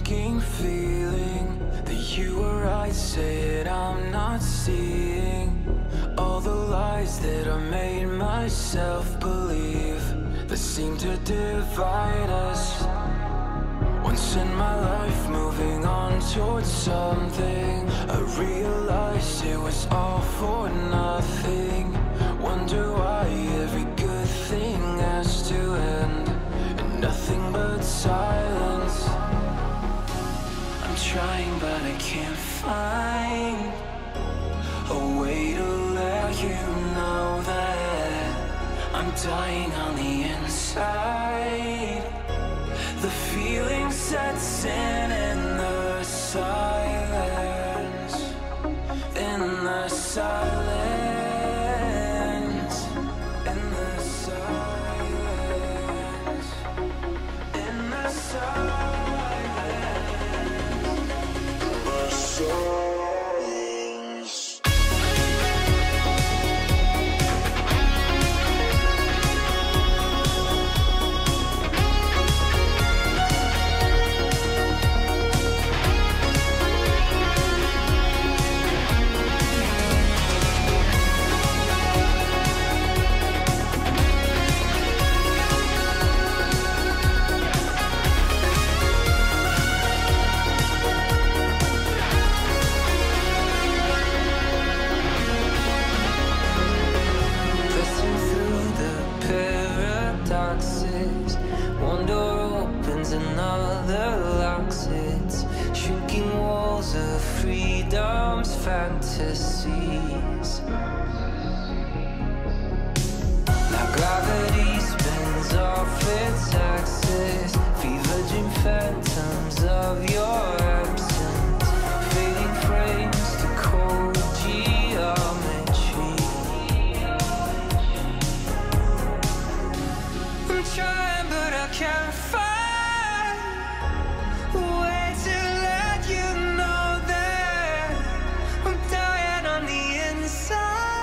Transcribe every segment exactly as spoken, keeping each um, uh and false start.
sinking feeling that you were right, said I'm not seeing all the lies that I made myself believe, that seem to divide us. Once in my life, moving on towards something, I realized it was all for nothing. Wonder why every good thing has to end in nothing but silence. I'm trying but I can't find a way to let you know that I'm dying on the inside. The feeling sets in in the silence, in the silence, in the silence, in the silence. One door opens, another locks it. Shrinking walls of freedom's fantasies. Now gravity spins off its axis. Fever dream phantoms of your absence. Fading frames to cold geometry. I'm trying but I can't find a way to let you know that I'm dying on the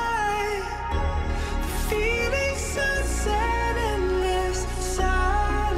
inside. Feeling sunset in this silence.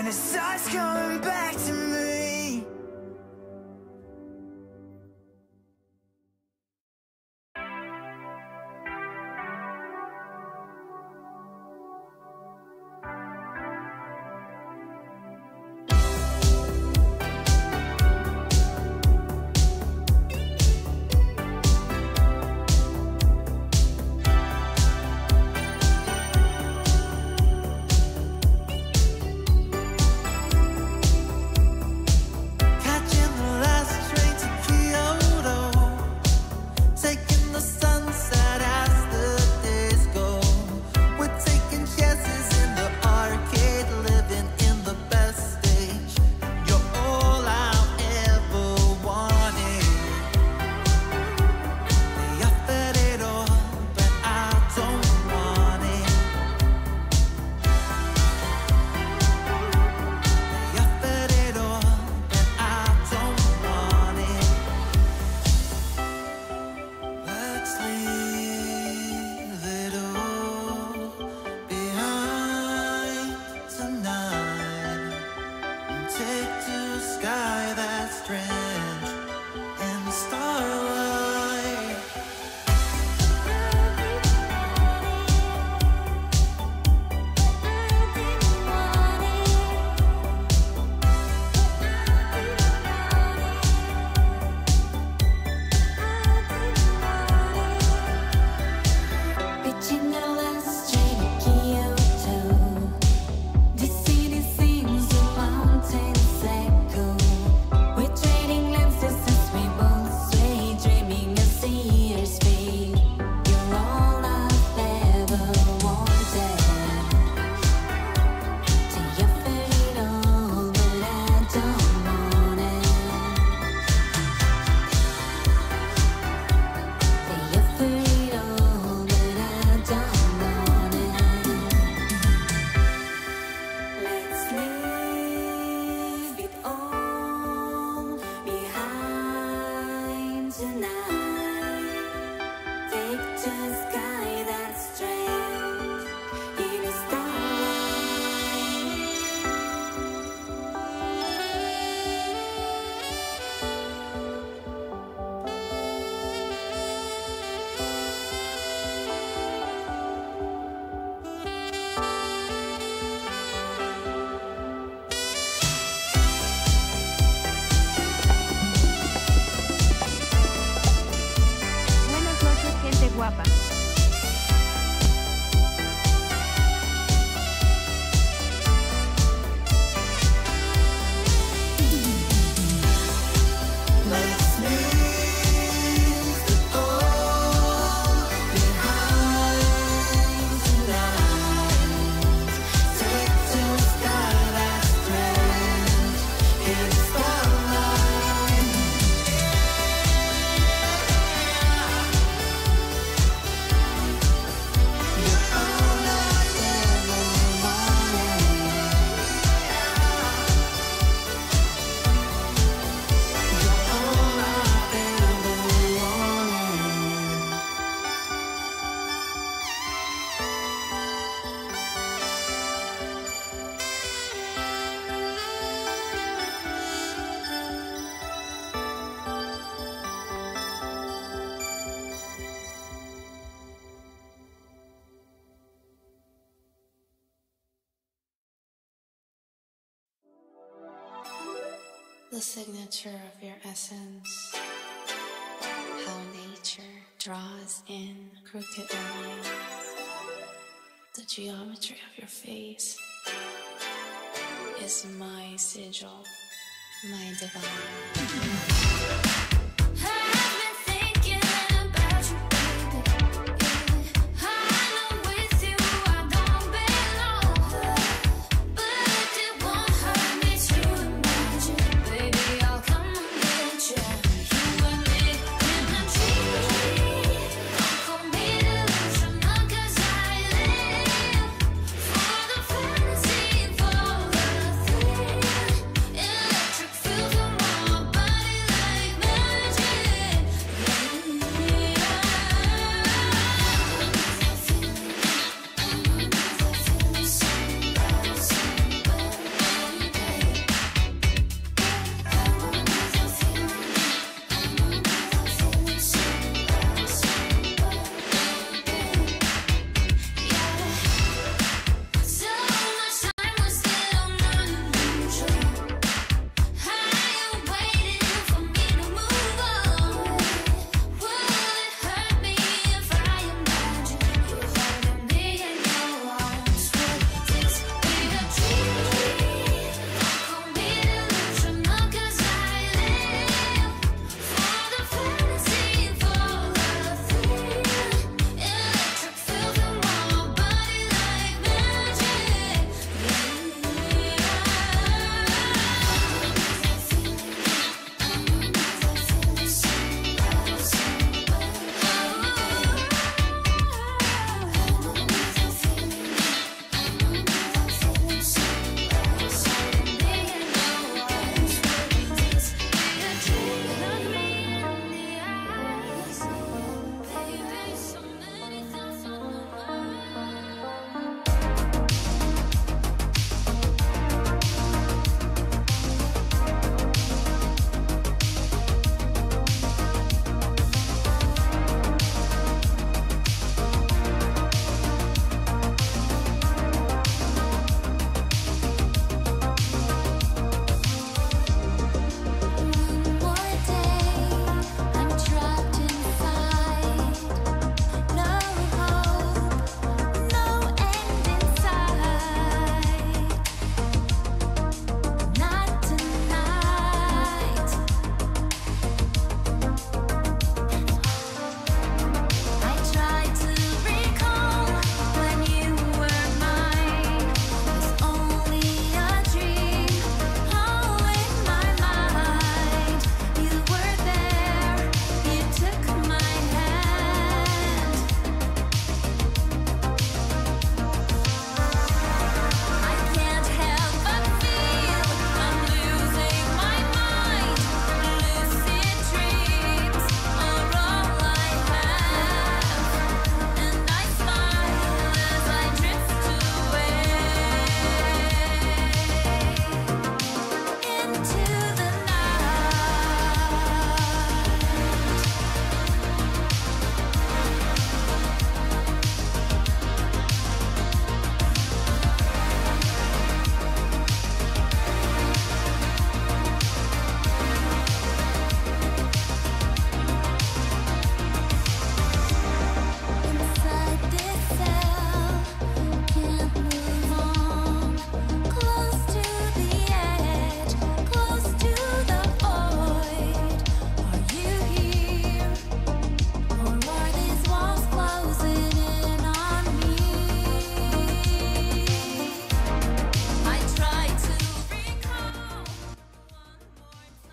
it starts coming back to me. Guapa. The signature of your essence, how nature draws in crooked lines, the geometry of your face is my sigil, my divine. Electric feel from my body like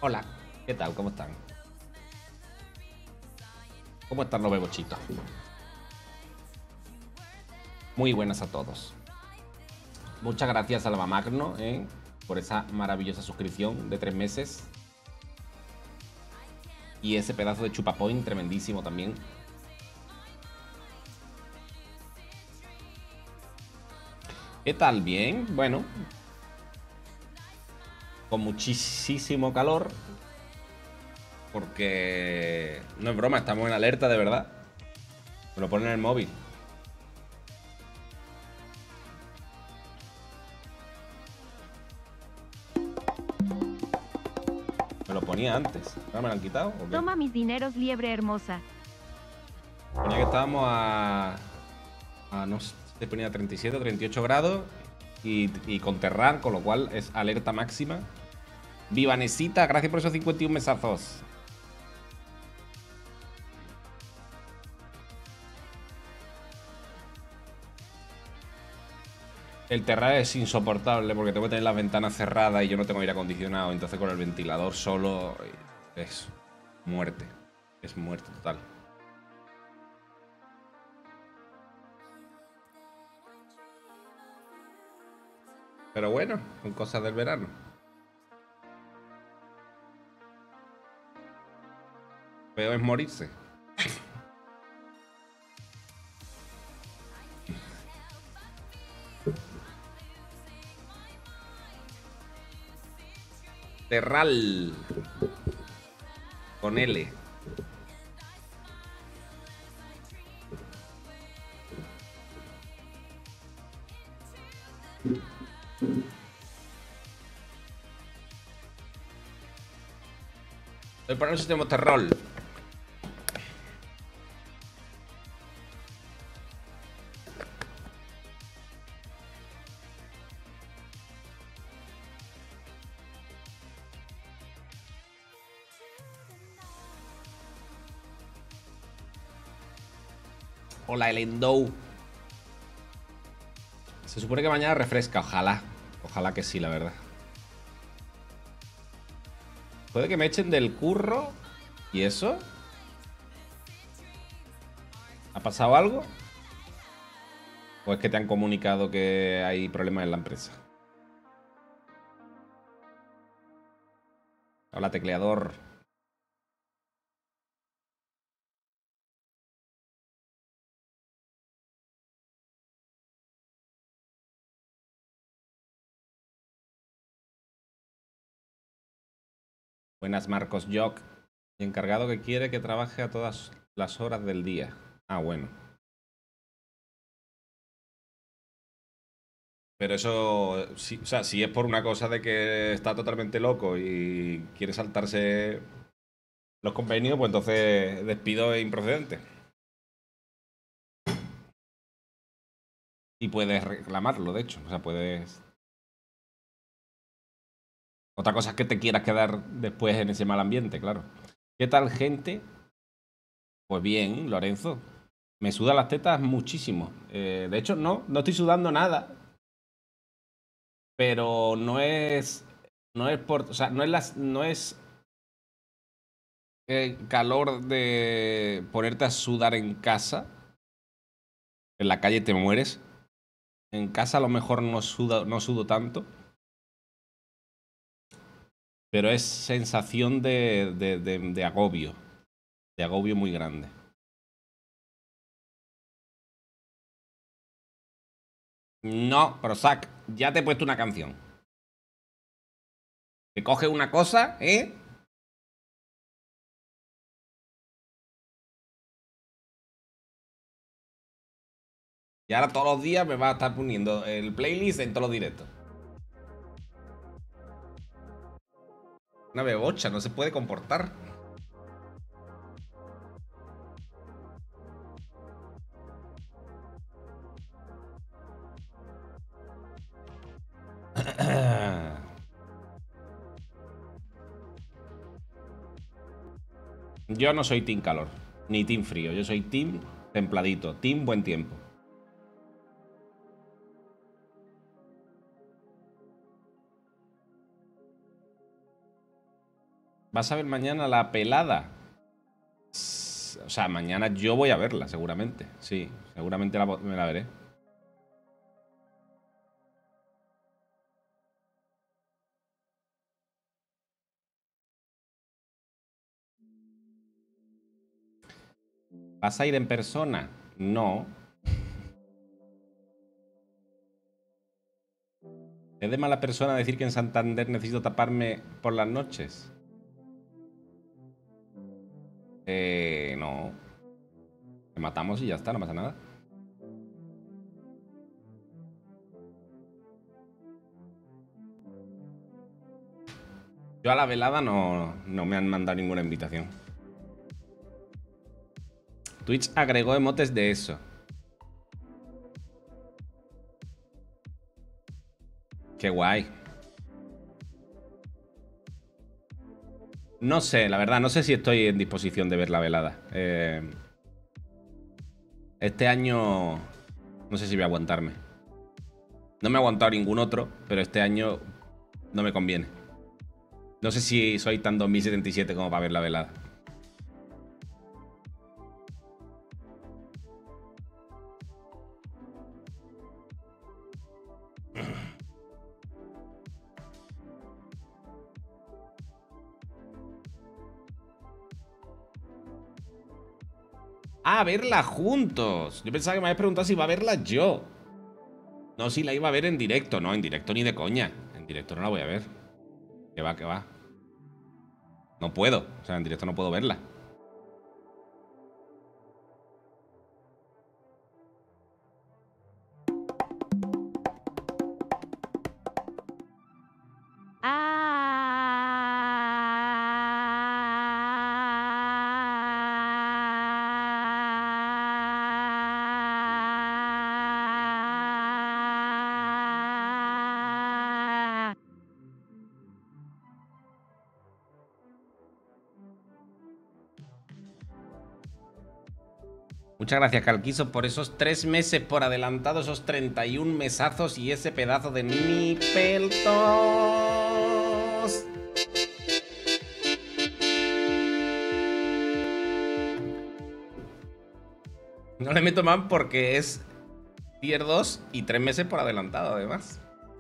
Hola, ¿qué tal? ¿Cómo están? ¿Cómo están los bebochitos? Muy buenas a todos. Muchas gracias a Alba Magno ¿eh? por esa maravillosa suscripción de tres meses. Y ese pedazo de chupapoint tremendísimo también. ¿Qué tal? Bien, bueno. Con muchísimo calor. Porque no es broma, estamos en alerta de verdad. Me lo ponen en el móvil. Me lo ponía antes. ¿Ahora me lo han quitado? ¿O qué? Toma mis dineros, liebre hermosa. Ponía que estábamos a... a no sé, se ponía treinta y siete o treinta y ocho grados. Y, y con Terran, con lo cual es alerta máxima. Vivanesita, gracias por esos cincuenta y un mesazos. El Terran es insoportable porque tengo que tener las ventanas cerradas y yo no tengo aire acondicionado. Entonces con el ventilador solo es muerte. Es muerte total. Pero bueno, son cosas del verano. Peor es morirse. Terral. Con L. Hoy para un sistema terrol. Hola, el Endou. Se supone que mañana refresca, ojalá. Ojalá que sí, la verdad. Puede que me echen del curro. ¿Y eso? ¿Ha pasado algo? ¿O es que te han comunicado que hay problemas en la empresa? Hola, tecleador. Buenas, Marcos Jock. Encargado que quiere que trabaje a todas las horas del día. Ah, bueno. Pero eso, sí, o sea, si es por una cosa de que está totalmente loco y quiere saltarse los convenios, pues entonces despido es improcedente. Y puedes reclamarlo, de hecho. O sea, puedes... Otra cosa es que te quieras quedar después en ese mal ambiente, claro. ¿Qué tal, gente? Pues bien, Lorenzo. Me sudan las tetas muchísimo. Eh, de hecho, no, no estoy sudando nada. Pero no es... No es por... O sea, no es las... No es... El calor de ponerte a sudar en casa. En la calle te mueres. En casa a lo mejor no sudo, no sudo tanto. Pero es sensación de, de, de, de agobio. De agobio muy grande. No, Prozac, ya te he puesto una canción. Te coges una cosa, ¿eh? Y ahora todos los días me va a estar poniendo el playlist en todos los directos. Una bebocha, no se puede comportar. Yo no soy team calor, ni team frío. Yo soy team templadito, team buen tiempo. ¿Vas a ver mañana la pelada? O sea, mañana yo voy a verla, seguramente. Sí, seguramente la, me la veré. ¿Vas a ir en persona? No. ¿Es de mala persona decir que en Santander necesito taparme por las noches? Eh, no. Te matamos y ya está, no pasa nada. Yo a la velada no, no me han mandado ninguna invitación. Twitch agregó emotes de eso. Qué guay. No sé, la verdad, no sé si estoy en disposición de ver la velada. Eh, este año no sé si voy a aguantarme. No me he aguantado ningún otro, pero este año no me conviene. No sé si soy tan dos mil setenta y siete como para ver la velada. Ah, verla juntos. Yo pensaba que me habías preguntado si iba a verla yo. No, si la iba a ver en directo. No, en directo ni de coña. En directo no la voy a ver. Que va, que va. No puedo. O sea, en directo no puedo verla. Muchas gracias, Calquiso, por esos tres meses por adelantado, esos treinta y un mesazos y ese pedazo de nipeltos. No le meto más porque es tier dos y tres meses por adelantado, además.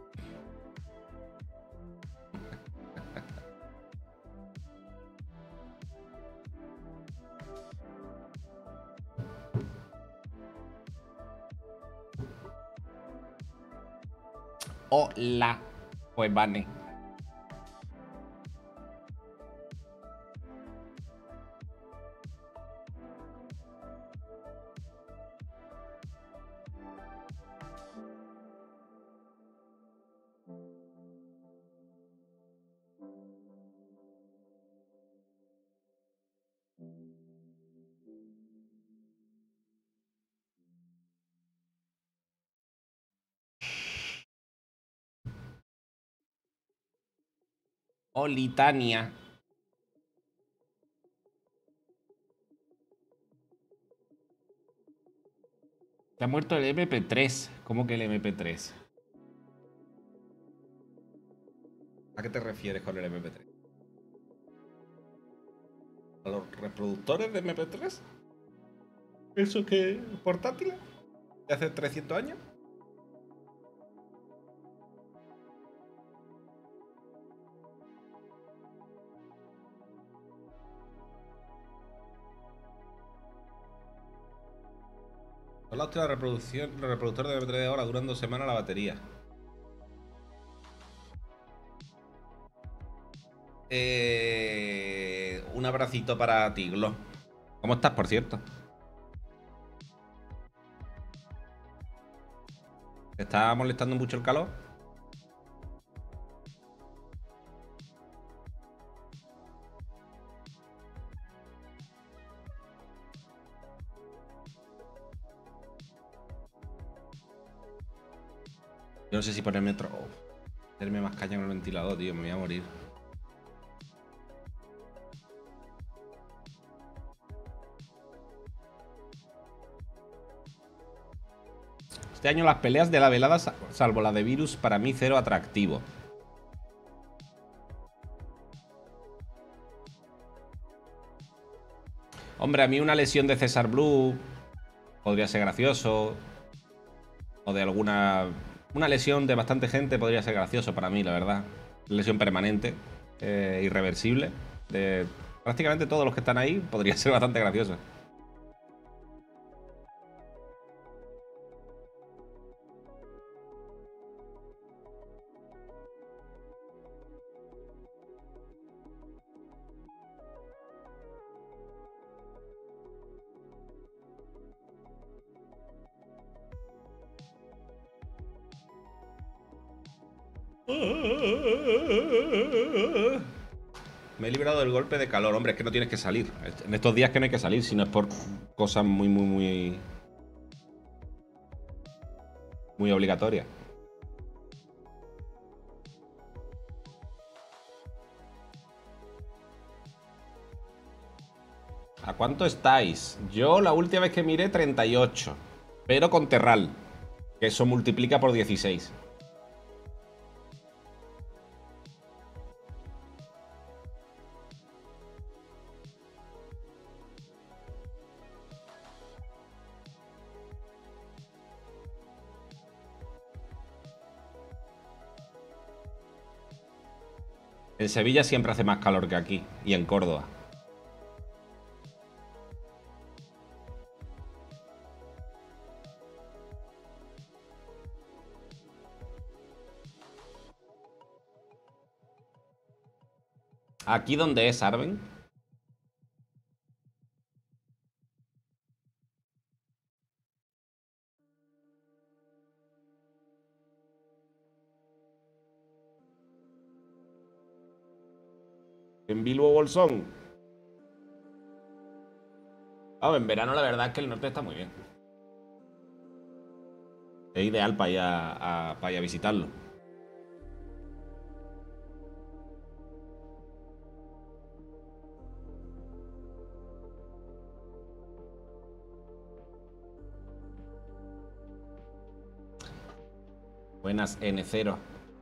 Hola, pues vale. Olitania. Se ha muerto el eme pe tres. ¿Cómo que el eme pe tres? ¿A qué te refieres con el eme pe tres? ¿A los reproductores de eme pe tres? ¿Eso qué? ¿Portátil? ¿De hace trescientos años? Son la hostia, la reproducción, los reproductores de eme pe tres de ahora duran dos semanas la batería. Eh, un abracito para ti, Glo. ¿Cómo estás, por cierto? ¿Te está molestando mucho el calor? Yo no sé si ponerme otro... Oh, ponerme más caña en el ventilador, tío. Me voy a morir. Este año las peleas de la velada, salvo la de Virus, para mí cero atractivo. Hombre, a mí una lesión de César Blue podría ser gracioso. O de alguna... Una lesión de bastante gente podría ser gracioso para mí, la verdad. Lesión permanente, eh, irreversible. De prácticamente todos los que están ahí podría ser bastante gracioso. Me he librado del golpe de calor. Hombre, es que no tienes que salir. En estos días que no hay que salir, si no es por cosas muy, muy, muy... Muy obligatorias. ¿A cuánto estáis? Yo la última vez que miré treinta y ocho. Pero con Terral. Que eso multiplica por dieciséis. En Sevilla siempre hace más calor que aquí. Y en Córdoba. ¿Aquí dónde es, Arben? En Bilbo Bolsón. Ah, en verano la verdad es que el norte está muy bien. Es ideal para ir a, a, para ir a visitarlo. Buenas, N cero.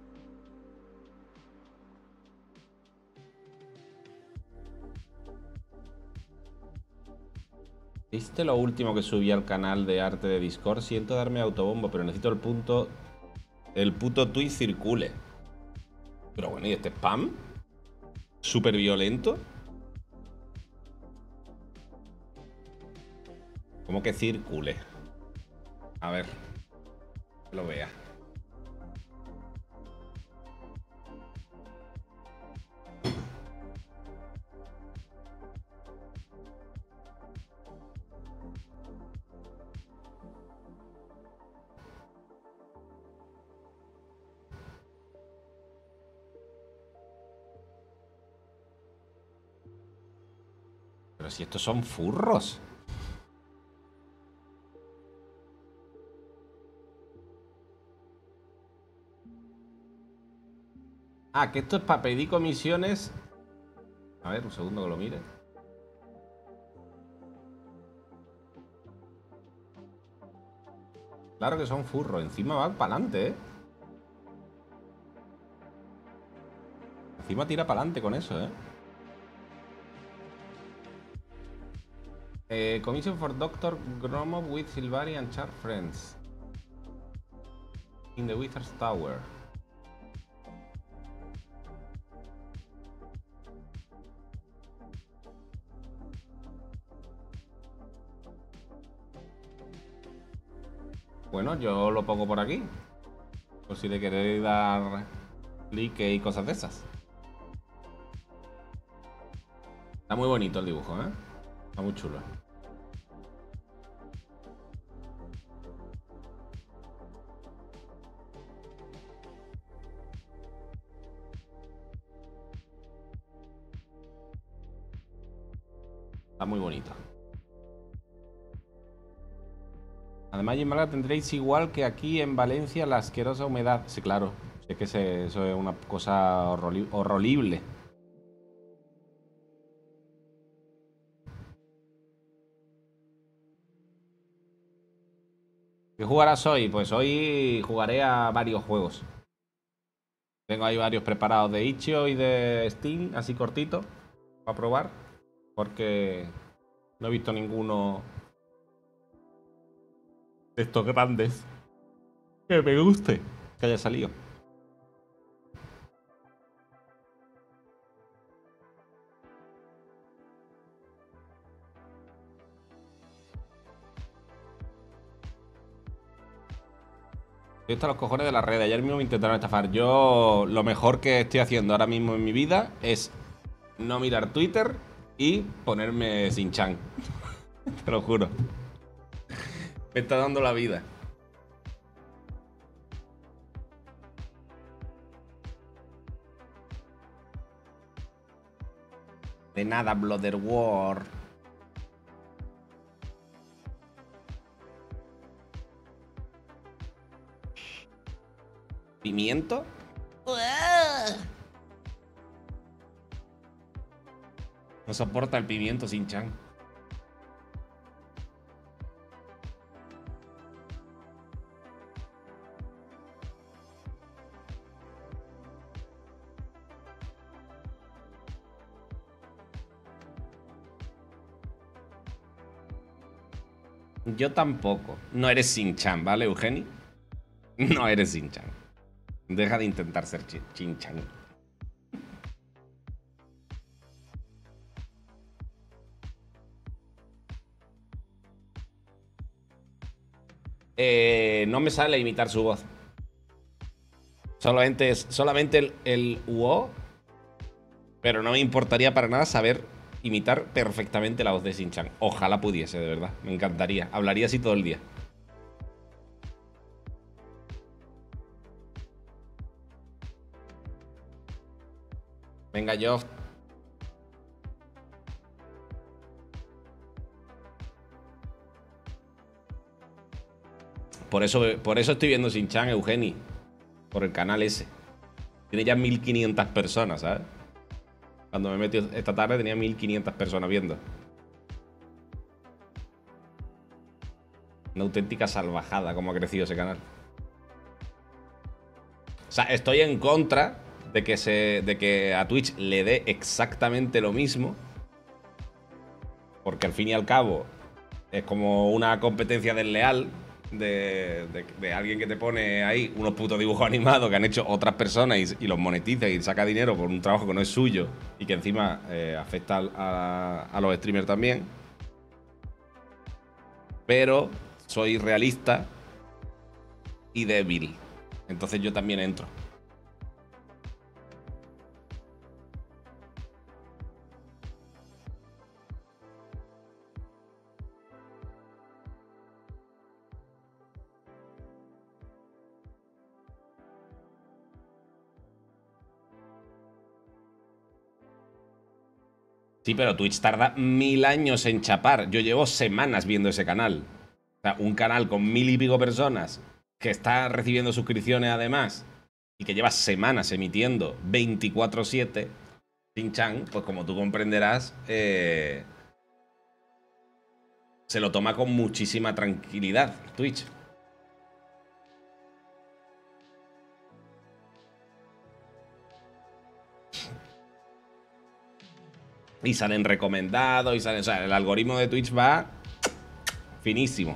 ¿Viste lo último que subí al canal de arte de Discord? Siento darme autobombo, pero necesito el punto... El puto tweet circule. Pero bueno, ¿y este spam? ¿Súper violento? ¿Cómo que circule? A ver. Que lo vea. Pero si estos son furros. Ah, que esto es para pedir comisiones. A ver, un segundo que lo mire. Claro que son furros. Encima van para adelante, ¿eh? Encima tira para adelante con eso, ¿eh? Eh, commission for Doctor Gromov with Silvari and Char Friends in the Wizard's Tower. Bueno, yo lo pongo por aquí. Por si le queréis dar like y cosas de esas. Está muy bonito el dibujo, ¿eh? Está muy chulo. Está muy bonito. Además, en Málaga tendréis igual que aquí en Valencia la asquerosa humedad. Sí, claro. Sé que se, eso es una cosa horroli- horrible. ¿Qué jugarás hoy? Pues hoy jugaré a varios juegos. Tengo ahí varios preparados de itch punto io y de Steam, así cortito, para probar. Porque No he visto ninguno de estos grandes que me guste que haya salido. Estoy hasta los cojones de la red. Ayer mismo me intentaron estafar. Yo lo mejor que estoy haciendo ahora mismo en mi vida es no mirar Twitter y ponerme sin chan. Te lo juro. Me está dando la vida. De nada, Blood War. ¿Pimiento? No soporta el pimiento sin chan. Yo tampoco. No eres Shin-chan, ¿vale, Eugeni? No eres Shin-chan. Deja de intentar ser Shin-chan. Eh, no me sale imitar su voz. Solamente es solamente el, el uo. Pero no me importaría para nada saber imitar perfectamente la voz de Shin-chan. Ojalá pudiese, de verdad. Me encantaría. Hablaría así todo el día. Venga, yo. Por eso, por eso estoy viendo Shin-chan, Eugeni. Por el canal ese. Tiene ya mil quinientas personas, ¿sabes? Cuando me metí esta tarde tenía mil quinientas personas viendo. Una auténtica salvajada como ha crecido ese canal. O sea, estoy en contra de que, se, de que a Twitch le dé exactamente lo mismo. Porque al fin y al cabo es como una competencia desleal de, de, de alguien que te pone ahí unos putos dibujos animados que han hecho otras personas y, y los monetiza y saca dinero por un trabajo que no es suyo y que encima eh, afecta a, a los streamers también. Pero soy realista y débil. Entonces yo también entro. Sí, pero Twitch tarda mil años en chapar. Yo llevo semanas viendo ese canal. O sea, un canal con mil y pico personas que está recibiendo suscripciones además y que lleva semanas emitiendo veinticuatro siete, Shin-chan, pues como tú comprenderás, eh, se lo toma con muchísima tranquilidad Twitch. Y salen recomendados y salen... O sea, el algoritmo de Twitch va finísimo.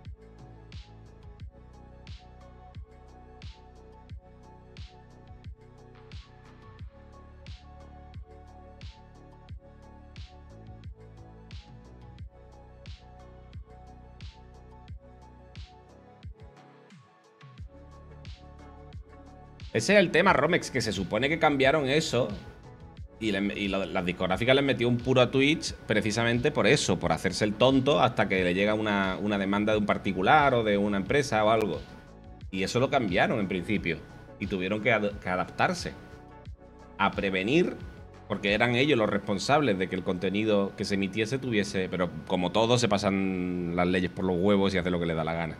Ese es el tema, Romex, que se supone que cambiaron eso. Y, le, y lo, las discográficas les metió un puro a Twitch precisamente por eso, por hacerse el tonto hasta que le llega una, una demanda de un particular o de una empresa o algo. Y eso lo cambiaron en principio. Y tuvieron que, ad, que adaptarse a prevenir, porque eran ellos los responsables de que el contenido que se emitiese tuviese... Pero como todos, se pasan las leyes por los huevos y hacen lo que les da la gana.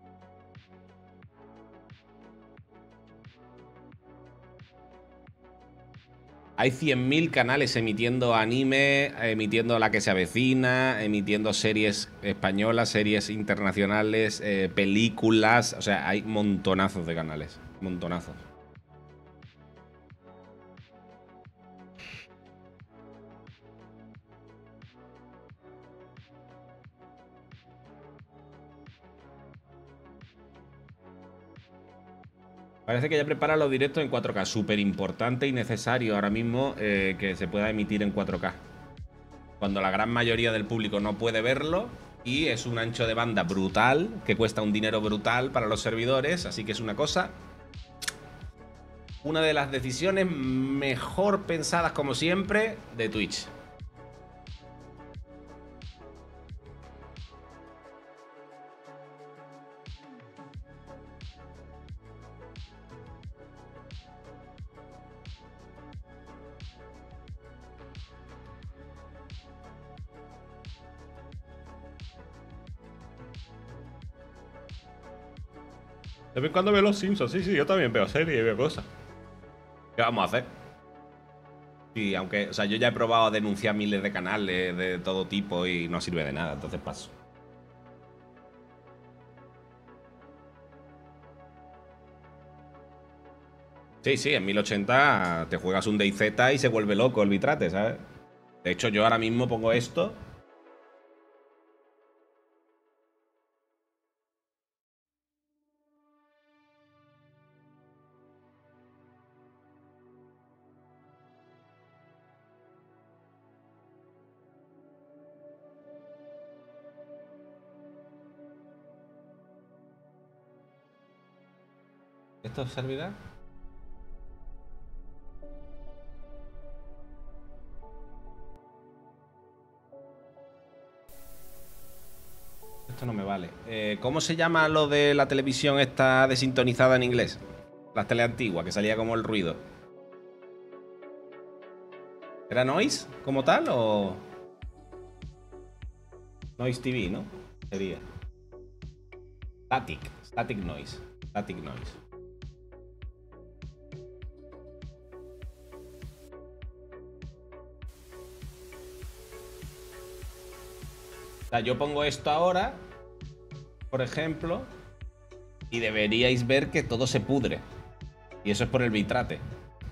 Hay cien mil canales emitiendo anime, emitiendo La que se avecina, emitiendo series españolas, series internacionales, eh, películas. O sea, hay montonazos de canales. Montonazos. Parece que ya prepara los directos en cuatro K. Súper importante y necesario ahora mismo eh, que se pueda emitir en cuatro K. Cuando la gran mayoría del público no puede verlo y es un ancho de banda brutal, que cuesta un dinero brutal para los servidores, así que es una cosa... Una de las decisiones mejor pensadas, como siempre, de Twitch. De vez en cuando veo los Simpsons, sí, sí, yo también veo series y veo cosas. ¿Qué vamos a hacer? Y aunque, o sea, yo ya he probado a denunciar miles de canales de todo tipo y no sirve de nada, entonces paso. Sí, sí, en mil ochenta te juegas un DayZ y se vuelve loco el bitrate, ¿sabes? De hecho, yo ahora mismo pongo esto. ¿Esto servirá? Esto no me vale. Eh, ¿Cómo se llama lo de la televisión esta desintonizada en inglés? La tele antigua, que salía como el ruido. ¿Era Noise como tal o...? Noise T V, ¿no? Sería. Static. Static Noise. Static Noise. O sea, yo pongo esto ahora, por ejemplo, y deberíais ver que todo se pudre. Y eso es por el bitrate.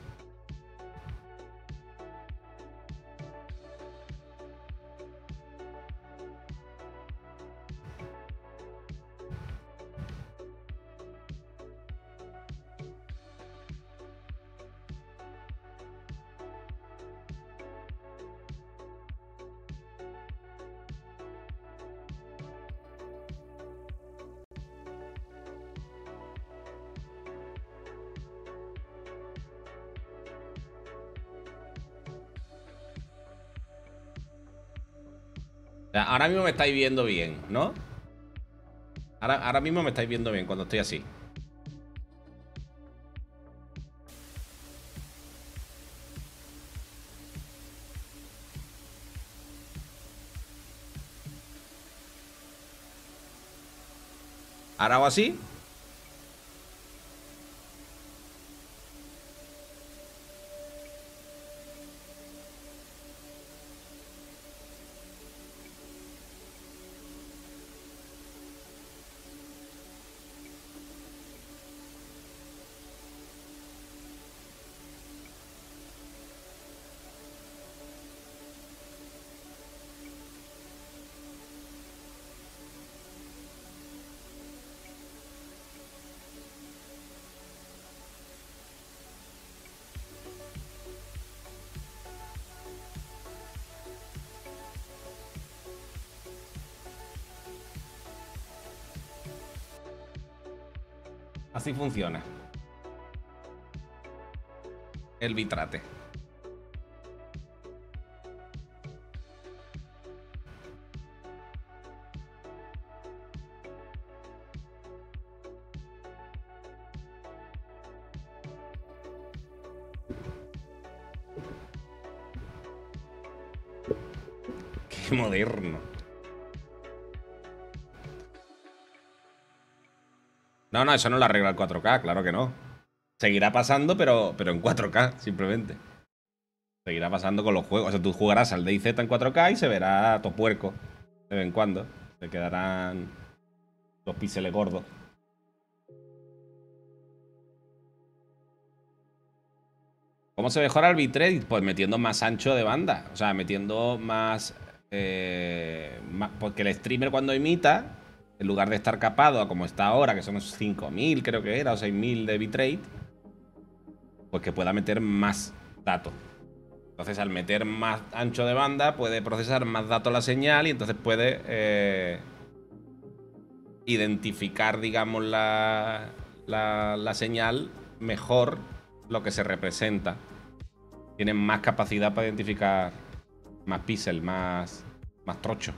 Ahora mismo me estáis viendo bien, ¿no? Ahora, ahora mismo me estáis viendo bien cuando estoy así. Ahora hago así. Así funciona el bitrate. Qué moderno. No, no, eso no lo arregla el cuatro K, claro que no. Seguirá pasando, pero, pero en cuatro K, simplemente. Seguirá pasando con los juegos. O sea, tú jugarás al DayZ en cuatro K y se verá todo puerco de vez en cuando. Se quedarán los píxeles gordos. ¿Cómo se mejora el bitrate? Pues metiendo más ancho de banda. O sea, metiendo más... Eh, más porque el streamer cuando imita... en lugar de estar capado a como está ahora, que son cinco mil creo que era, o seis mil de bitrate, pues que pueda meter más datos. Entonces, al meter más ancho de banda, puede procesar más datos la señal y entonces puede eh, identificar, digamos, la, la, la señal mejor lo que se representa. Tienen más capacidad para identificar más píxeles, más, más trocho.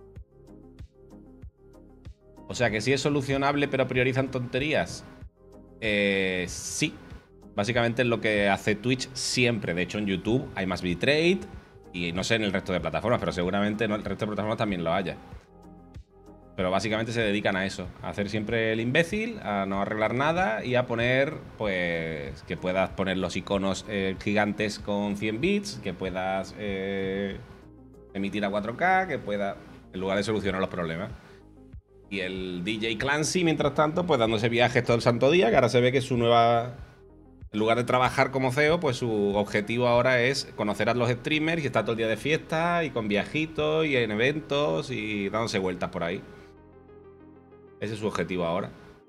O sea que sí es solucionable, pero priorizan tonterías. Eh, sí. Básicamente es lo que hace Twitch siempre. De hecho, en YouTube hay más bitrate. Y no sé en el resto de plataformas, pero seguramente en el resto de plataformas también lo haya. Pero básicamente se dedican a eso. A hacer siempre el imbécil, a no arreglar nada y a poner, pues, que puedas poner los iconos eh, gigantes con cien bits, que puedas eh, emitir a cuatro K, que pueda, en lugar de solucionar los problemas. Y el D J Clancy, mientras tanto, pues dándose viajes todo el santo día, que ahora se ve que su nueva... En lugar de trabajar como C E O, pues su objetivo ahora es conocer a los streamers y estar todo el día de fiesta y con viajitos y en eventos y dándose vueltas por ahí. Ese es su objetivo ahora.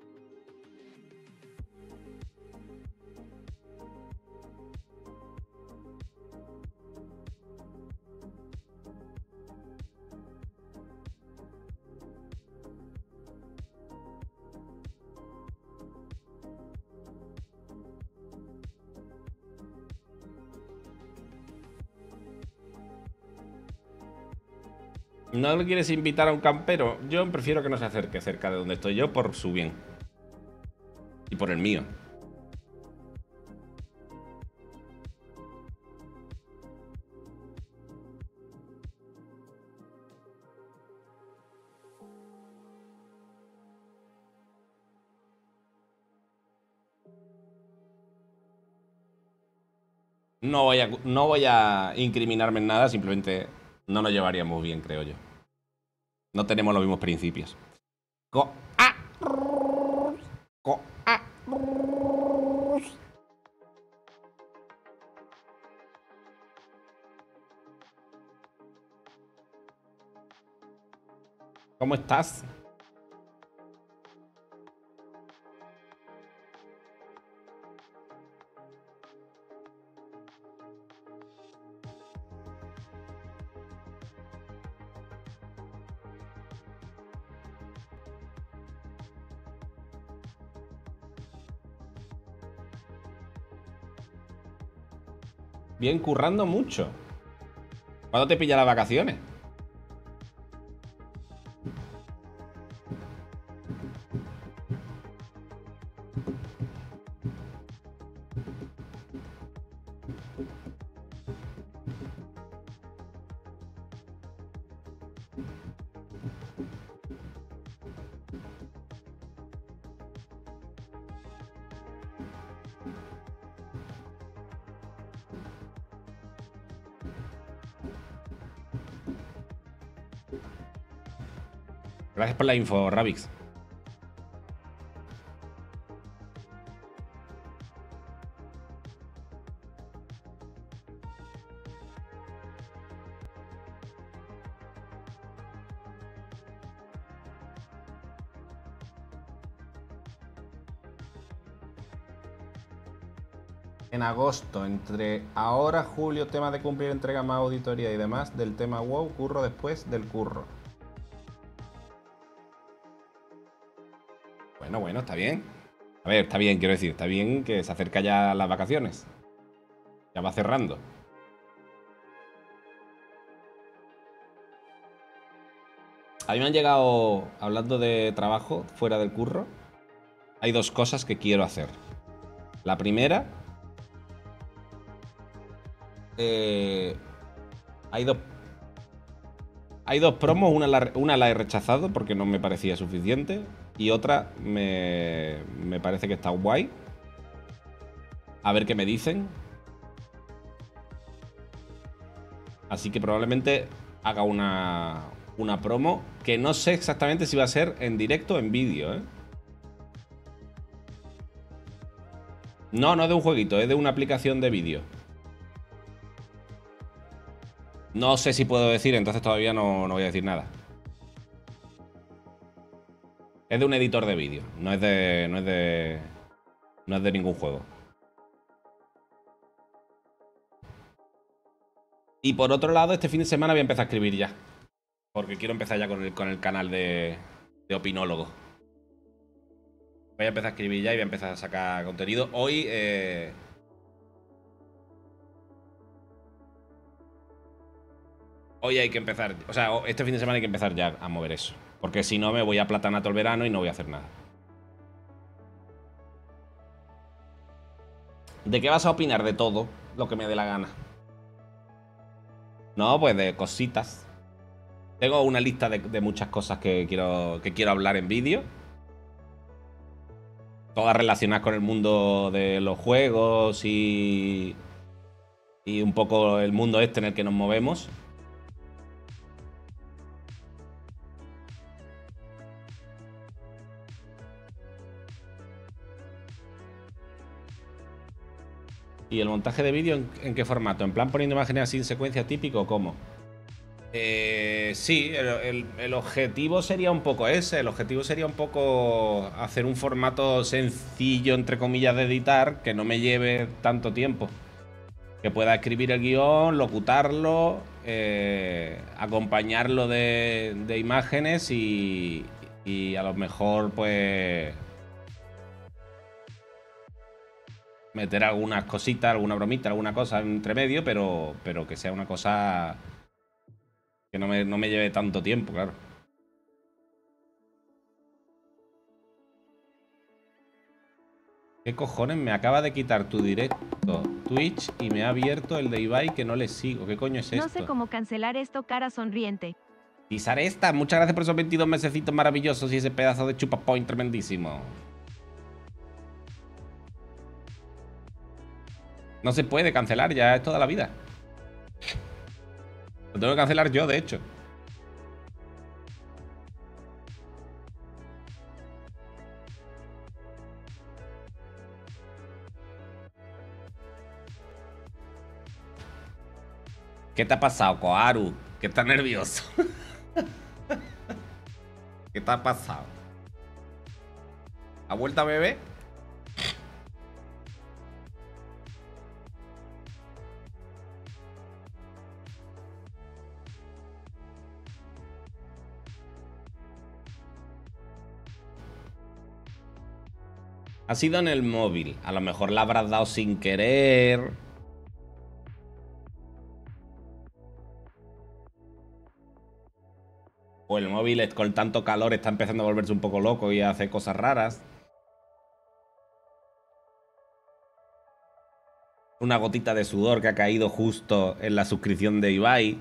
¿No le quieres invitar a un campero? Yo prefiero que no se acerque cerca de donde estoy yo por su bien. Y por el mío. No voy a, no voy a incriminarme en nada, simplemente no nos llevaríamos bien, creo yo. No tenemos los mismos principios. Co -a Co -a ¿Cómo estás? Bien, currando mucho. ¿Cuándo te pilla las vacaciones? Gracias por la info, Ravix. En agosto, entre ahora, julio, tema de cumplir, entrega más auditoría y demás, del tema WoW, curro después del curro. Bueno, bueno, está bien. A ver, está bien, quiero decir, está bien que se acerca ya las vacaciones. Ya va cerrando. A mí me han llegado, hablando de trabajo fuera del curro, hay dos cosas que quiero hacer. La primera, eh, hay dos hay dos promos, una la, una la he rechazado porque no me parecía suficiente y otra me, me parece que está guay. A ver qué me dicen. Así que probablemente haga una, una promo que no sé exactamente si va a ser en directo o en vídeo, ¿eh? No, no es de un jueguito, es de una aplicación de vídeo. No sé si puedo decir, entonces todavía no, no voy a decir nada. Es de un editor de vídeo, no es de. No es de. No es de ningún juego. Y por otro lado, este fin de semana voy a empezar a escribir ya. Porque quiero empezar ya con el, con el canal de, de Opinólogo. Voy a empezar a escribir ya y voy a empezar a sacar contenido. Hoy. Eh, hoy hay que empezar. O sea, este fin de semana hay que empezar ya a mover eso. Porque si no, me voy a platanar todo el verano y no voy a hacer nada. ¿De qué vas a opinar? De todo lo que me dé la gana. No, pues de cositas. Tengo una lista de, de muchas cosas que quiero, que quiero hablar en vídeo. Todas relacionadas con el mundo de los juegos y, y un poco el mundo este en el que nos movemos. ¿Y el montaje de vídeo ¿en, en qué formato? ¿En plan poniendo imágenes así en secuencia típico o cómo? Eh, sí, el, el, el objetivo sería un poco ese. El objetivo sería un poco hacer un formato sencillo, entre comillas, de editar, que no me lleve tanto tiempo. Que pueda escribir el guión, locutarlo, eh, acompañarlo de, de imágenes y, y a lo mejor, pues, meter algunas cositas, alguna bromita, alguna cosa entre medio, pero, pero que sea una cosa que no me, no me lleve tanto tiempo, claro. ¿Qué cojones? Me acaba de quitar tu directo Twitch y me ha abierto el de Ibai que no le sigo. ¿Qué coño es esto? No sé cómo cancelar esto, cara sonriente. Pisar esta. Muchas gracias por esos veintidós mesecitos maravillosos y ese pedazo de chupapoint tremendísimo. No se puede cancelar, ya es toda la vida. Lo tengo que cancelar yo, de hecho. ¿Qué te ha pasado, Koharu? Que estás nervioso. ¿Qué te ha pasado? ¿Ha vuelto a beber? Ha sido en el móvil. A lo mejor la habrás dado sin querer. O el móvil con tanto calor está empezando a volverse un poco loco y a hacer cosas raras. Una gotita de sudor que ha caído justo en la suscripción de Ibai.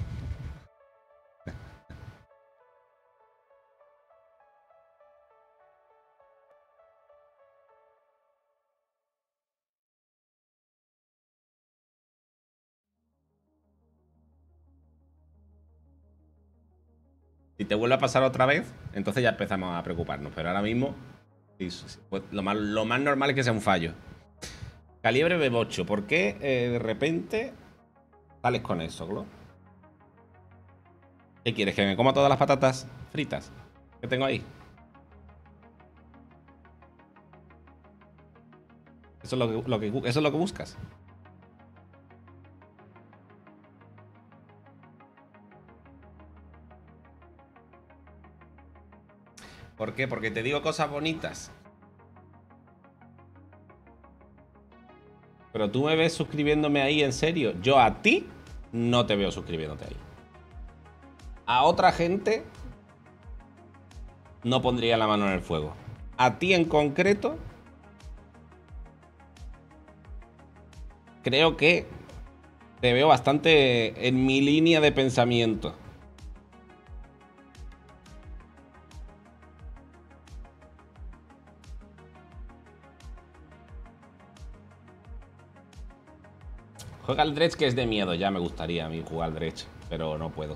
Si te vuelve a pasar otra vez, entonces ya empezamos a preocuparnos. Pero ahora mismo, pues lo, más, lo más normal es que sea un fallo. Calibre Bebocho, ¿por qué eh, de repente sales con eso, Glo? ¿Qué quieres? ¿Que me coma todas las patatas fritas que tengo ahí? ¿Eso es lo que, lo que, eso es lo que buscas? ¿Por qué? Porque te digo cosas bonitas. Pero tú me ves suscribiéndome ahí, en serio. Yo a ti no te veo suscribiéndote ahí. A otra gente no pondría la mano en el fuego. A ti en concreto creo que te veo bastante en mi línea de pensamiento. Juega al Dredge, que es de miedo. Ya me gustaría a mí jugar al Dredge, pero no puedo.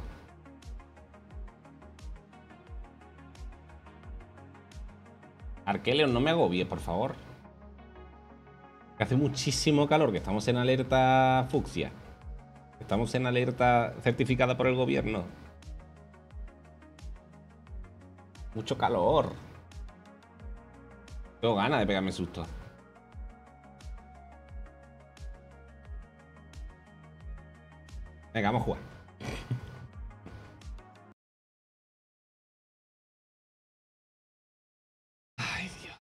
Arkeleon, no me agobie, por favor. Que hace muchísimo calor, que estamos en alerta fucsia. Estamos en alerta certificada por el gobierno. Mucho calor. Tengo ganas de pegarme susto. Venga, vamos a jugar. Ay, Dios.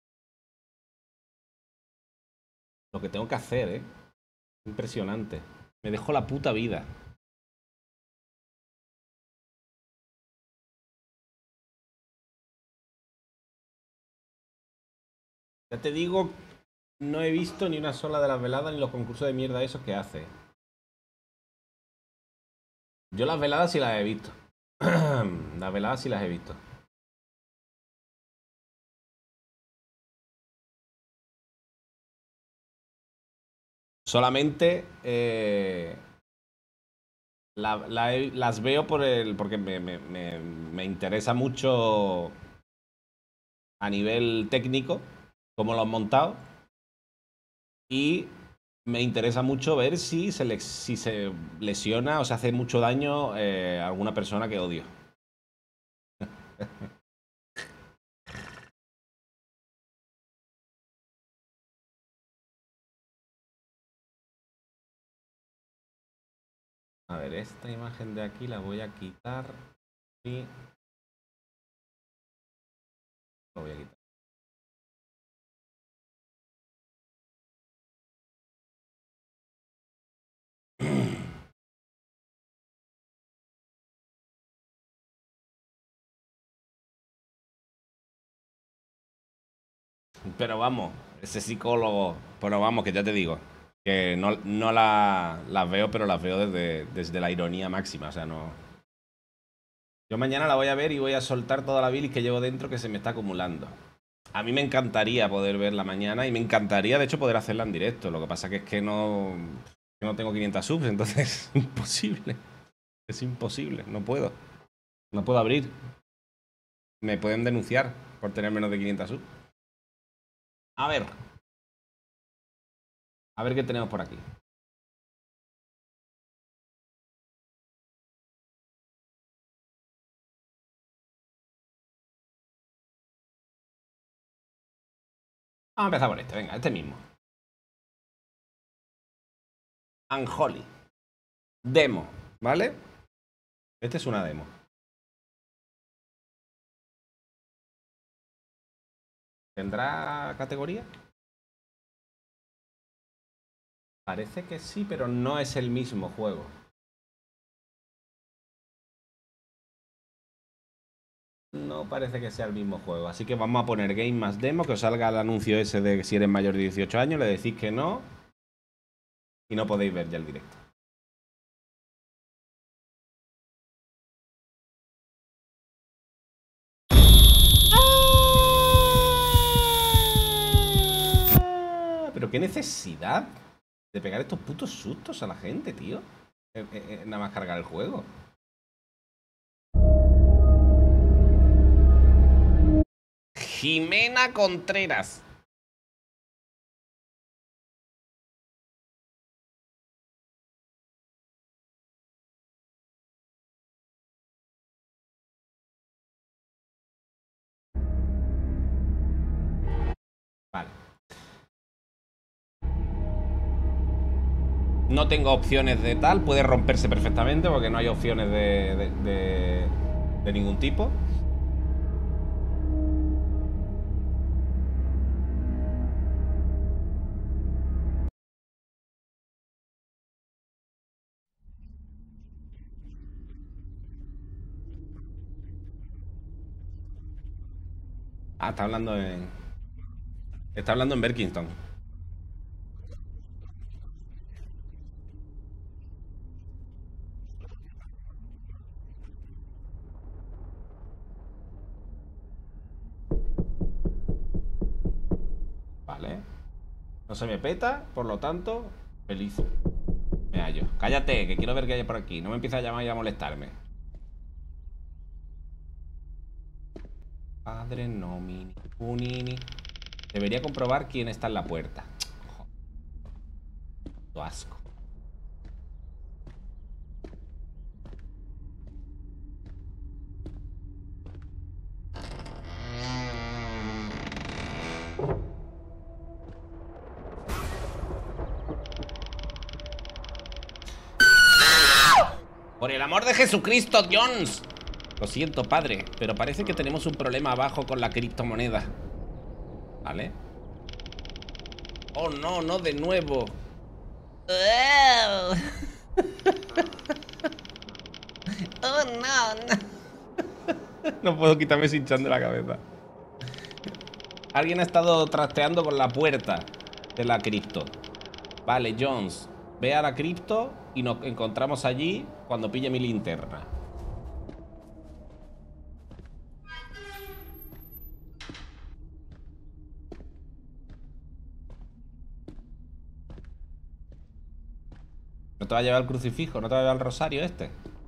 Lo que tengo que hacer, ¿eh? Impresionante. Me dejo la puta vida. Ya te digo, no he visto ni una sola de las veladas ni los concursos de mierda esos que hace. Yo las veladas sí las he visto. Las veladas sí las he visto. Solamente eh, la, la he- las veo por el, porque me, me- me- me interesa mucho a nivel técnico cómo lo han montado. Y me interesa mucho ver si se, le- si se lesiona o se hace mucho daño eh, a alguna persona que odio. A ver, esta imagen de aquí la voy a quitar y lo voy a quitar. Pero vamos, ese psicólogo, pero vamos, que ya te digo, que no, no la- las veo, pero las veo desde, desde la ironía máxima, o sea, no... Yo mañana la voy a ver y voy a soltar toda la bilis que llevo dentro que se me está acumulando. A mí me encantaría poder verla mañana y me encantaría, de hecho, poder hacerla en directo. Lo que pasa que es que no, que no tengo quinientas subs, entonces es imposible. Es imposible, no puedo. No puedo abrir. Me pueden denunciar por tener menos de quinientas subs. A ver. A ver qué tenemos por aquí. Vamos a empezar por este, venga, este mismo. Unholy. Demo, ¿vale? Este es una demo. ¿Tendrá categoría? Parece que sí, pero no es el mismo juego. No parece que sea el mismo juego. Así que vamos a poner Game más Demo, que os salga el anuncio ese de que si eres mayor de dieciocho años, le decís que no. Y no podéis ver ya el directo. Pero qué necesidad de pegar estos putos sustos a la gente, tío. Eh, eh, eh, nada más cargar el juego. Jimena Contreras. Vale. No tengo opciones de tal. Puede romperse perfectamente porque no hay opciones de, de, de, de ningún tipo. Ah, está hablando en... Está hablando en Berkinston. Vale. No se me peta, por lo tanto, feliz. Me hallo. Cállate, que quiero ver qué hay por aquí. No me empieces a llamar y a molestarme. Padre nomini. Unini. Debería comprobar quién está en la puerta. Joder. Asco. Por el amor de Jesucristo, Jones. Lo siento, padre, pero parece que tenemos un problema abajo con la criptomoneda. ¿Vale? Oh, no, no de nuevo. Oh, oh no, no. No puedo quitarme ese hinchón de la cabeza. Alguien ha estado trasteando con la puerta de la cripto. Vale, Jones, ve a la cripto y nos encontramos allí cuando pille mi linterna. ¿No te va a llevar el crucifijo? ¿No te va a llevar el rosario este?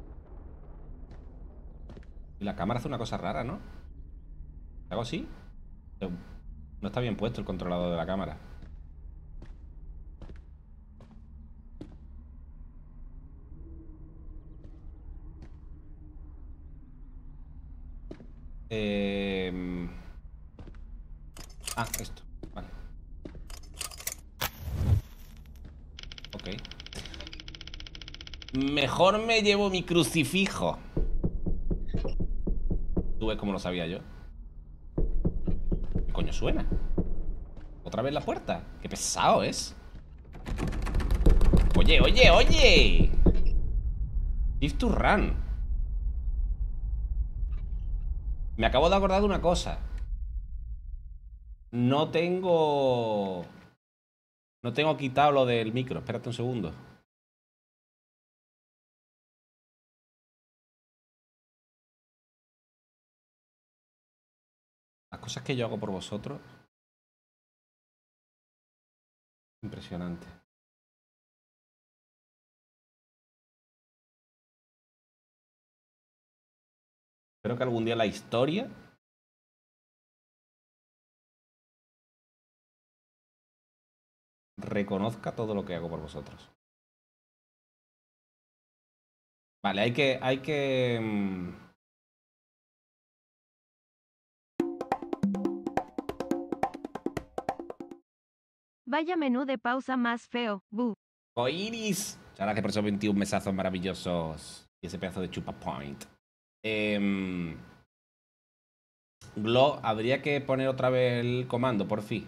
Y la cámara hace una cosa rara, ¿no? ¿Hago así? No está bien puesto el controlador de la cámara. Eh... Ah, esto. Vale. Ok. Mejor me llevo mi crucifijo. Tú ves cómo lo sabía yo. ¿Qué coño suena? ¿Otra vez la puerta? Qué pesado es. Oye, oye, oye. Live to run. Me acabo de acordar de una cosa. No tengo... No tengo quitado lo del micro. Espérate un segundo. Las cosas que yo hago por vosotros. Impresionante. Espero que algún día la historia reconozca todo lo que hago por vosotros. Vale, hay que... Hay que... Mmm... Vaya menú de pausa más feo. Bu. Coiris. Muchas gracias por esos veintiún mesazos maravillosos. Y ese pedazo de chupa point. Eh, Glo, habría que poner otra vez el comando, por fin.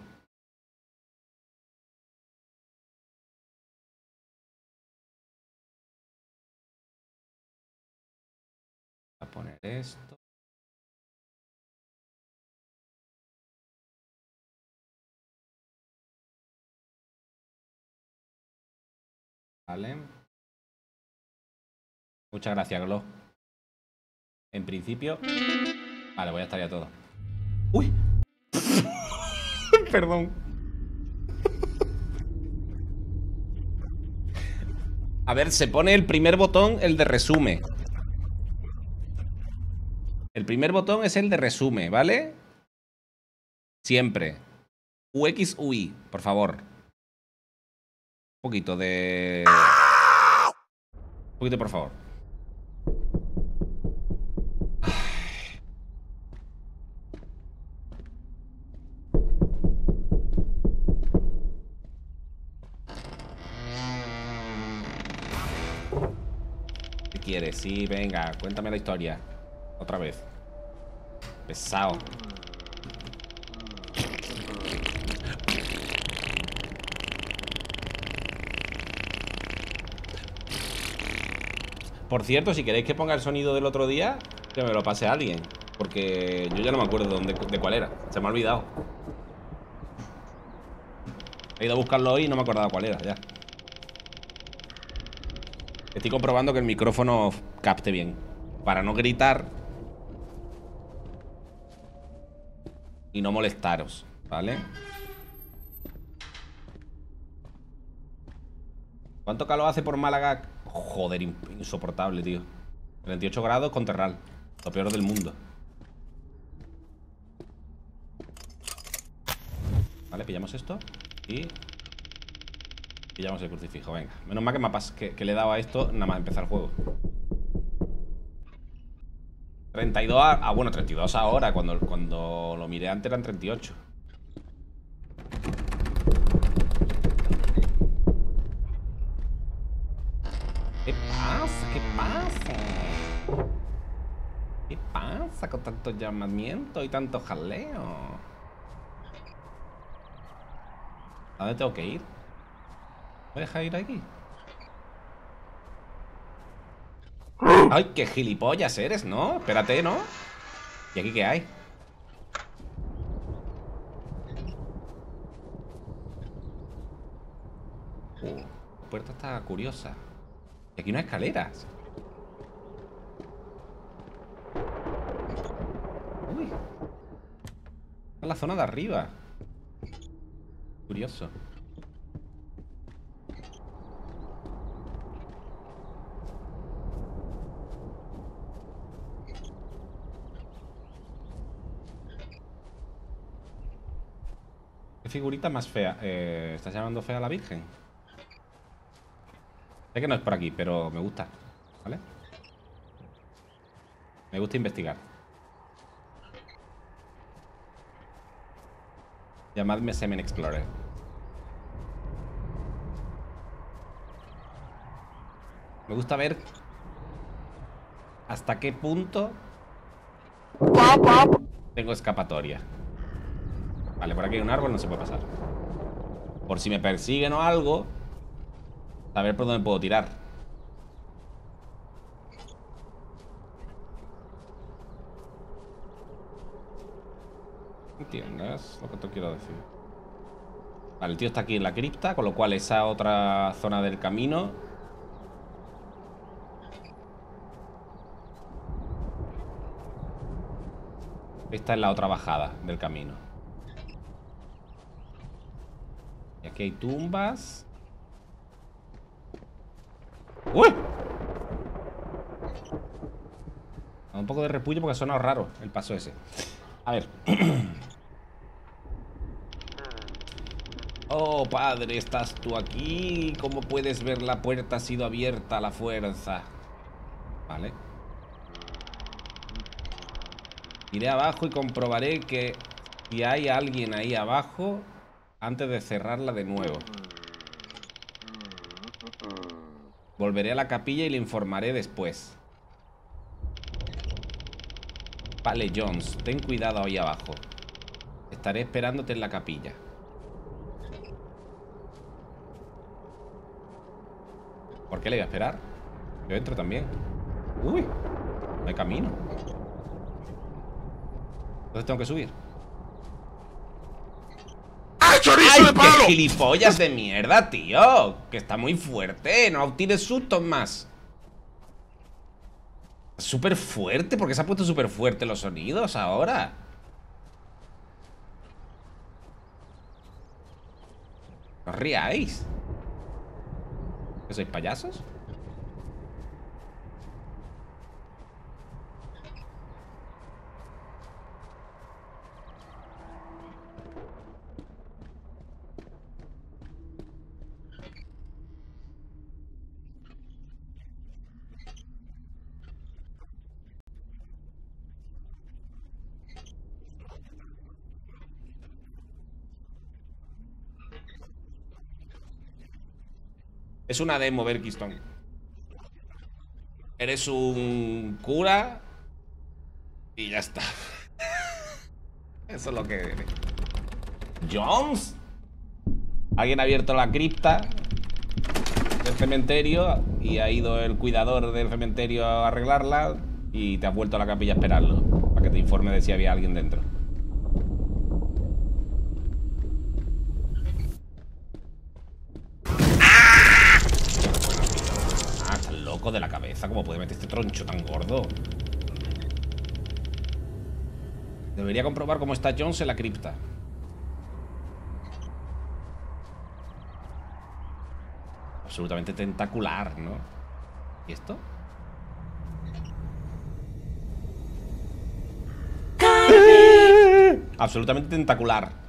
Voy a poner esto. Vale. Muchas gracias, Glo. En principio... Vale, voy a estar ya todo. ¡Uy! Perdón. A ver, se pone el primer botón, el de resume. El primer botón es el de resume, ¿vale? Siempre. U X U I, por favor. Un poquito de... Un poquito, por favor. ¿Qué quieres? Sí, venga, cuéntame la historia. Otra vez. Pesado. Por cierto, si queréis que ponga el sonido del otro día, que me lo pase a alguien. Porque yo ya no me acuerdo de, dónde, de cuál era. Se me ha olvidado. He ido a buscarlo hoy y no me acordaba cuál era ya. Estoy comprobando que el micrófono capte bien. Para no gritar y no molestaros, ¿vale? ¿Cuánto calor hace por Málaga? Joder, insoportable, tío. treinta y ocho grados con terral. Lo peor del mundo. Vale, pillamos esto. Y pillamos el crucifijo, venga. Menos mal que, me pas que, que le he dado a esto nada más empezar el juego. treinta y dos a... Ah, bueno, treinta y dos ahora. Cuando, cuando lo miré antes eran treinta y ocho. ¡Epa! pasa? ¿Qué pasa? ¿Qué pasa con tanto llamamiento y tanto jaleo? ¿A dónde tengo que ir? ¿Me deja ir aquí? ¡Ay, qué gilipollas eres, ¿no? Espérate, ¿no? ¿Y aquí qué hay? Uh, la puerta está curiosa. Y aquí no hay escaleras. Uy. Esta es la zona de arriba. Curioso. ¿Qué figurita más fea? Eh, ¿Estás llamando fea a la Virgen? Sé que no es por aquí, pero me gusta. ¿Vale? Me gusta investigar. Llamadme Semen Explorer. Me gusta ver hasta qué punto tengo escapatoria. Vale, por aquí hay un árbol, no se puede pasar. Por si me persiguen o algo, saber por dónde puedo tirar. ¿Entiendes lo que te quiero decir? Vale, el tío está aquí en la cripta, con lo cual esa otra zona del camino esta es la otra bajada del camino. Y aquí hay tumbas. ¡Uy! Da un poco de repullo porque ha sonado raro el paso ese. A ver. Oh, padre, ¿estás tú aquí? ¿Cómo puedes ver? La puerta ha sido abierta a la fuerza. Vale. Iré abajo y comprobaré que si hay alguien ahí abajo antes de cerrarla de nuevo. Volveré a la capilla y le informaré después. Vale, Jones, ten cuidado ahí abajo. Estaré esperándote en la capilla. ¿Por qué le voy a esperar? Yo entro también. Uy, no hay camino. Entonces tengo que subir. ¡Ay, chorizo ¡Ay, de palo! qué gilipollas de mierda, tío! Que está muy fuerte. No tires sustos más. Súper fuerte. ¿Por qué se ha puesto súper fuerte los sonidos ahora? No os riáis. ¿Que sois payasos? Es una demo, Berkiston. Eres un cura y ya está. Eso es lo que eres. ¿Jones? Alguien ha abierto la cripta del cementerio y ha ido el cuidador del cementerio a arreglarla y te has vuelto a la capilla a esperarlo para que te informe de si había alguien dentro. De la cabeza, ¿cómo puede meter este troncho tan gordo? Debería comprobar cómo está Jones en la cripta. Absolutamente tentacular, ¿no? ¿Y esto? Absolutamente tentacular.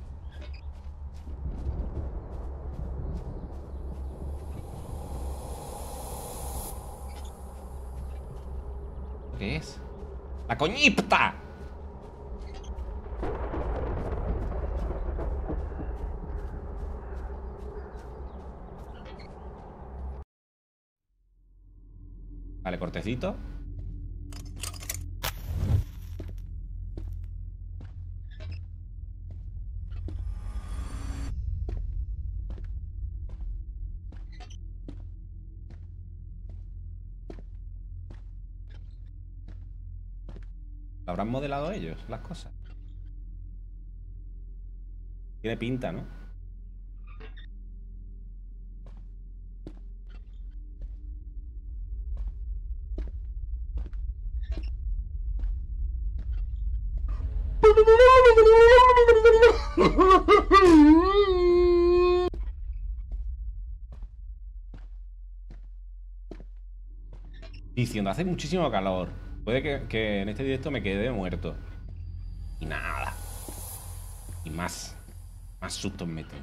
¿Qué es? ¡La coñipta! Vale, cortecito. ¿Lo habrán modelado ellos, las cosas? Tiene pinta, ¿no? Diciendo, hace muchísimo calor. Puede que, que en este directo me quede muerto. Y nada. Y más. Más sustos meten.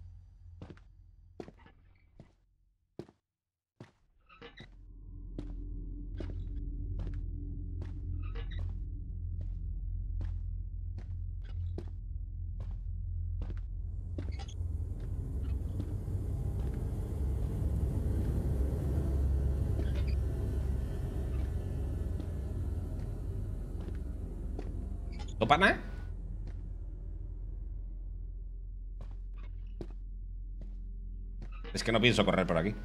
¿No para nada? Es que no pienso correr por aquí.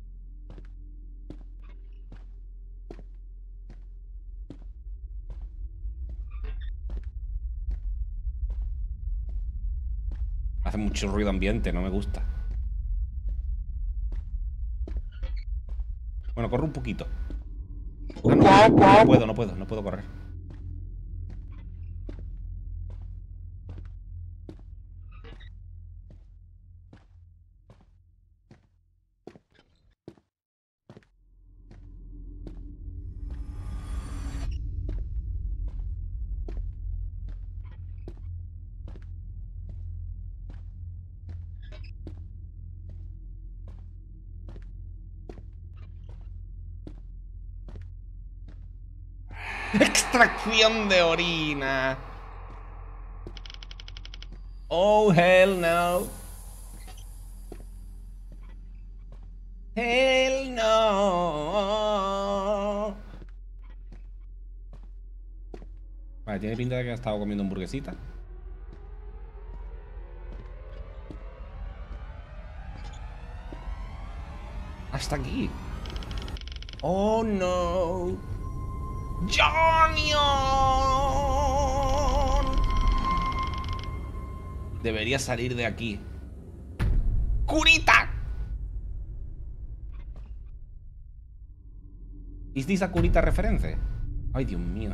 Hace mucho ruido ambiente, no me gusta. Bueno, corro un poquito. Ah, no, no puedo, no puedo, no puedo correr. Extracción de orina. Oh, hell no. Hell no. Vale, tiene pinta de que ha estado comiendo hamburguesita. Hasta aquí. Oh, no. ¡Jonion! Debería salir de aquí. ¡Kurita! ¿Es this a Kurita referencia? Ay, Dios mío.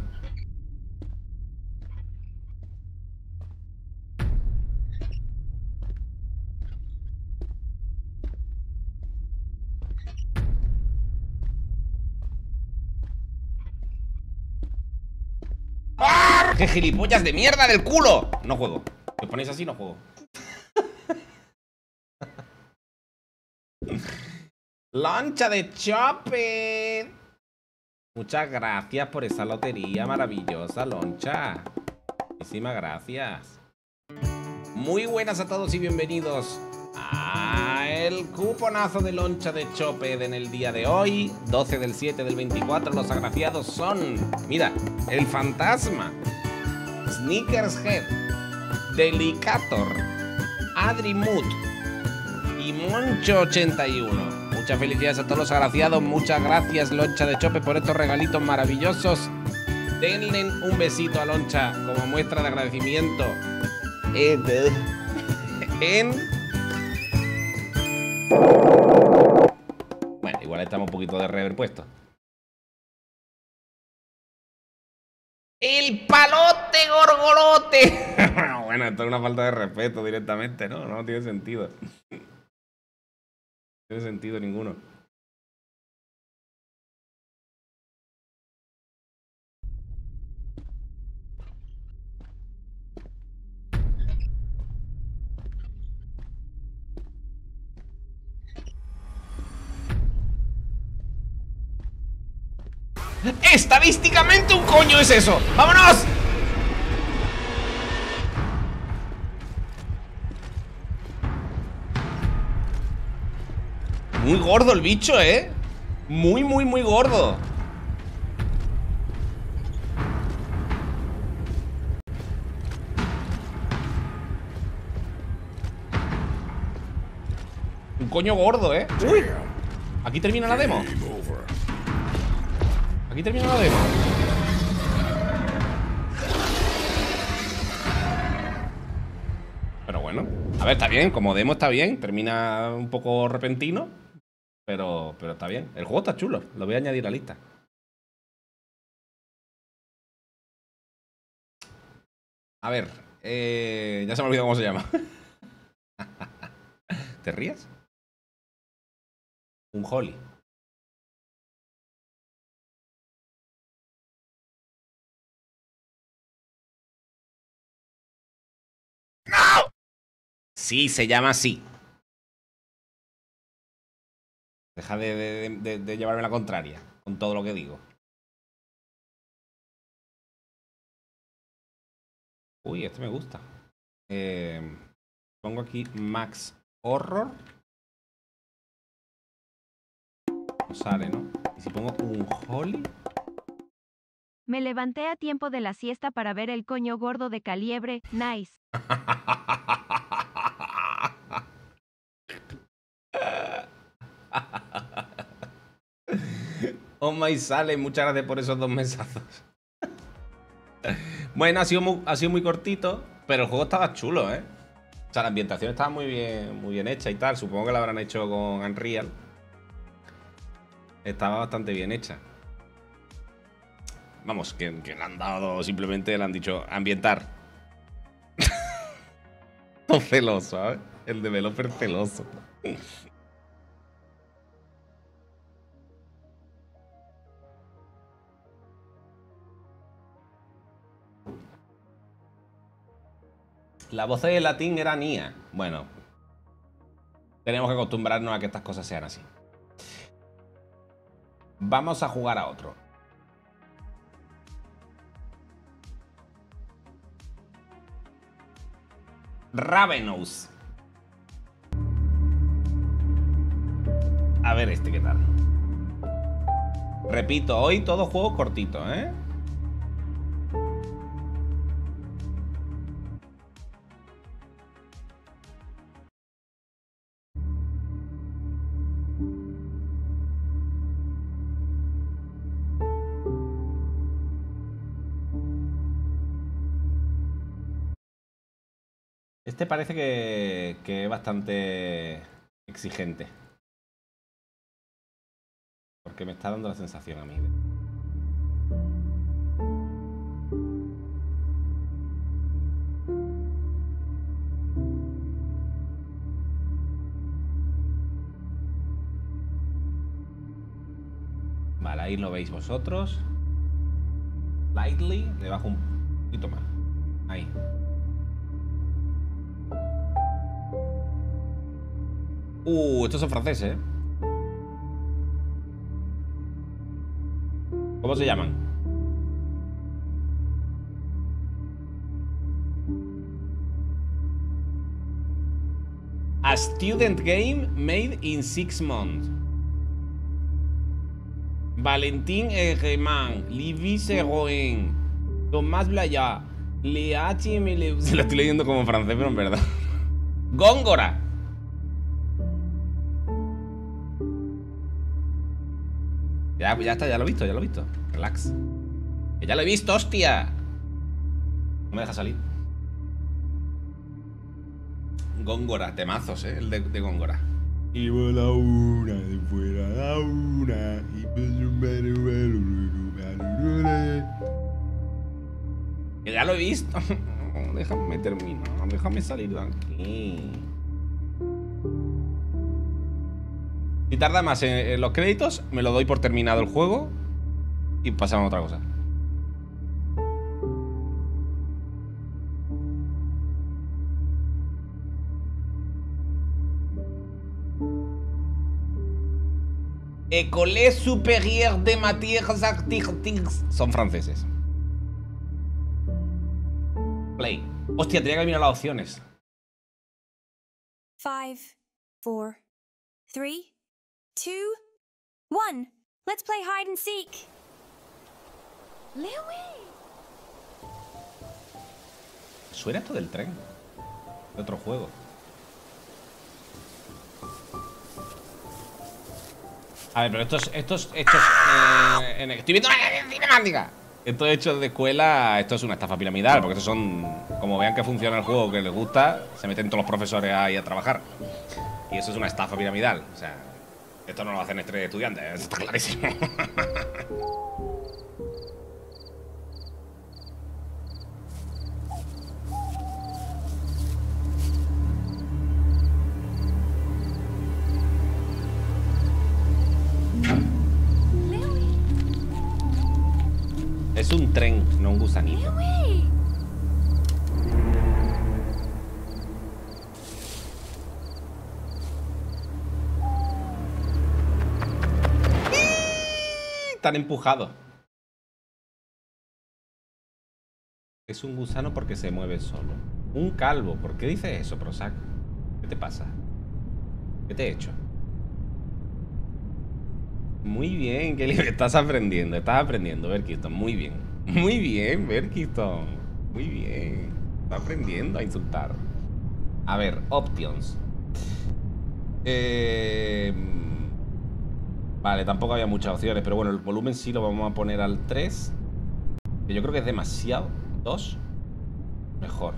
¡Qué gilipollas de mierda del culo! No juego. Si os ponéis así, no juego. Loncha de Chope. Muchas gracias por esa lotería maravillosa, Loncha. Muchísimas gracias. Muy buenas a todos y bienvenidos a el cuponazo de Loncha de Chope en el día de hoy, doce del siete del veinticuatro. Los agraciados son, mira, el Fantasma, Sneakers Head, Delicator, Adri Mood y Moncho ochenta y uno. Muchas felicidades a todos los agraciados. Muchas gracias, Loncha de Chope, por estos regalitos maravillosos. Denle un besito a Loncha como muestra de agradecimiento en... Bueno, igual estamos un poquito de reverb puesto. ¡El palote gorgolote! Bueno, esto es una falta de respeto directamente, ¿no? No tiene sentido. No tiene sentido ninguno. Estadísticamente un coño es eso. ¡Vámonos! Muy gordo el bicho, ¿eh? Muy, muy, muy gordo. Un coño gordo, ¿eh? Uy. Aquí termina la demo. Aquí termina la demo. Pero bueno. A ver, está bien. Como demo está bien. Termina un poco repentino. Pero, pero está bien. El juego está chulo. Lo voy a añadir a la lista. A ver. Eh, ya se me ha olvidado cómo se llama. ¿Te ríes? Un Holly. ¡No! Sí, se llama así. Deja de, de, de, de llevarme la contraria con todo lo que digo. Uy, este me gusta. Eh, pongo aquí Max Horror. No sale, ¿no? Y si pongo un Holly. Me levanté a tiempo de la siesta para ver el coño gordo de Caliebre. Nice. Oh my sale, muchas gracias por esos dos mesazos. Bueno, ha sido, muy, ha sido muy cortito, pero el juego estaba chulo, ¿eh? O sea, la ambientación estaba muy bien, muy bien hecha y tal. Supongo que la habrán hecho con Unreal. Estaba bastante bien hecha. Vamos, que, que le han dado, simplemente le han dicho ambientar. Todo celoso, ¿sabes? El developer celoso. La voz de latín era Nia. Bueno, tenemos que acostumbrarnos a que estas cosas sean así. Vamos a jugar a otro. Ravenous. A ver este qué tal. Repito, hoy todo juego cortito, ¿eh? Este parece que, que es bastante exigente. Porque me está dando la sensación a mí. Vale, ahí lo veis vosotros. Lightly, le bajo un poquito más. Ahí. Uh, estos son franceses, ¿eh? ¿Cómo se llaman? A student game made in six months. Valentín Egeman, Livy Segoen, Tomás Blaya, Leachi M L. Se lo estoy leyendo como francés, pero en verdad. Góngora. Ya, ya está, ya lo he visto, ya lo he visto. Relax. Que ya lo he visto, hostia. No me deja salir. Góngora, temazos, eh, el de, de Góngora. Y voy la una, de fuera la una. Y que ya lo he visto. Déjame terminar, déjame salir de aquí. Si tarda más en, en los créditos, me lo doy por terminado el juego y pasamos a otra cosa. École supérieure de matières artistiques. Son franceses. Play. Hostia, tenía que mirar las opciones. Five, four, three, two, one. Let's play hide and seek. Louis. Suena esto del tren. De otro juego. A ver, pero estos, estos hechos eh, en, estoy viendo una cinemática. Estos hechos de escuela, esto es una estafa piramidal, porque estos son, como vean que funciona el juego, que les gusta, se meten todos los profesores ahí a trabajar. Y eso es una estafa piramidal. O sea, esto no lo hacen tres estudiantes, eso está clarísimo. Es un tren, no un gusanito. Están empujados. Es un gusano porque se mueve solo. Un calvo. ¿Por qué dices eso, Prozac? ¿Qué te pasa? ¿Qué te he hecho? Muy bien, Kelly, estás aprendiendo, estás aprendiendo, Berkiston, muy bien. Muy bien, Berkiston. Muy bien. Estás aprendiendo a insultar. A ver, options. Eh... Vale, tampoco había muchas opciones, pero bueno, el volumen sí lo vamos a poner al tres. Que yo creo que es demasiado. dos. Mejor.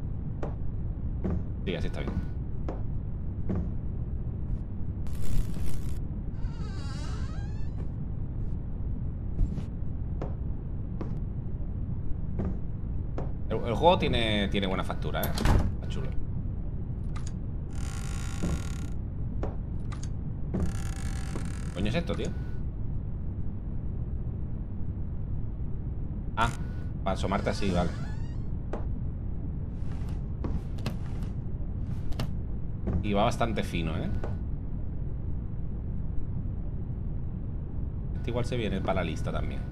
Sí, así está bien. El, el juego tiene, tiene buena factura, ¿eh? Está chulo. ¿Qué coño es esto, tío? Ah, para asomarte así, vale. Y va bastante fino, ¿eh? Este igual se viene para la lista también.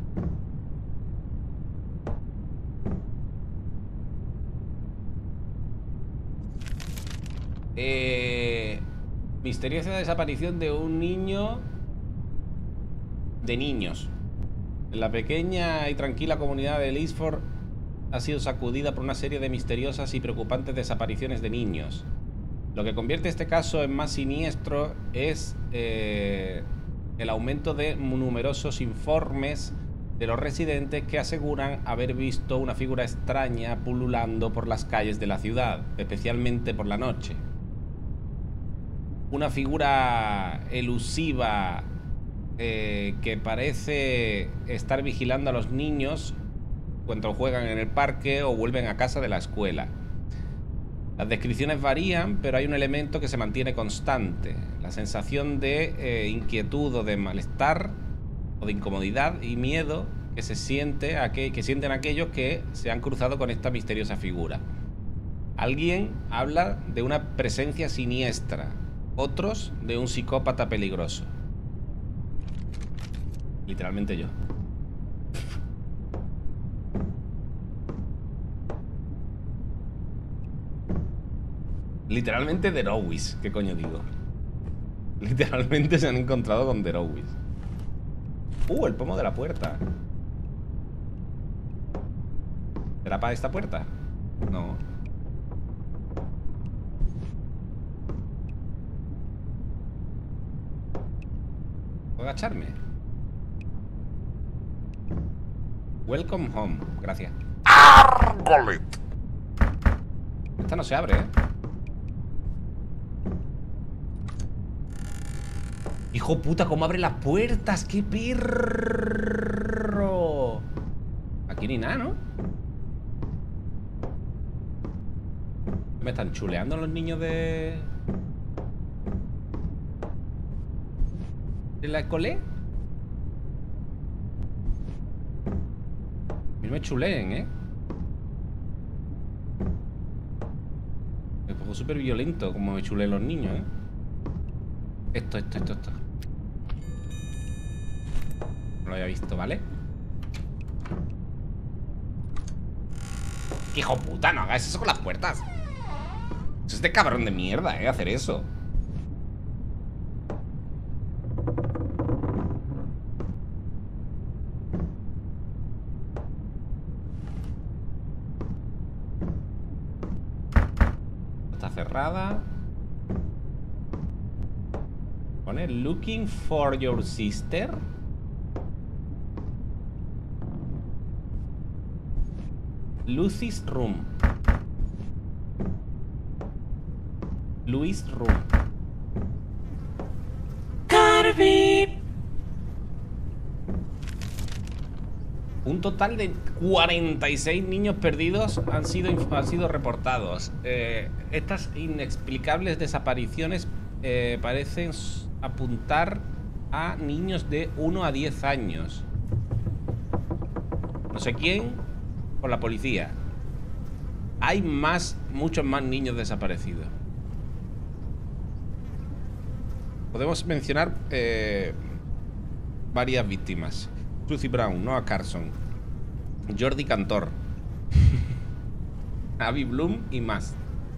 Eh, misteriosa desaparición de un niño. De niños. La pequeña y tranquila comunidad de Lisford ha sido sacudida por una serie de misteriosas y preocupantes desapariciones de niños. Lo que convierte este caso en más siniestro es eh, el aumento de numerosos informes de los residentes que aseguran haber visto una figura extraña pululando por las calles de la ciudad, especialmente por la noche. Una figura elusiva eh, que parece estar vigilando a los niños cuando juegan en el parque o vuelven a casa de la escuela. Las descripciones varían, pero hay un elemento que se mantiene constante: la sensación de eh, inquietud o de malestar o de incomodidad y miedo que se siente a que, que sienten aquellos que se han cruzado con esta misteriosa figura. Alguien habla de una presencia siniestra, otros de un psicópata peligroso. Literalmente yo. Literalmente Derowis, ¿qué coño digo? Literalmente se han encontrado con Derowis. Uh, el pomo de la puerta. ¿Será para esta puerta? No. ¿Puedo agacharme? Welcome home, gracias. ¡Argolit! Esta no se abre, ¿eh? Hijo puta, cómo abre las puertas. ¡Qué perro! Aquí ni nada, ¿no? ¿Me están chuleando los niños de... de la escuela? No me chuleen, ¿eh? Me pongo súper violento como me chuleen los niños, ¿eh? Esto, esto, esto, esto. No lo había visto, ¿vale? ¡Qué hijo puta! No hagas eso con las puertas. Eso es de cabrón de mierda, ¿eh? Hacer eso. cerrada. Pone looking for your sister. Lucy's room. Louis' room. Un total de cuarenta y seis niños perdidos han sido, han sido reportados. Eh, estas inexplicables desapariciones eh, parecen apuntar a niños de uno a diez años. No sé quién, por la policía. Hay más, muchos más niños desaparecidos. Podemos mencionar eh, varias víctimas. Lucy Brown, Noah Carson, Jordi Cantor, Abby Bloom y más.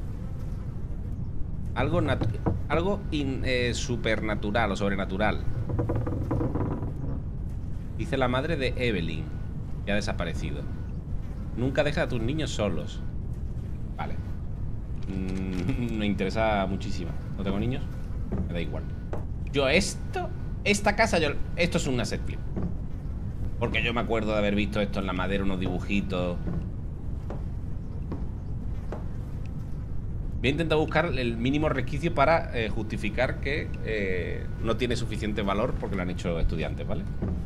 Algo, algo in, eh, supernatural o sobrenatural. Dice la madre de Evelyn, que ha desaparecido. Nunca deja a tus niños solos. Vale. Mm, me interesa muchísimo. ¿No tengo niños? Me da igual. Yo esto, esta casa, yo, esto es un asset flip. Porque yo me acuerdo de haber visto esto en la madera, unos dibujitos. Voy a intentar buscar el mínimo resquicio para eh, justificar que eh, no tiene suficiente valor porque lo han hecho estudiantes, ¿vale?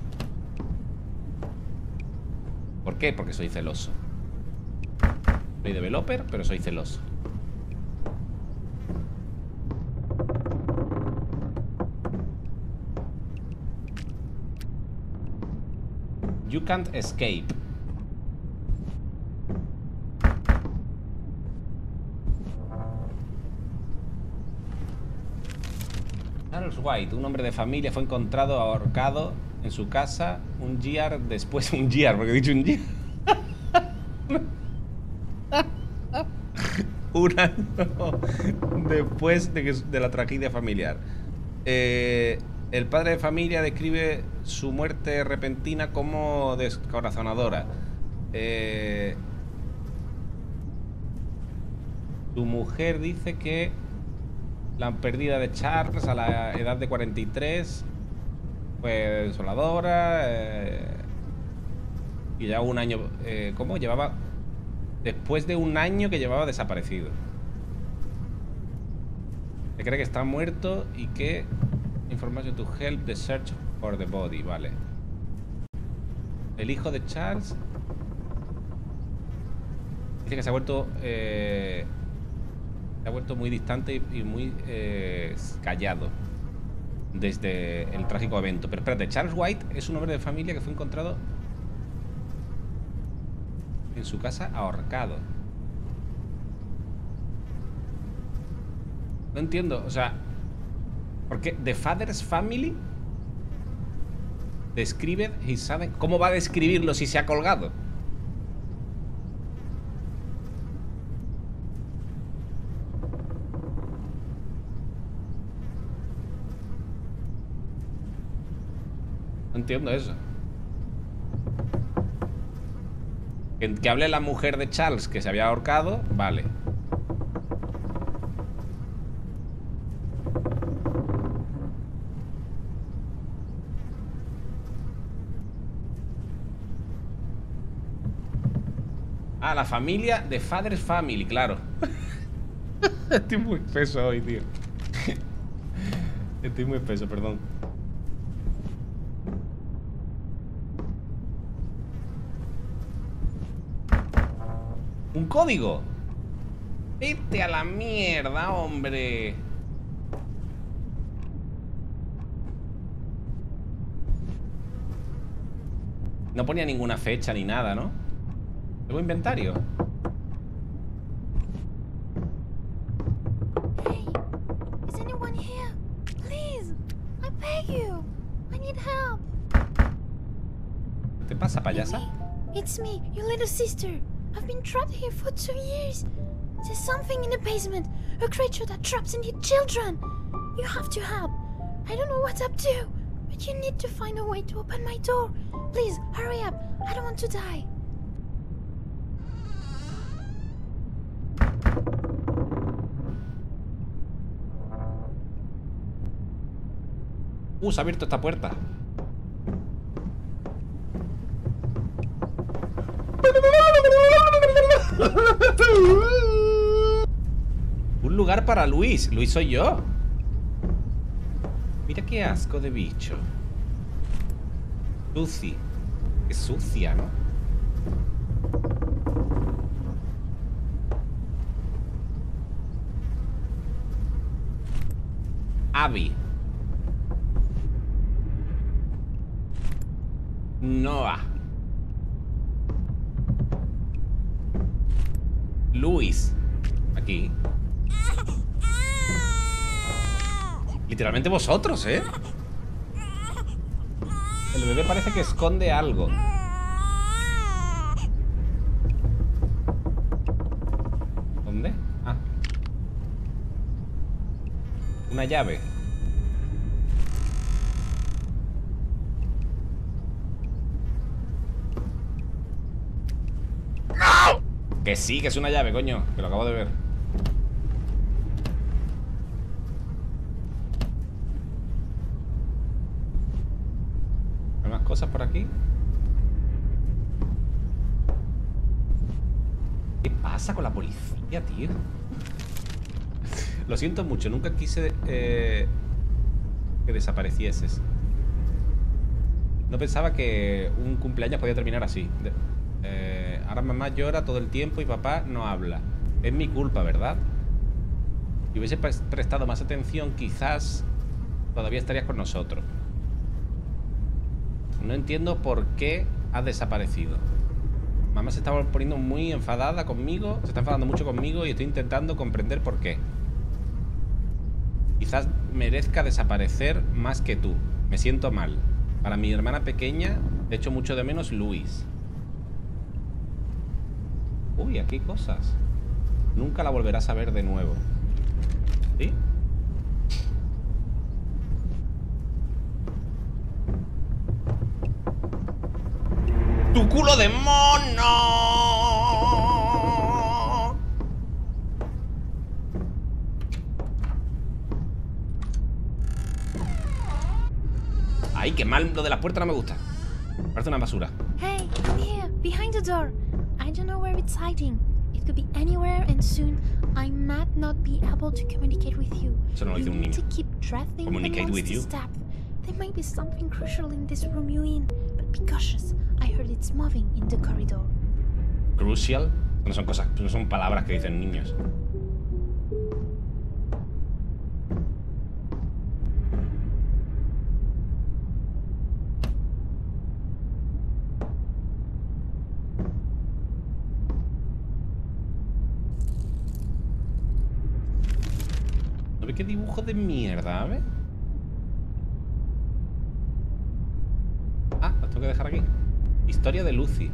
¿Por qué? Porque soy celoso. Soy developer, pero soy celoso. You can't escape. Charles White, un hombre de familia, fue encontrado ahorcado en su casa un year después. Un year, porque he dicho un year. Un año después de, que, de la tragedia familiar. Eh... El padre de familia describe su muerte repentina como descorazonadora. Eh, su mujer dice que la pérdida de Charles a la edad de cuarenta y tres fue desoladora. Eh, y ya un año... Eh, ¿Cómo? Llevaba... Después de un año que llevaba desaparecido. Se cree que está muerto y que... Information to help the search for the body, vale. El hijo de Charles dice que se ha vuelto eh, se ha vuelto muy distante y muy eh, callado desde el trágico evento. Pero espérate, Charles White es un hombre de familia que fue encontrado en su casa ahorcado. No entiendo, o sea, porque The Father's Family describe his son. ¿Cómo va a describirlo si se ha colgado? No entiendo eso. Que, que hable la mujer de Charles que se había ahorcado, vale. Ah, la familia de Father's Family, claro. Estoy muy espeso hoy, tío. Estoy muy espeso, perdón. ¿Un código? Vete a la mierda, hombre. No ponía ninguna fecha ni nada, ¿no? ¿Tengo inventario? Hey, is anyone here? Please, I beg you. I need help. ¿Qué te pasa, payasa? Amy, it's me, your little sister. I've been trapped here for two years. There's something in the basement, a creature that traps and eats children. You have to help. I don't know what's up to, but you need to find a way to open my door. Please, hurry up. I don't want to die. Uh, se ha abierto esta puerta. Un lugar para Luis. Luis soy yo. Mira qué asco de bicho. Suci. Qué sucia, ¿no? Abby. Noah. Luis. Aquí. Literalmente vosotros, ¿eh? El bebé parece que esconde algo. ¿Dónde? Ah. Una llave. Que sí, que es una llave, coño. Que lo acabo de ver. ¿Hay más cosas por aquí? ¿Qué pasa con la policía, tío? Lo siento mucho, nunca quise eh, que desaparecieses. No pensaba que un cumpleaños podía terminar así. De Eh, ahora mamá llora todo el tiempo y papá no habla. Es mi culpa, ¿verdad? Si hubiese prestado más atención, quizás todavía estarías con nosotros. No entiendo por qué has desaparecido. Mamá se estaba poniendo muy enfadada conmigo. Se está enfadando mucho conmigo y estoy intentando comprender por qué. Quizás merezca desaparecer más que tú. Me siento mal. Para mi hermana pequeña, le echo mucho de menos Luis. Uy, aquí hay cosas. Nunca la volverás a ver de nuevo. ¿Sí? ¡Tu culo de mono! Ay, qué mal, lo de las puertas no me gusta. Parece una basura. Hey, I'm here, behind the door. I don't know where it's hiding. It could be anywhere, and soon I might not be able to communicate with you. Eso no lo dice un You need niño. to keep drafting the Communicate with you. monster step. There might be something crucial in this room you're in, but be cautious. I heard it's moving in the corridor. Crucial. No son cosas, no son palabras que dicen niños. ¿No ve qué dibujo de mierda, ¿ves? Ah, lo tengo que dejar aquí. Historia de Lucy.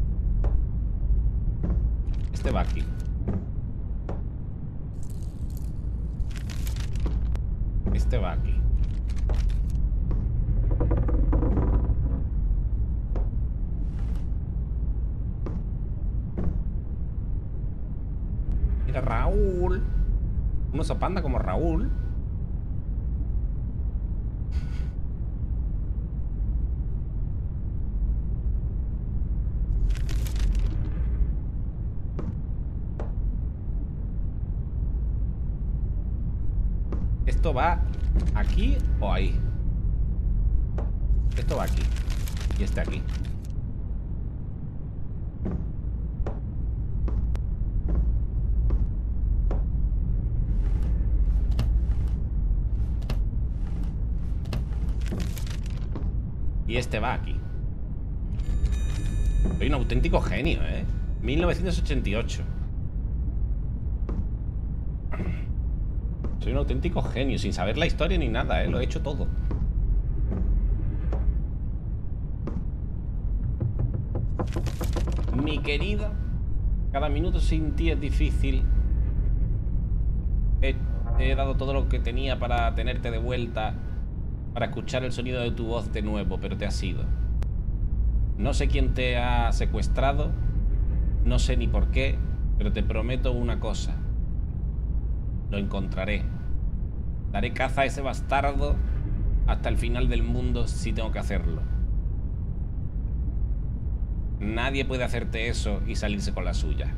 Este va aquí. Este va aquí. Mira, Raúl. Un oso panda como Raúl. ¿Esto va aquí o ahí? Esto va aquí. Y este aquí. Y este va aquí. Soy un auténtico genio, ¿eh? mil novecientos ochenta y ocho. Soy un auténtico genio, sin saber la historia ni nada, ¿eh? Lo he hecho todo. Mi querida, cada minuto sin ti es difícil. He, he dado todo lo que tenía para tenerte de vuelta, para escuchar el sonido de tu voz de nuevo, pero te has ido. No sé quién te ha secuestrado, no sé ni por qué, pero te prometo una cosa. Lo encontraré. Daré caza a ese bastardo hasta el final del mundo si tengo que hacerlo. Nadie puede hacerte eso y salirse con la suya.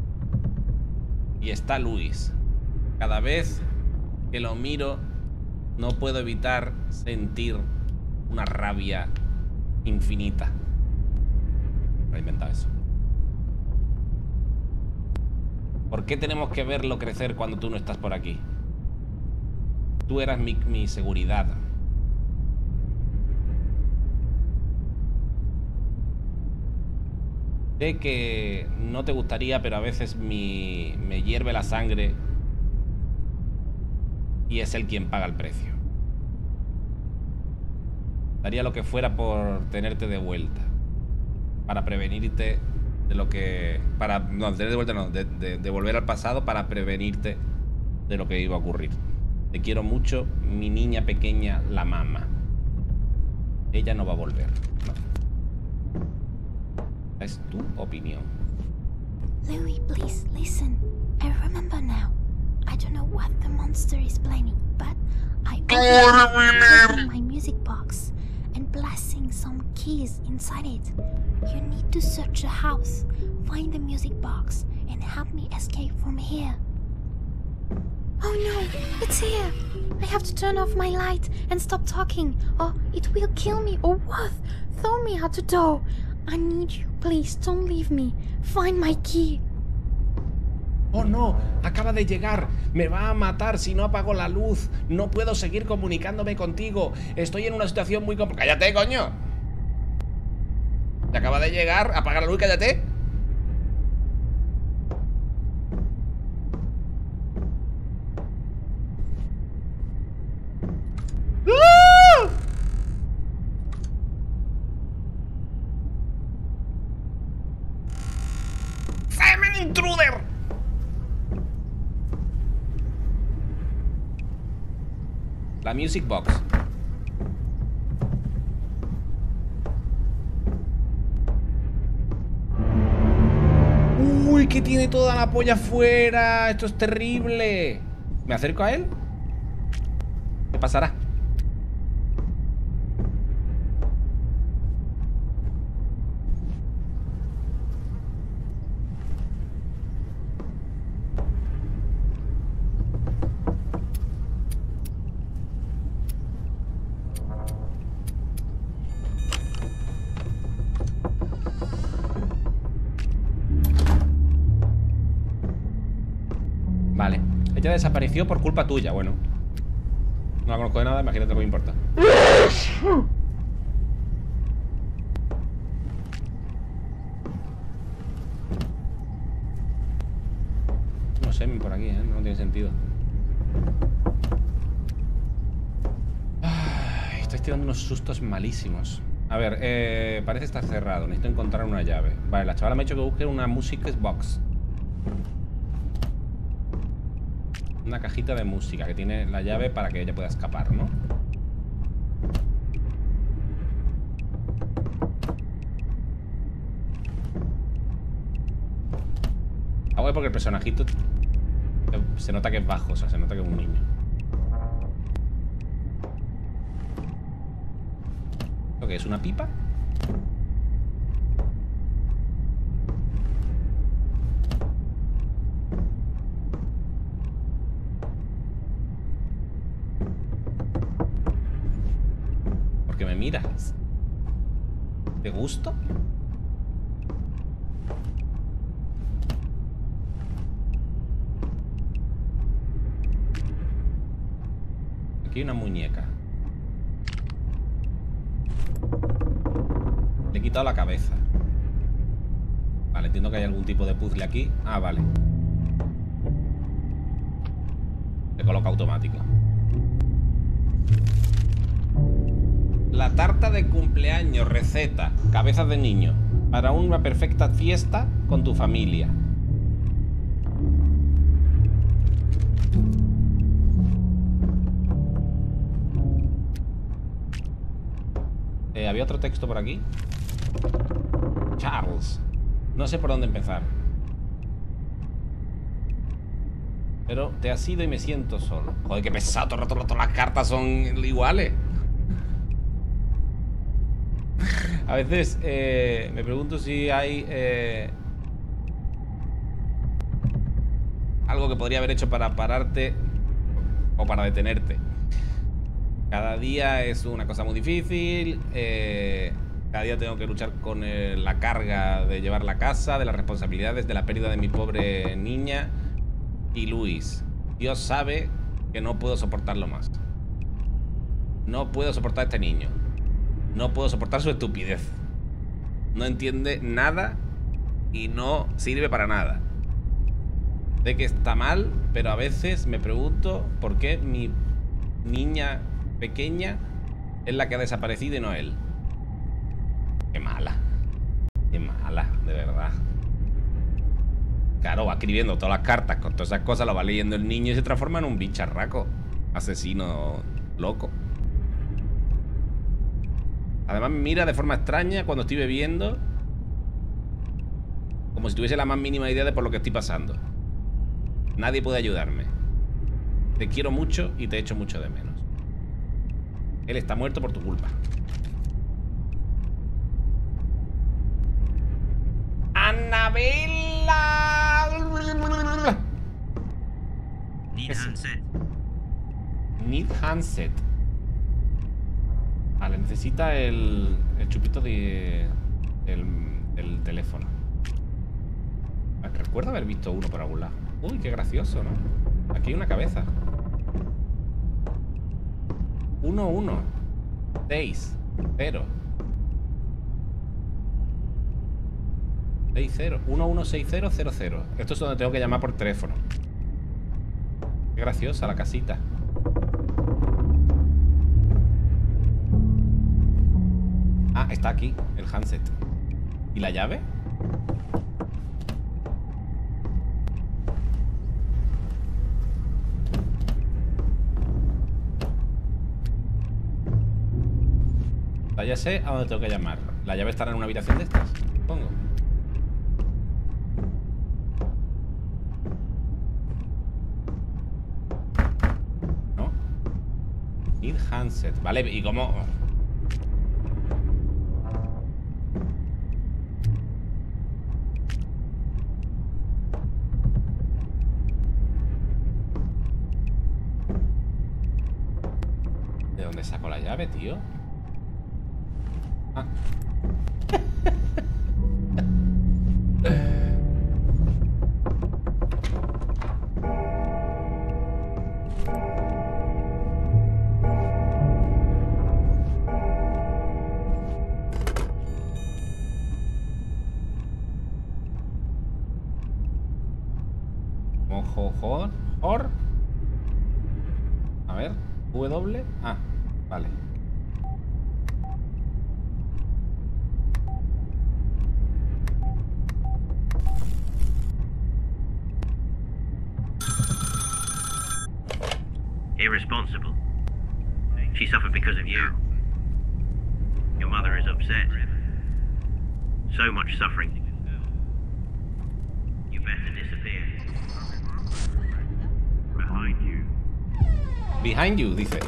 Y está Luis. Cada vez que lo miro, no puedo evitar sentir una rabia infinita. Me he inventado eso. ¿Por qué tenemos que verlo crecer cuando tú no estás por aquí? Tú eras mi, mi seguridad. Sé que no te gustaría, pero a veces mi, me hierve la sangre y es él quien paga el precio. Daría lo que fuera por tenerte de vuelta, para prevenirte de lo que... Para, no, tener de vuelta no, de, de, de volver al pasado para prevenirte de lo que iba a ocurrir. Te quiero mucho, mi niña pequeña, la mamá. Ella no va a volver. No. Es tu opinión. Louis, please listen. I remember now. I don't know what the monster is planning, but I opened my music box and blasting some keys inside it. You need to search the house, find the music box, and help me escape from here. Oh no, it's here! I have to turn off my light and stop talking, or it will kill me, or what? Throw me out the door. I need you, please, don't leave me. Find my key. Oh no, acaba de llegar. Me va a matar si no apago la luz. No puedo seguir comunicándome contigo. Estoy en una situación muy complicada. ¡Cállate, coño! Te acaba de llegar. Apaga la luz, cállate. ¡Ah! ¡Semen intruder! La music box. Uy, que tiene toda la polla afuera. Esto es terrible. ¿Me acerco a él? ¿Qué pasará? Vale, ella desapareció por culpa tuya. Bueno, no la conozco de nada, imagínate lo que me importa. No sé, por aquí, ¿eh? No tiene sentido. Ay, estoy tirando unos sustos malísimos. A ver, eh, parece estar cerrado. Necesito encontrar una llave. Vale, la chavala me ha dicho que busque una music box. Una cajita de música que tiene la llave para que ella pueda escapar, ¿no? Ah, bueno, porque el personajito se nota que es bajo, o sea, se nota que es un niño. ¿Lo que es? ¿Una pipa? ¿Por qué me miras? ¿Te gusto? Aquí hay una muñeca. Le he quitado la cabeza. Vale, entiendo que hay algún tipo de puzzle aquí. Ah, vale. Se coloca automático. La tarta de cumpleaños, receta, cabezas de niño, para una perfecta fiesta con tu familia. Eh, había otro texto por aquí. Charles. No sé por dónde empezar. Pero te has ido y me siento solo. Joder, qué pesado, todo el rato, todas las cartas son iguales. A veces eh, me pregunto si hay eh, algo que podría haber hecho para pararte o para detenerte. Cada día es una cosa muy difícil. Eh, cada día tengo que luchar con eh, la carga de llevar la casa, de las responsabilidades, de la pérdida de mi pobre niña. Y Luis, Dios sabe que no puedo soportarlo más. No puedo soportar a este niño. No puedo soportar su estupidez. No entiende nada y no sirve para nada. Sé que está mal, pero a veces me pregunto por qué mi niña pequeña es la que ha desaparecido y no él. Qué mala. Qué mala, de verdad. Claro, va escribiendo todas las cartas con todas esas cosas, lo va leyendo el niño y se transforma en un bicharraco. Asesino loco. Además me mira de forma extraña cuando estoy bebiendo, como si tuviese la más mínima idea de por lo que estoy pasando. Nadie puede ayudarme. Te quiero mucho y te echo mucho de menos. Él está muerto por tu culpa. ¡Annabella! Need handset. Need handset. Vale, necesita el, el chupito de el, el teléfono. Recuerdo haber visto uno por algún lado. Uy, qué gracioso, ¿no? Aquí hay una cabeza. Uno, uno. Seis. Cero. Seis, cero. Uno, uno, seis, cero, cero, cero. Esto es donde tengo que llamar por teléfono. Qué graciosa la casita. Ah, está aquí, el handset. ¿Y la llave? Ya sé a dónde tengo que llamar. La llave estará en una habitación de estas, supongo. ¿No? Need handset. Vale, ¿y cómo? ¿De dónde saco la llave, tío? Ah. Ojo, jor, jor. A ver, W. Ah, vale. Irresponsible. She suffered because of you. Your mother is upset. So much suffering. You better disappear. Behind you. Behind you, dice.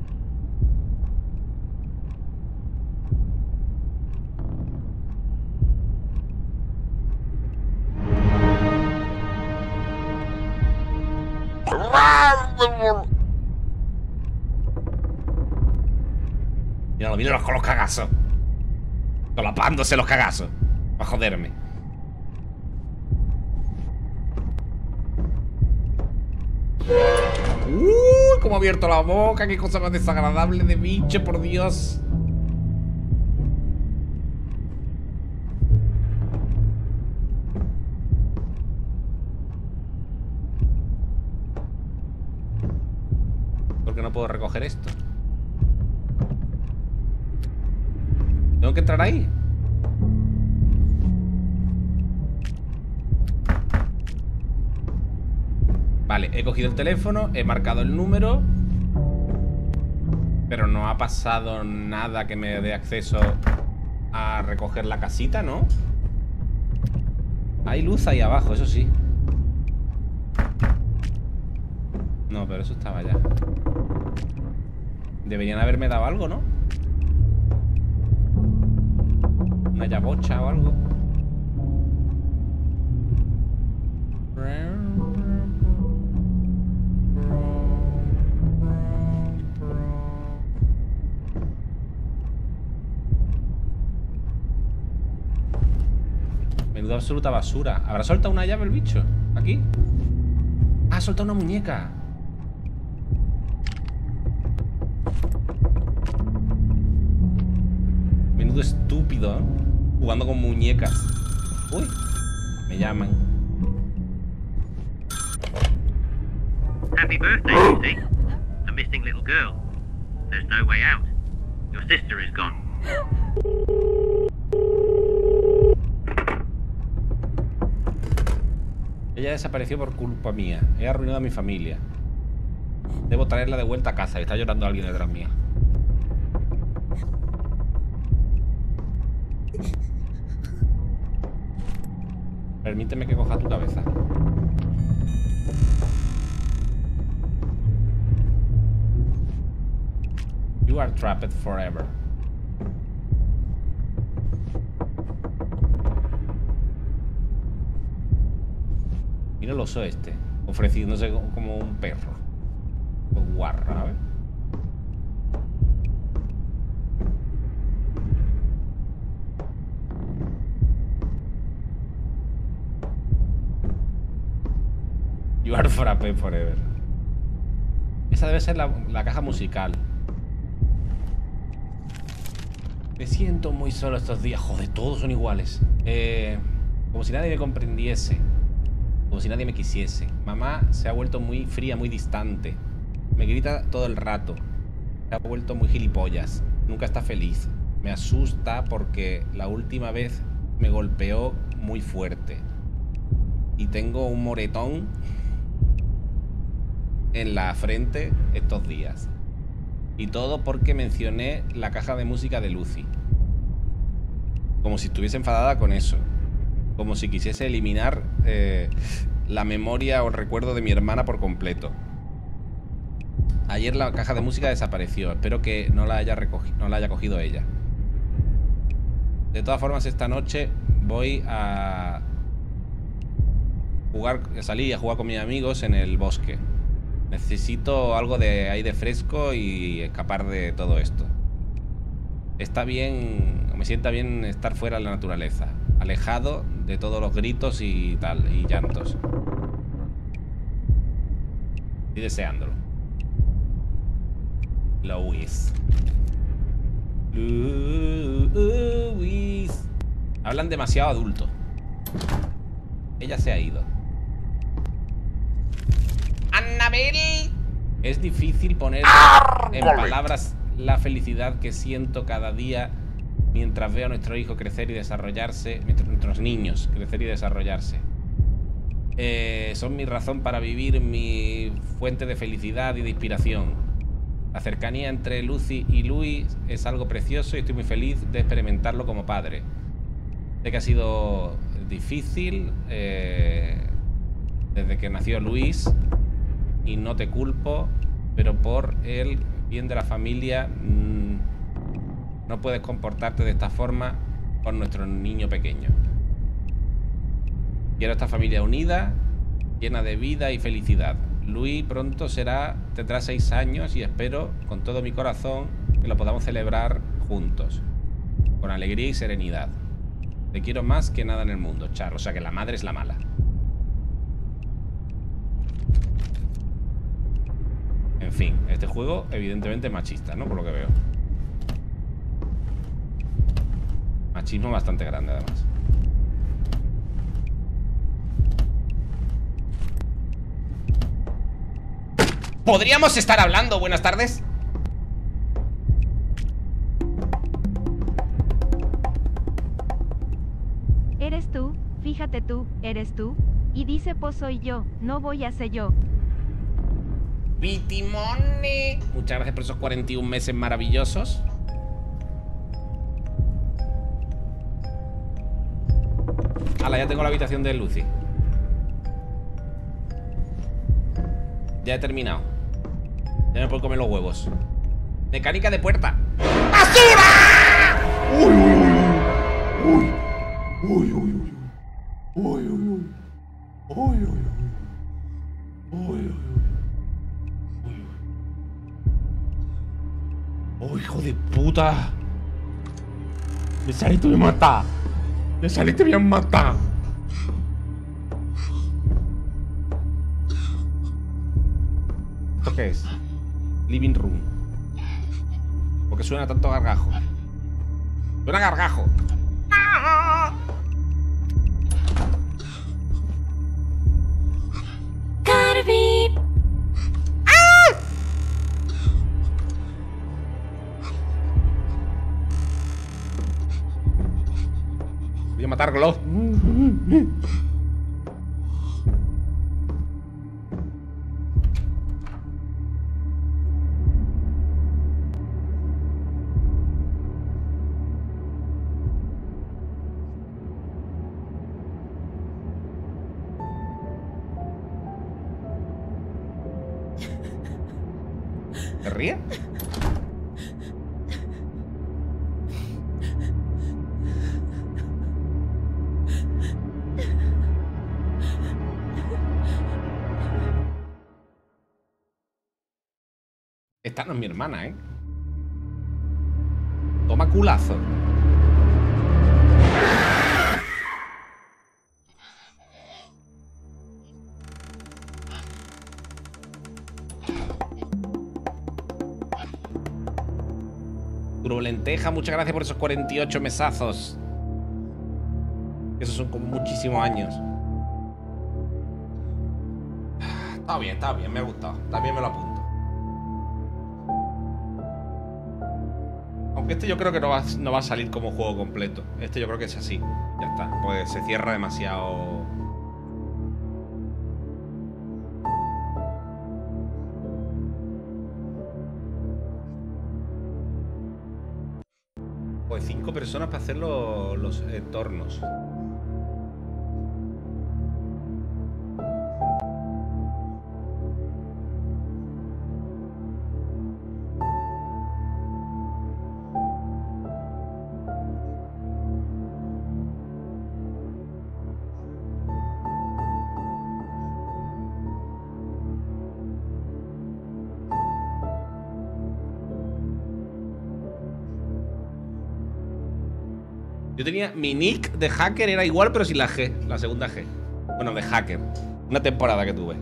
Míralo, míralo con los cagazos. Solapándose los cagazos. Para joderme. Uy, cómo ha abierto la boca. Qué cosa más desagradable de bicho, por Dios. ¿Por qué no puedo recoger esto? ¿Tengo que entrar ahí? Vale, he cogido el teléfono, he marcado el número, pero no ha pasado nada que me dé acceso a recoger la casita, ¿no? Hay luz ahí abajo, eso sí. No, pero eso estaba ya. Deberían haberme dado algo, ¿no? Una yabocha o algo. Menuda absoluta basura. ¿Habrá soltado una llave el bicho? ¿Aquí? Ah, ha soltado una muñeca. Menudo estúpido, ¿eh? Jugando con muñecas. Uy, me llaman. Happy birthday, Lucy. A missing little girl. There's no way out. Your sister is gone. Ella desapareció por culpa mía. He arruinado a mi familia. Debo traerla de vuelta a casa. Está llorando alguien detrás mía. Permíteme que coja tu cabeza. You are trapped forever. Mira el oso este, ofreciéndose como un perro. Guarra, ¿eh? You are frappe forever. Esa debe ser la, la caja musical. Me siento muy solo estos días. Joder, todos son iguales. Eh, como si nadie me comprendiese. Como si nadie me quisiese. Mamá se ha vuelto muy fría, muy distante. Me grita todo el rato. Se ha vuelto muy gilipollas. Nunca está feliz. Me asusta porque la última vez me golpeó muy fuerte. Y tengo un moretón en la frente estos días. Y todo porque mencioné la caja de música de Lucy. Como si estuviese enfadada con eso. Como si quisiese eliminar eh, la memoria o el recuerdo de mi hermana por completo. Ayer la caja de música desapareció. Espero que no la haya recogido, no la haya cogido ella. De todas formas, esta noche voy a jugar, a salir a jugar con mis amigos en el bosque. Necesito algo de aire fresco y escapar de todo esto. Está bien, me sienta bien estar fuera de la naturaleza, alejado de todos los gritos y tal, y llantos. Estoy deseándolo. Louis. Louis. Hablan demasiado adulto. Ella se ha ido. Annabel. Es difícil poner en palabras la felicidad que siento cada día mientras veo a nuestro hijo crecer y desarrollarse, nuestros niños crecer y desarrollarse. Eh, son mi razón para vivir, mi fuente de felicidad y de inspiración. La cercanía entre Lucy y Louis es algo precioso y estoy muy feliz de experimentarlo como padre. Sé que ha sido difícil eh, desde que nació Luis y no te culpo, pero por el bien de la familia mmm, no puedes comportarte de esta forma con nuestro niño pequeño. Quiero esta familia unida, llena de vida y felicidad. Luis pronto será, tendrá seis años y espero con todo mi corazón que lo podamos celebrar juntos, con alegría y serenidad. Te quiero más que nada en el mundo, Char. O sea que la madre es la mala. En fin, este juego evidentemente machista, ¿no? Por lo que veo. Machismo bastante grande, además. ¿Podríamos estar hablando? Buenas tardes. Eres tú, fíjate tú, eres tú. Y dice pues soy yo, no voy a ser yo. Vitimone. Muchas gracias por esos cuarenta y un meses maravillosos. Hala, ya tengo la habitación de Lucy. Ya he terminado. Ya me puedo comer los huevos. Mecánica de puerta. ¡Basura! Uy, uy, uy. Uy, uy, uy. Uy, uy, uy. Uy, uy, uy. Uy, uy, uy. Uy, hijo de puta. Me saliste bien matar. Me saliste bien matar. ¿Esto qué es? Living room. ¿Por qué suena tanto gargajo? Suena gargajo. Carby. Voy a matarlo. ¿Te ríe? Esta no es mi hermana, ¿eh? Toma culazo. Turbolenteja, muchas gracias por esos cuarenta y ocho mesazos. Esos son como muchísimos años. Está bien, está bien, me ha gustado. También me lo apunto. Aunque este yo creo que no va, no va a salir como juego completo. Este yo creo que es así. Ya está. Pues se cierra demasiado. Pues cinco personas para hacer los, los entornos. Yo tenía mi nick de hacker, era igual pero sin la G, la segunda G. Bueno, de hacker. Una temporada que tuve.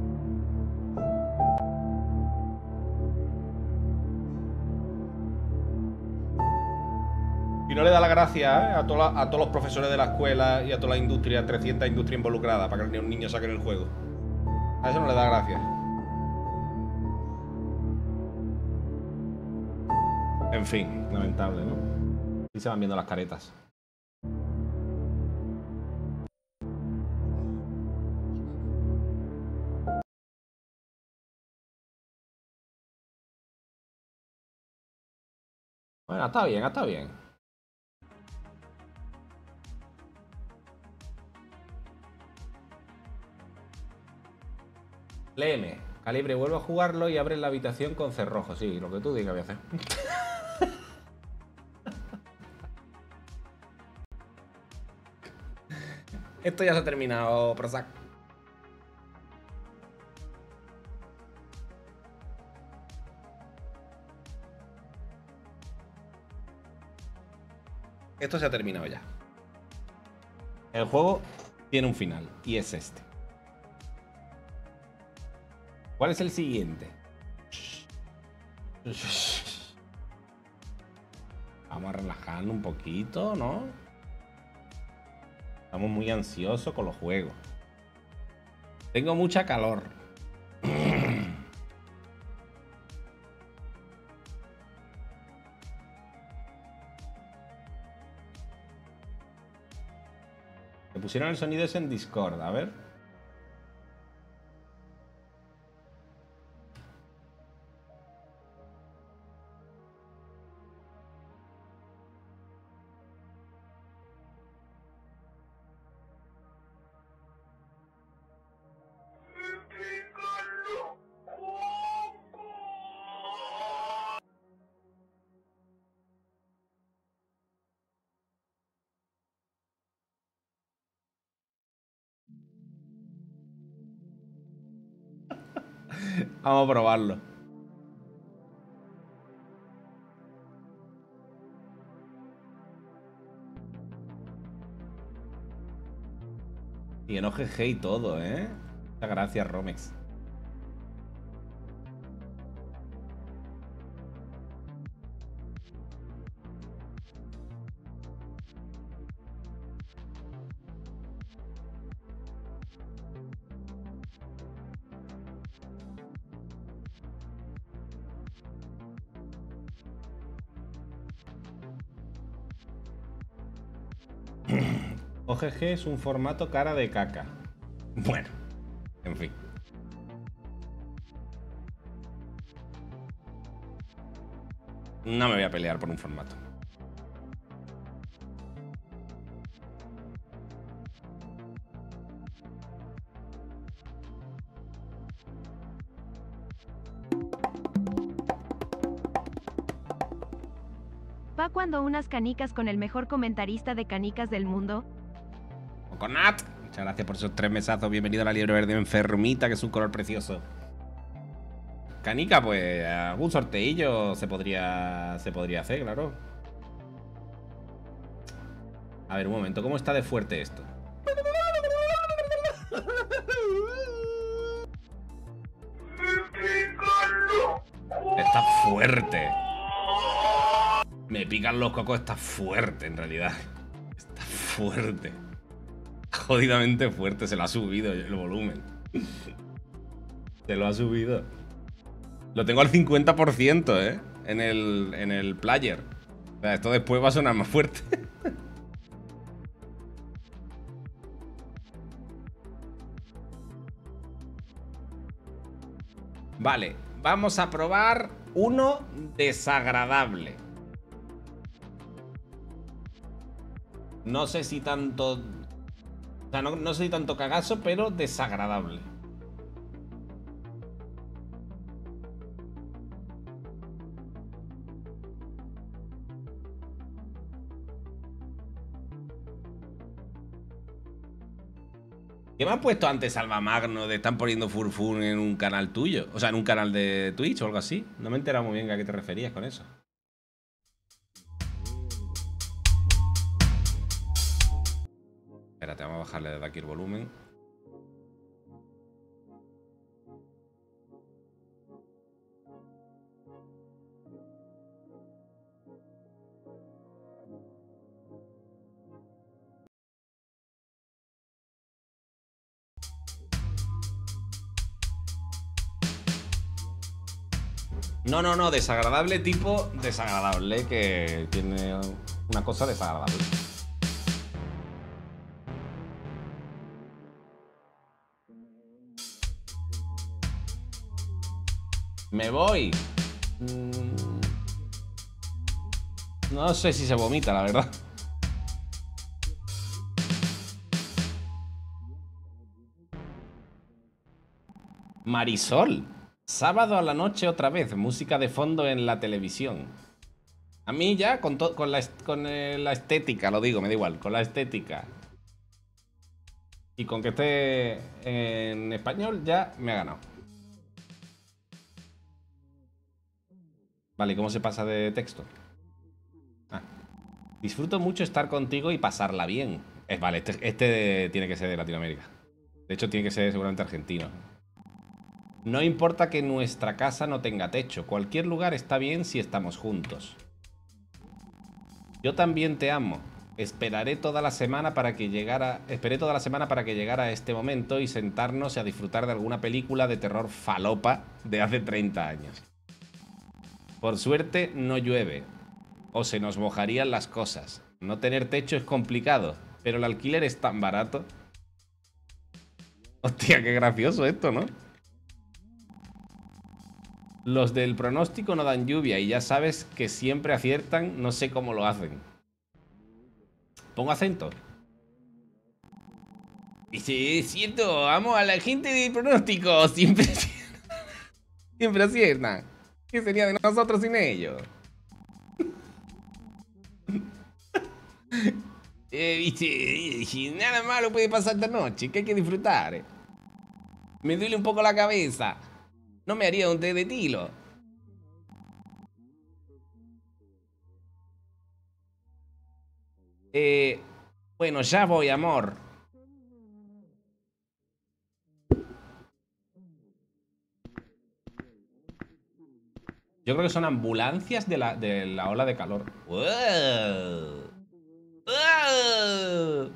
Y no le da la gracia, ¿eh? a, toda, a todos los profesores de la escuela y a toda la industria, trescientas industrias involucradas para que los niños saquen el juego. A eso no le da gracia. En fin, lamentable, ¿no? Y se van viendo las caretas. Bueno, está bien, está bien. Léeme. Calibre, vuelve a jugarlo y abre la habitación con cerrojo. Sí, lo que tú digas voy a hacer. Esto ya se ha terminado, Prozac. Esto se ha terminado ya. El juego tiene un final y es este. ¿Cuál es el siguiente? Vamos a relajarnos un poquito, ¿no? Estamos muy ansiosos con los juegos. Tengo mucha calor. Me pusieron el sonido ese en Discord, a ver. Vamos a probarlo. Y en O G G y todo, ¿eh? Muchas gracias, Romex. O G G es un formato cara de caca. Bueno, en fin. No me voy a pelear por un formato. ¿Pa cuando unas canicas con el mejor comentarista de canicas del mundo? Coconut, muchas gracias por esos tres mesazos. Bienvenido a la liebre verde enfermita, que es un color precioso. Canica, pues algún sorteillo se podría, se podría hacer, claro. A ver, un momento, ¿cómo está de fuerte esto? Está fuerte. Me pican los cocos, está fuerte en realidad. Está fuerte. Jodidamente fuerte, se lo ha subido el volumen. Se lo ha subido. Lo tengo al cincuenta por ciento, ¿eh? En el, en el player. O sea, esto después va a sonar más fuerte. Vale, vamos a probar uno desagradable. No sé si tanto... O sea, no, no sé si tanto cagazo, pero desagradable. ¿Qué me ha puesto antes Alba Magno de están poniendo Furfun en un canal tuyo? O sea, en un canal de Twitch o algo así. No me he enterado muy bien a qué te referías con eso. Espérate, vamos a bajarle desde aquí el volumen. No, no, no, desagradable tipo desagradable, que tiene una cosa desagradable. Me voy. No sé si se vomita, la verdad. Marisol. Sábado a la noche otra vez. Música de fondo en la televisión. A mí ya, con, con, la, con eh, la estética, lo digo, me da igual. Con la estética. Y con que esté en español ya me ha ganado. Vale, ¿cómo se pasa de texto? Ah. Disfruto mucho estar contigo y pasarla bien. Es vale, este, este tiene que ser de Latinoamérica. De hecho, tiene que ser seguramente argentino. No importa que nuestra casa no tenga techo. Cualquier lugar está bien si estamos juntos. Yo también te amo. Esperaré toda la semana para que llegara. Esperé toda la semana para que llegara este momento y sentarnos a disfrutar de alguna película de terror falopa de hace treinta años. Por suerte no llueve. O se nos mojarían las cosas. No tener techo es complicado, pero el alquiler es tan barato. Hostia, qué gracioso esto, ¿no? Los del pronóstico no dan lluvia y ya sabes que siempre aciertan, no sé cómo lo hacen. Pongo acento. Dice, es cierto, amo a la gente del pronóstico, siempre, siempre aciertan. ¿Qué sería de nosotros sin ellos? eh, dice, nada malo puede pasar esta noche, que hay que disfrutar. Me duele un poco la cabeza. No me haría un té de tilo. Eh, bueno, ya voy, amor. Yo creo que son ambulancias de la, de la ola de calor. ¡Wow! ¡Wow!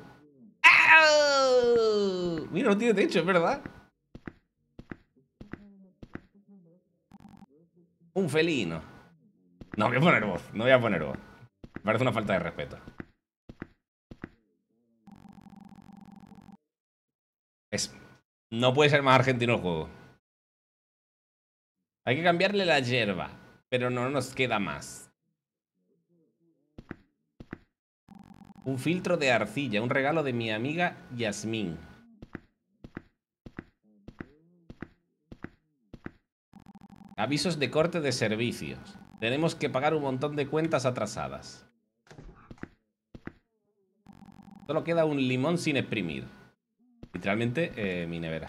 ¡Au! Mira, no tiene techo, es verdad. Un felino. No voy a poner voz, no voy a poner voz. Me parece una falta de respeto. Es... No puede ser más argentino el juego. Hay que cambiarle la hierba, pero no nos queda más. Un filtro de arcilla, un regalo de mi amiga Yasmín. Avisos de corte de servicios. Tenemos que pagar un montón de cuentas atrasadas. Solo queda un limón sin exprimir. Literalmente, eh, mi nevera.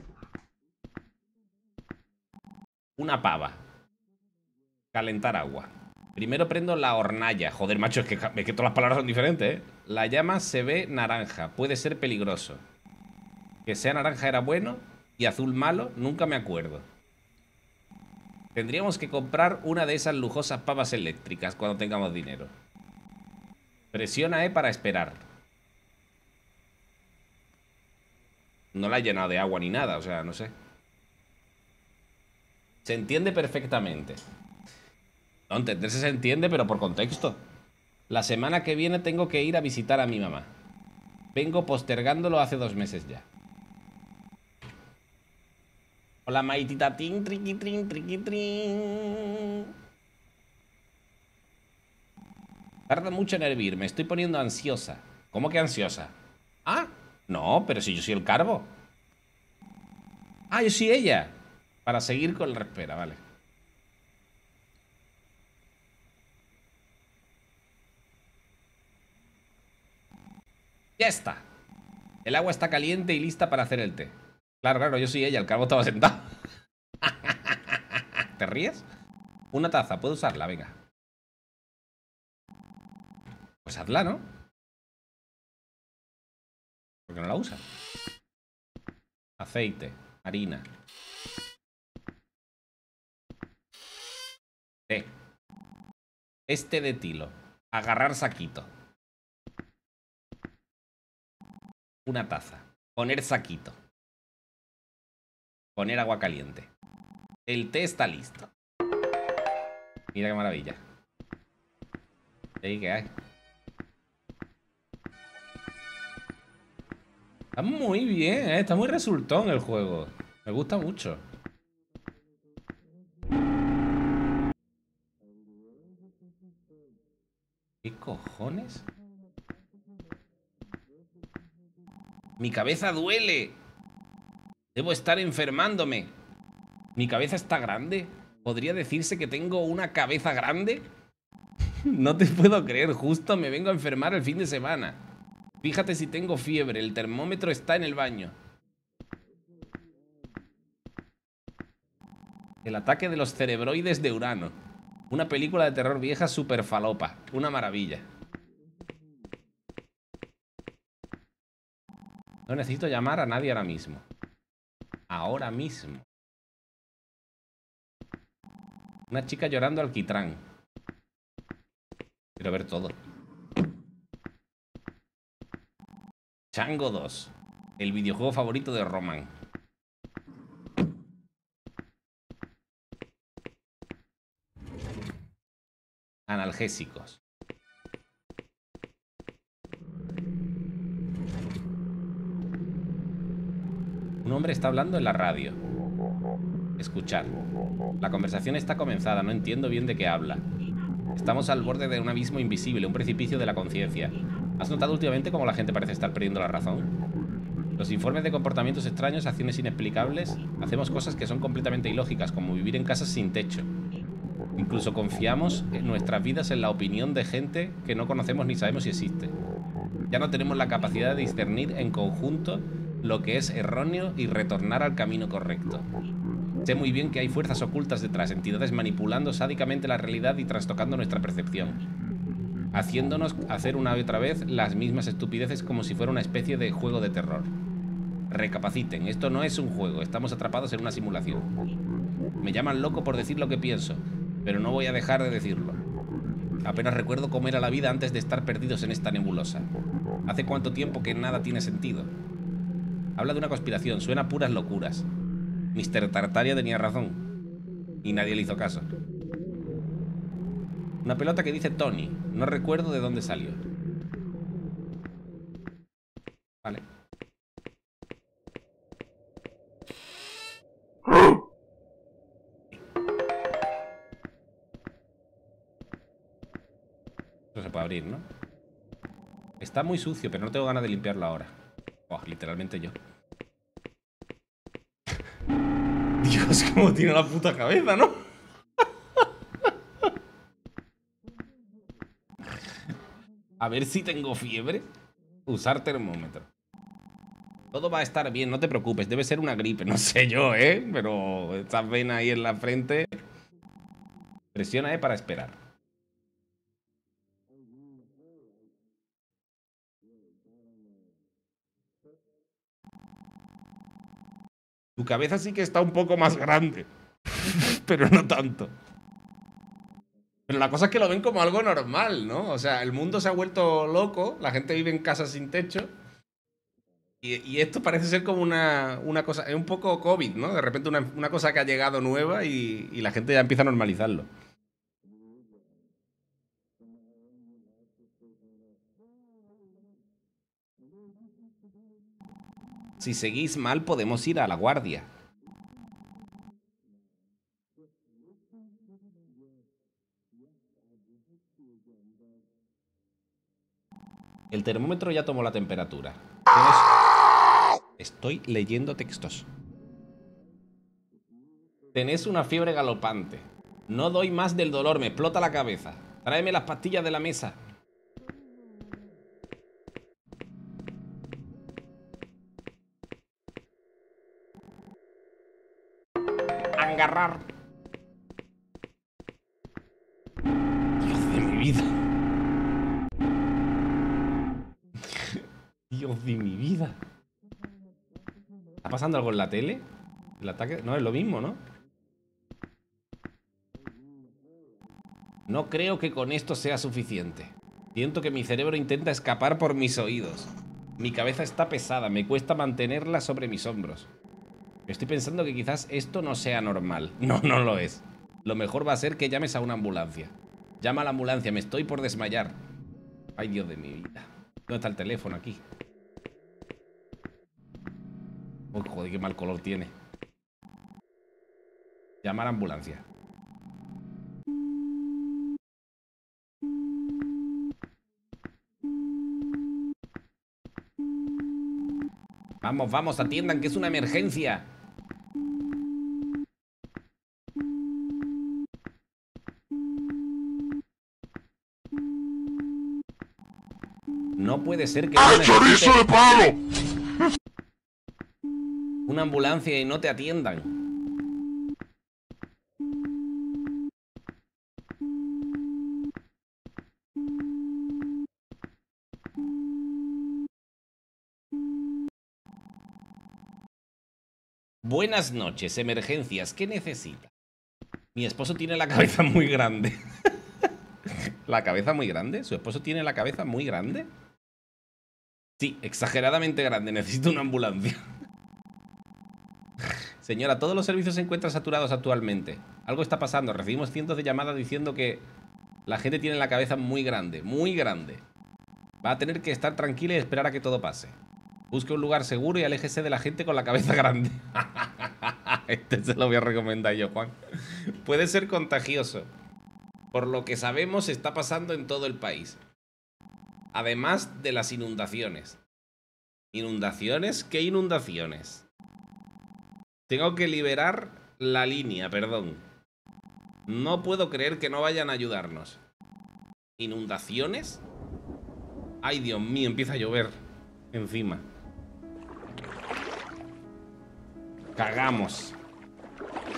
Una pava. Calentar agua. Primero prendo la hornalla. Joder, macho, es que, es que todas las palabras son diferentes, ¿eh? La llama se ve naranja. Puede ser peligroso. Que sea naranja era bueno y azul malo, nunca me acuerdo. Tendríamos que comprar una de esas lujosas pavas eléctricas cuando tengamos dinero. Presiona E para esperar. No la he llenado de agua ni nada, o sea, no sé. Se entiende perfectamente. No, entenderse se entiende, pero por contexto. La semana que viene tengo que ir a visitar a mi mamá. Vengo postergándolo hace dos meses ya. Hola, maitita, tin, triqui, trin, triqui, trin. Tarda mucho en hervir, me estoy poniendo ansiosa. ¿Cómo que ansiosa? Ah, no, pero si yo soy el carbo. Ah, yo soy ella. Para seguir con la espera, vale. Ya está. El agua está caliente y lista para hacer el té. Claro, claro, yo soy ella, el carbo estaba sentado. ¿Te ríes? Una taza, puedo usarla, venga. Pues hazla, ¿no? ¿Por qué no la usa? Aceite, harina. Té. Este de tilo. Agarrar saquito. Una taza. Poner saquito. Poner agua caliente. El té está listo. Mira qué maravilla. ¿Y qué hay? Está muy bien, ¿eh? Está muy resultón el juego. Me gusta mucho. ¿Qué cojones? Mi cabeza duele. Debo estar enfermándome. ¿Mi cabeza está grande? ¿Podría decirse que tengo una cabeza grande? No te puedo creer, justo me vengo a enfermar el fin de semana. Fíjate si tengo fiebre, el termómetro está en el baño. El ataque de los cerebroides de Urano. Una película de terror vieja super falopa. Una maravilla. No necesito llamar a nadie ahora mismo. Ahora mismo. Una chica llorando alquitrán. Quiero ver todo. Chango dos. El videojuego favorito de Roman. Analgésicos. Un hombre está hablando en la radio. Escuchar. La conversación está comenzada, no entiendo bien de qué habla. Estamos al borde de un abismo invisible, un precipicio de la conciencia. ¿Has notado últimamente cómo la gente parece estar perdiendo la razón? Los informes de comportamientos extraños, acciones inexplicables, hacemos cosas que son completamente ilógicas, como vivir en casas sin techo. Incluso confiamos en nuestras vidas en la opinión de gente que no conocemos ni sabemos si existe. Ya no tenemos la capacidad de discernir en conjunto lo que es erróneo y retornar al camino correcto. Sé muy bien que hay fuerzas ocultas detrás, entidades manipulando sádicamente la realidad y trastocando nuestra percepción, haciéndonos hacer una y otra vez las mismas estupideces como si fuera una especie de juego de terror. Recapaciten, esto no es un juego, estamos atrapados en una simulación. Me llaman loco por decir lo que pienso, pero no voy a dejar de decirlo. Apenas recuerdo cómo era la vida antes de estar perdidos en esta nebulosa. ¿Hace cuánto tiempo que nada tiene sentido? Habla de una conspiración, suena a puras locuras. mister Tartaria tenía razón. Y nadie le hizo caso. Una pelota que dice Tony. No recuerdo de dónde salió. Vale. Esto se puede abrir, ¿no? Está muy sucio, pero no tengo ganas de limpiarlo ahora. Oh, literalmente yo. Dios, cómo tiene la puta cabeza, ¿no? A ver si tengo fiebre. Usar termómetro. Todo va a estar bien, no te preocupes. Debe ser una gripe, no sé yo, ¿eh? Pero estas venas ahí en la frente. Presiona, ¿eh? Para esperar. Tu cabeza sí que está un poco más grande. Pero no tanto. Pero la cosa es que lo ven como algo normal, ¿no? O sea, el mundo se ha vuelto loco. La gente vive en casas sin techo. Y, y esto parece ser como una, una cosa... Es un poco COVID, ¿no? De repente una, una cosa que ha llegado nueva y, y la gente ya empieza a normalizarlo. Si seguís mal, podemos ir a la guardia. El termómetro ya tomó la temperatura. Tienes... Estoy leyendo textos. Tenés una fiebre galopante. No doy más del dolor, me explota la cabeza. Tráeme las pastillas de la mesa. Agarrar. Dios de mi vida. Dios de mi vida. ¿Está pasando algo en la tele? ¿El ataque? No, es lo mismo, ¿no? No creo que con esto sea suficiente. Siento que mi cerebro intenta escapar por mis oídos. Mi cabeza está pesada, me cuesta mantenerla sobre mis hombros. Estoy pensando que quizás esto no sea normal. No, no lo es. Lo mejor va a ser que llames a una ambulancia. Llama a la ambulancia, me estoy por desmayar. Ay, Dios de mi vida. ¿Dónde está el teléfono aquí? Uy, joder, qué mal color tiene. Llama a la ambulancia. Vamos, vamos, atiendan que es una emergencia. No puede ser que no necesite una ambulancia y no te atiendan. Buenas noches, emergencias, ¿qué necesita? Mi esposo tiene la cabeza muy grande. ¿La cabeza muy grande? ¿Su esposo tiene la cabeza muy grande? Sí, exageradamente grande. Necesito una ambulancia. Señora, todos los servicios se encuentran saturados actualmente. Algo está pasando. Recibimos cientos de llamadas diciendo que la gente tiene la cabeza muy grande. Muy grande. Va a tener que estar tranquila y esperar a que todo pase. Busque un lugar seguro y aléjese de la gente con la cabeza grande. Este se lo voy a recomendar yo, Juan. Puede ser contagioso. Por lo que sabemos, está pasando en todo el país. Además de las inundaciones. ¿Inundaciones? ¿Qué inundaciones? Tengo que liberar la línea, perdón. No puedo creer que no vayan a ayudarnos. ¿Inundaciones? Ay, Dios mío, empieza a llover encima. Cagamos.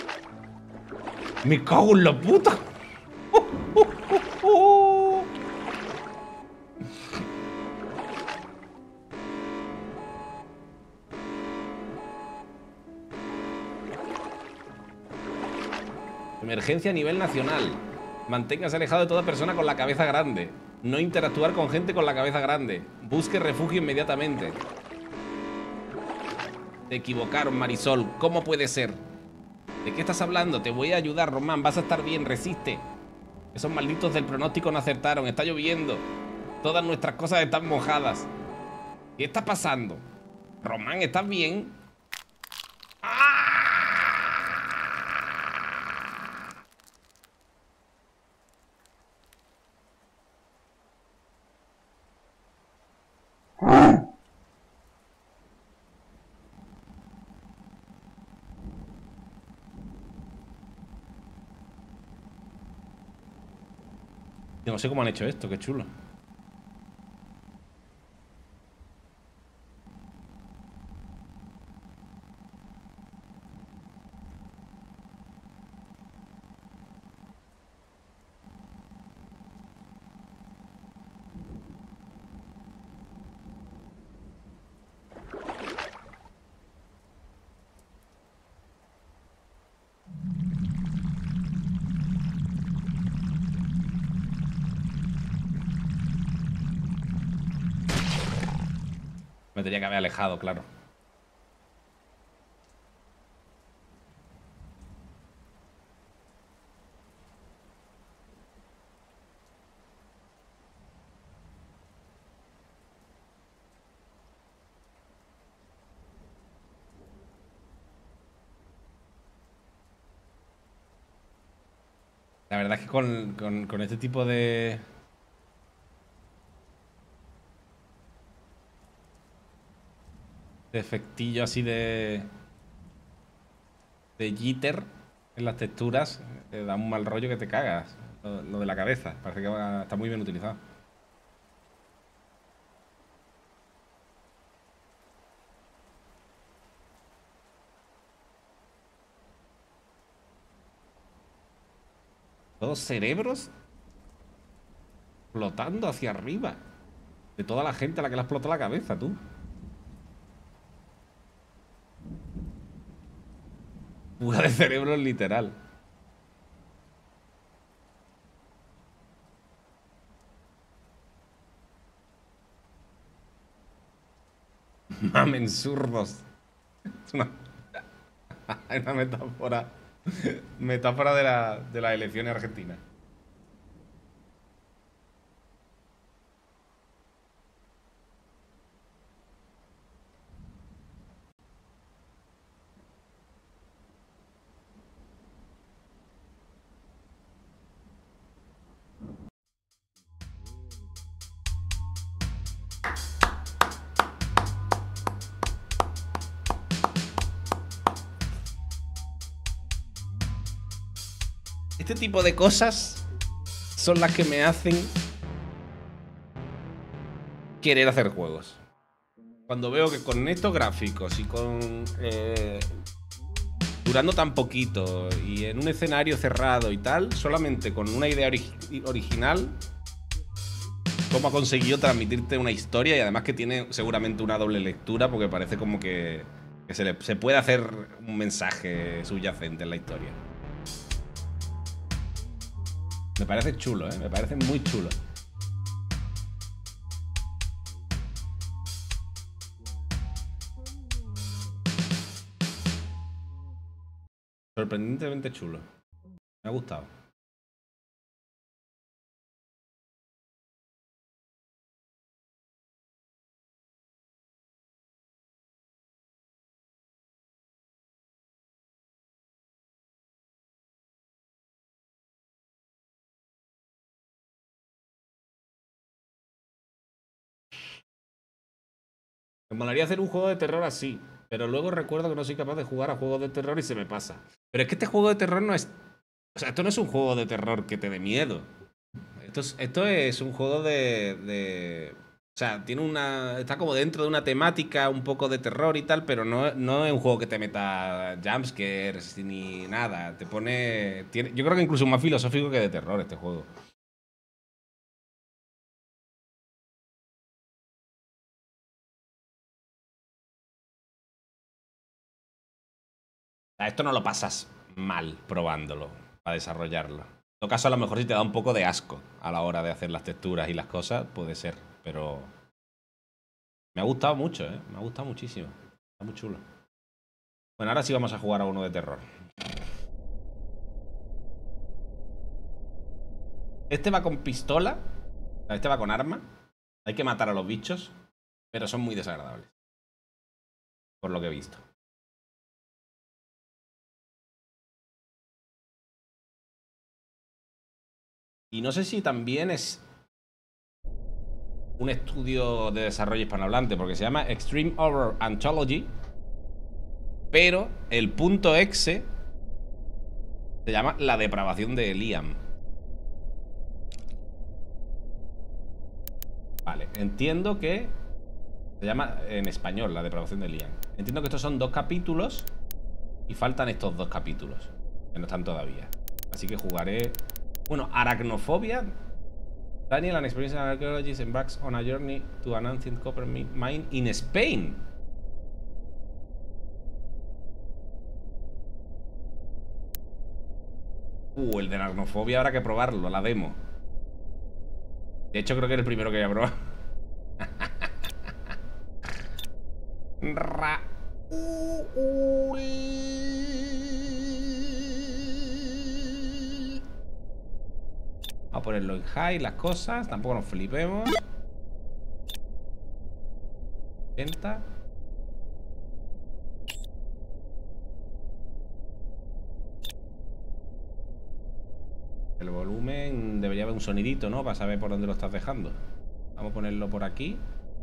Me cago en la puta. Emergencia a nivel nacional. Manténgase alejado de toda persona con la cabeza grande. No interactuar con gente con la cabeza grande. Busque refugio inmediatamente. Te equivocaron, Marisol. ¿Cómo puede ser? ¿De qué estás hablando? Te voy a ayudar, Román. Vas a estar bien. Resiste. Esos malditos del pronóstico no acertaron. Está lloviendo. Todas nuestras cosas están mojadas. ¿Qué está pasando? Román, ¿estás bien? No sé cómo han hecho esto, qué chulo. Me tenía que haber alejado, claro. La verdad es que con, con, con este tipo de... de efectillo así de... de jitter en las texturas, te da un mal rollo que te cagas. Lo, lo de la cabeza, parece que va, está muy bien utilizado. Todos cerebros flotando hacia arriba. De toda la gente a la que le ha explotado la cabeza, tú. Fuga de cerebros literal. Mamen zurdos. Es una, es una metáfora. Metáfora de, la, de las elecciones argentinas. Este tipo de cosas son las que me hacen querer hacer juegos. Cuando veo que con estos gráficos y con... Eh, durando tan poquito y en un escenario cerrado y tal, solamente con una idea ori original, cómo ha conseguido transmitirte una historia y además que tiene seguramente una doble lectura porque parece como que, que se, le, se puede hacer un mensaje subyacente en la historia. Me parece chulo, ¿eh? Me parece muy chulo. Sorprendentemente chulo. Me ha gustado. Me molaría hacer un juego de terror así, pero luego recuerdo que no soy capaz de jugar a juegos de terror y se me pasa. Pero es que este juego de terror no es... O sea, esto no es un juego de terror que te dé miedo. Esto es, esto es un juego de, de... O sea, tiene una. Está como dentro de una temática un poco de terror y tal, pero no, no es un juego que te meta jumpscares ni nada. Te pone. Tiene, yo creo que incluso más filosófico que de terror este juego. O sea, esto no lo pasas mal probándolo para desarrollarlo. En todo caso, a lo mejor si te da un poco de asco a la hora de hacer las texturas y las cosas, puede ser, pero. Me ha gustado mucho, ¿eh? Me ha gustado muchísimo. Está muy chulo. Bueno, ahora sí vamos a jugar a uno de terror. Este va con pistola. Este va con arma. Hay que matar a los bichos. Pero son muy desagradables. Por lo que he visto. Y no sé si también es un estudio de desarrollo hispanohablante, porque se llama Extreme Horror Anthology, pero el punto exe se llama La depravación de Liam. Vale, entiendo que se llama en español La depravación de Liam. Entiendo que estos son dos capítulos y faltan estos dos capítulos, que no están todavía. Así que jugaré... Bueno, Arachnofobia. Daniel, an experienced archaeologist, embarks on a journey to an ancient copper mine in Spain. Uh, el de la aracnofobia habrá que probarlo, la demo. De hecho, creo que era el primero que voy a probar. Raúl. Vamos a ponerlo en high, las cosas. Tampoco nos flipemos. ochenta. El volumen debería haber un sonidito, ¿no? Para saber por dónde lo estás dejando. Vamos a ponerlo por aquí.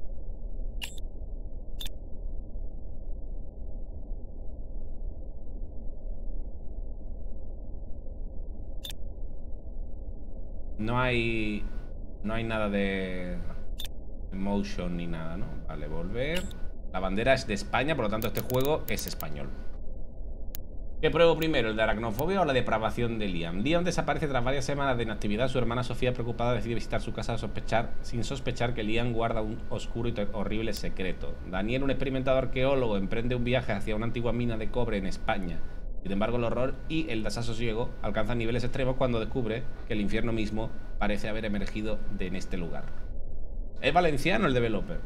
No hay... No hay nada de... motion ni nada, ¿no? Vale, volver. La bandera es de España, por lo tanto este juego es español. ¿Qué pruebo primero? ¿El de aracnofobia o la depravación de Liam? Liam desaparece tras varias semanas de inactividad. Su hermana Sofía, preocupada, decide visitar su casa a sospechar, sin sospechar que Liam guarda un oscuro y horrible secreto. Daniel, un experimentado arqueólogo, emprende un viaje hacia una antigua mina de cobre en España. Sin embargo, el horror y el desasosiego alcanzan niveles extremos cuando descubre que el infierno mismo parece haber emergido de en este lugar. ¿Es valenciano el developer?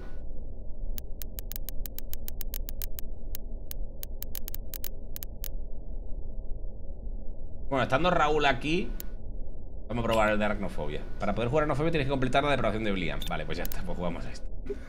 Bueno, estando Raúl aquí, vamos a probar el de aracnofobia. Para poder jugar aracnofobia tienes que completar la depravación de Liam. Vale, pues ya está, pues jugamos a esto.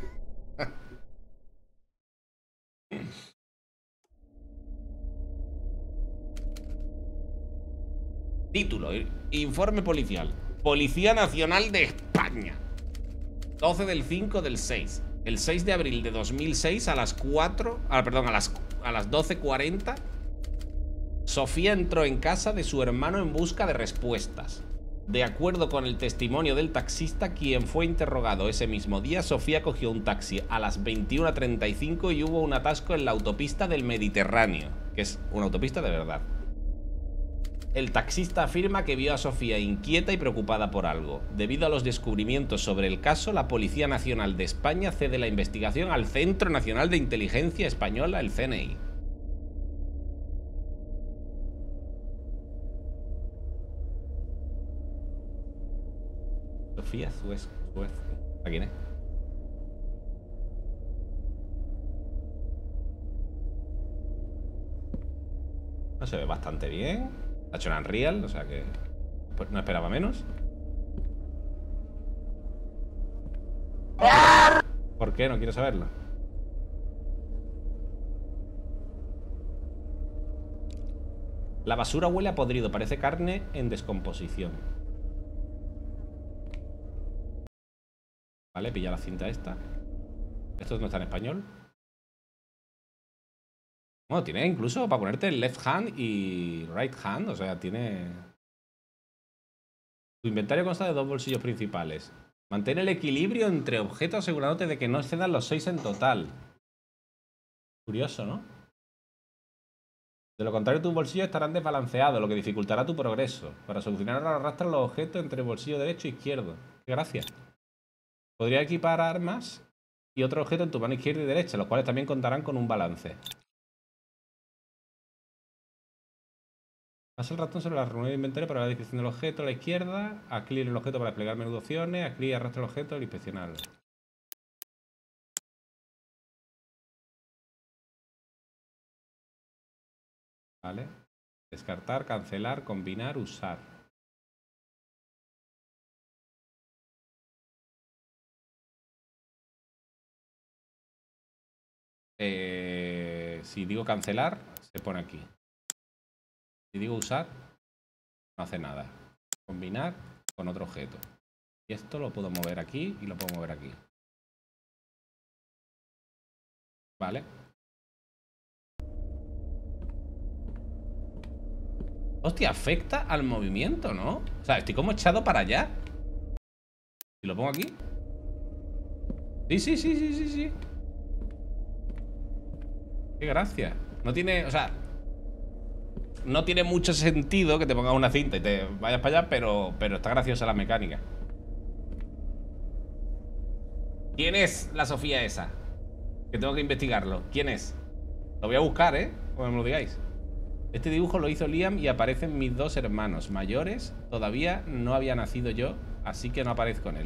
Título: Informe policial. Policía Nacional de España. doce del cinco del seis. El seis de abril de dos mil seis a las cuatro... Ah, perdón, a las, a las doce cuarenta. Sofía entró en casa de su hermano en busca de respuestas. De acuerdo con el testimonio del taxista, quien fue interrogado ese mismo día, Sofía cogió un taxi a las veintiuna treinta y cinco y hubo un atasco en la autopista del Mediterráneo, que es una autopista de verdad. El taxista afirma que vio a Sofía inquieta y preocupada por algo. Debido a los descubrimientos sobre el caso, la Policía Nacional de España cede la investigación al Centro Nacional de Inteligencia Española, el C N I. Sofía Suez, Suez. ¿A quién es? No, se ve bastante bien. Ha hecho en Unreal, o sea que pues no esperaba menos. ¿Por qué? No quiero saberlo. La basura huele a podrido, parece carne en descomposición. Vale, pilla la cinta esta. Esto no está en español. Bueno, tiene incluso para ponerte el left hand y right hand. O sea, tiene... Tu inventario consta de dos bolsillos principales. Mantén el equilibrio entre objetos asegurándote de que no excedan los seis en total. Curioso, ¿no? De lo contrario, tus bolsillos estarán desbalanceados, lo que dificultará tu progreso. Para solucionarlo, arrastra los objetos entre el bolsillo derecho e izquierdo. Gracias. Podría equipar armas y otro objeto en tu mano izquierda y derecha, los cuales también contarán con un balance. Pasa el ratón sobre la reunión de inventario para la descripción del objeto a la izquierda. Haz clic en el objeto para desplegar menú de opciones. Haz clic y arrastra el objeto para inspeccionarlo. Vale. Descartar, cancelar, combinar, usar. Eh, si digo cancelar, se pone aquí. Si digo usar, no hace nada. Combinar con otro objeto. Y esto lo puedo mover aquí y lo puedo mover aquí. Vale. Hostia, afecta al movimiento, ¿no? O sea, estoy como echado para allá. ¿Y lo pongo aquí? Sí, sí, sí, sí, sí, sí. Qué gracia. No tiene, o sea, no tiene mucho sentido que te pongas una cinta y te vayas para allá, pero, pero está graciosa la mecánica. ¿Quién es la Sofía esa? Que tengo que investigarlo. ¿Quién es? Lo voy a buscar, ¿eh? Como me lo digáis. Este dibujo lo hizo Liam y aparecen mis dos hermanos mayores. Todavía no había nacido yo, así que no aparezco en él.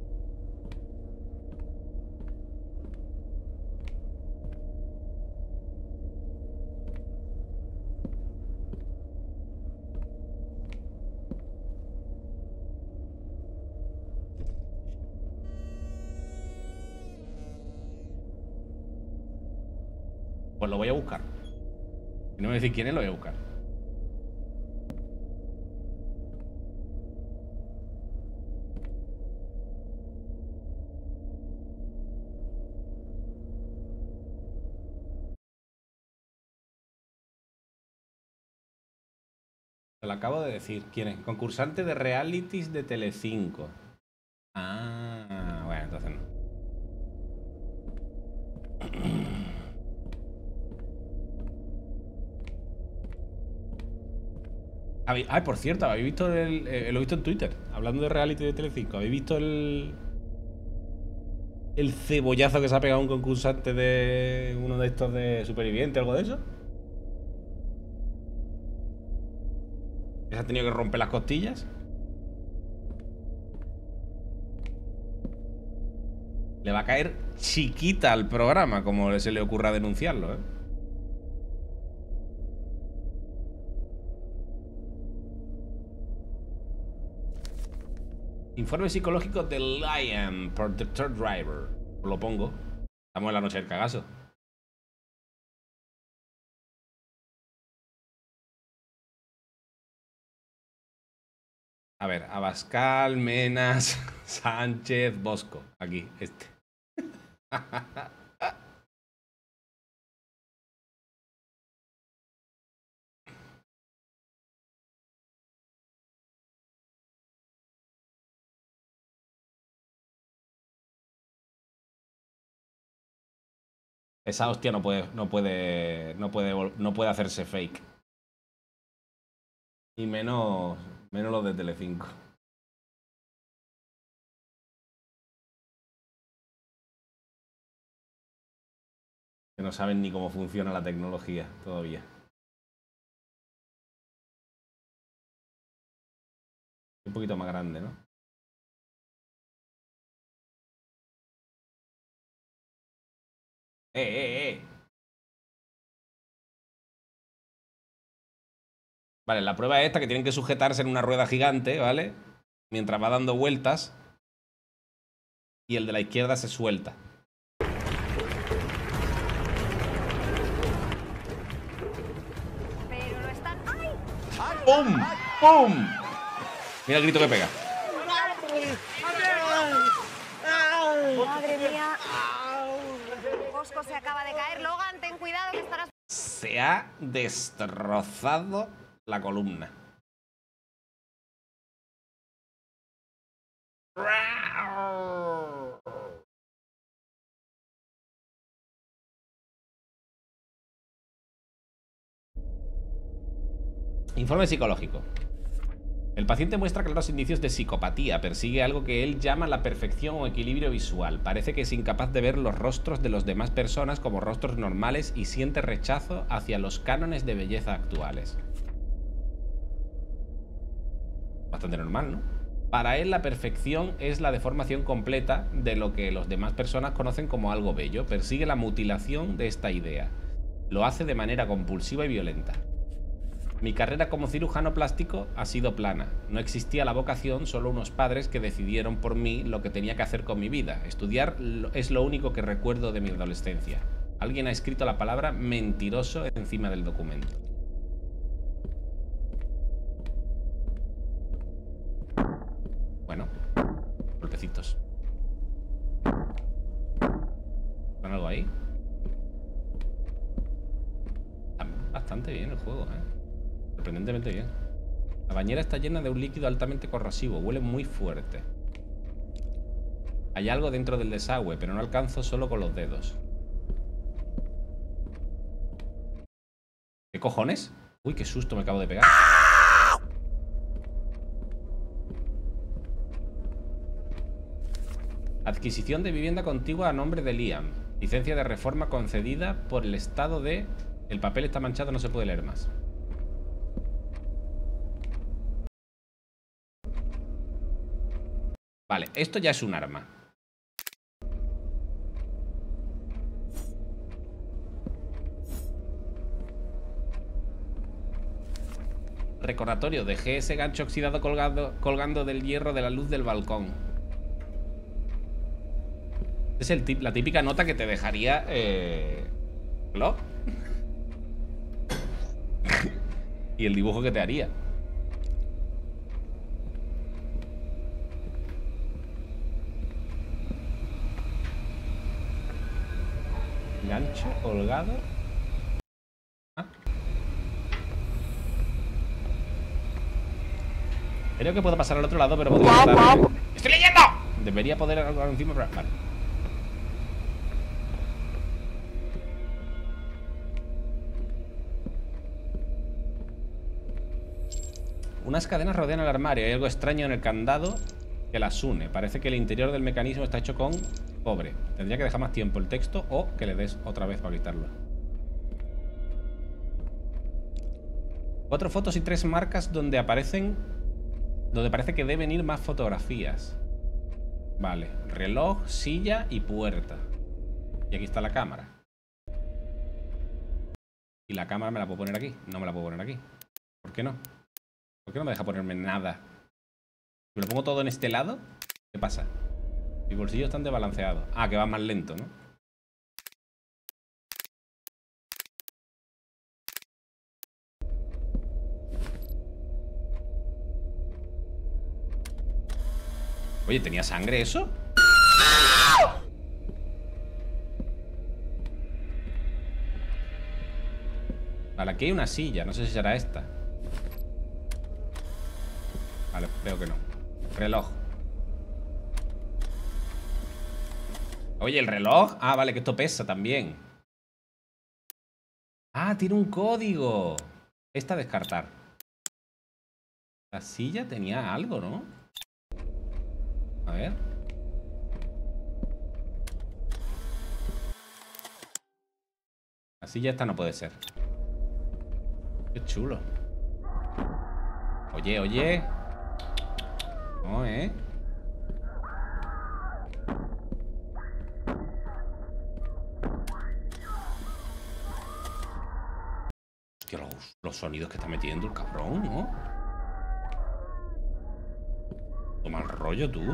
Pues lo voy a buscar. Si no me decís quién es, lo voy a buscar. Te lo acabo de decir. ¿Quién es? Concursante de realities de Telecinco. Ah, bueno, entonces no. Ay, por cierto, ¿habéis visto el, eh, lo he visto en Twitter, hablando de reality de Telecinco? ¿Habéis visto el el cebollazo que se ha pegado un concursante de uno de estos de Superviviente, algo de eso? ¿Que se ha tenido que romper las costillas? Le va a caer chiquita al programa, como se le ocurra denunciarlo, ¿eh? Informe psicológico de Liam por The Third Driver. Os lo pongo. Estamos en la noche del cagazo. A ver, Abascal, Menas, Sánchez, Bosco. Aquí, este. Esa hostia no puede, no puede, no puede, no puede hacerse fake. Y menos, menos los de Telecinco. Que no saben ni cómo funciona la tecnología todavía. Un poquito más grande, ¿no? ¡Eh, eh, eh! Vale, la prueba es esta, que tienen que sujetarse en una rueda gigante, ¿vale? Mientras va dando vueltas. Y el de la izquierda se suelta. Pero lo están... ¡Ay! ¡Pum! ¡Pum! Mira el grito que pega. Madre mía. Bosco se acaba de caer. Logan, ten cuidado que estarás... Se ha destrozado la columna. Informe psicológico. El paciente muestra claros indicios de psicopatía. Persigue algo que él llama la perfección o equilibrio visual. Parece que es incapaz de ver los rostros de las demás personas como rostros normales y siente rechazo hacia los cánones de belleza actuales. Bastante normal, ¿no? Para él la perfección es la deformación completa de lo que las demás personas conocen como algo bello. Persigue la mutilación de esta idea. Lo hace de manera compulsiva y violenta. Mi carrera como cirujano plástico ha sido plana. No existía la vocación, solo unos padres que decidieron por mí lo que tenía que hacer con mi vida. Estudiar es lo único que recuerdo de mi adolescencia. Alguien ha escrito la palabra mentiroso encima del documento. Bueno, golpecitos. ¿Con algo ahí? Está bastante bien el juego, ¿eh? Sorprendentemente bien. La bañera está llena de un líquido altamente corrosivo. Huele muy fuerte. Hay algo dentro del desagüe, pero no alcanzo solo con los dedos. ¿Qué cojones? Uy, qué susto me acabo de pegar. Adquisición de vivienda contigua a nombre de Liam. Licencia de reforma concedida por el estado de... El papel está manchado, no se puede leer más. Vale, esto ya es un arma. Recordatorio, dejé ese gancho oxidado colgado, colgando del hierro de la luz del balcón. Es el tip, la típica nota que te dejaría... Eh... ¿Lo? Y el dibujo que te haría. Gancho colgado. Ah. Creo que puedo pasar al otro lado, pero podría estar... ¡Estoy leyendo! Debería poder algo encima, pero... Vale. Unas cadenas rodean el armario. Hay algo extraño en el candado que las une. Parece que el interior del mecanismo está hecho con cobre. Tendría que dejar más tiempo el texto o que le des otra vez para quitarlo. Cuatro fotos y tres marcas donde aparecen... Donde parece que deben ir más fotografías. Vale. Reloj, silla y puerta. Y aquí está la cámara. Y la cámara me la puedo poner aquí. No me la puedo poner aquí. ¿Por qué no? ¿Por qué no me deja ponerme nada? Si me lo pongo todo en este lado, ¿qué pasa? Mis bolsillos están desbalanceados. Ah, que va más lento, ¿no? Oye, ¿tenía sangre eso? Vale, aquí hay una silla. No sé si será esta. Vale, creo que no. Reloj. Oye, ¿el reloj? Ah, vale, que esto pesa también. Ah, tiene un código. Esta descartar. La silla tenía algo, ¿no? A ver. La silla esta no puede ser. Qué chulo. Oye, oye. No, ¿eh? Hostia, los, los sonidos que está metiendo el cabrón, ¿no? Toma el rollo, tú.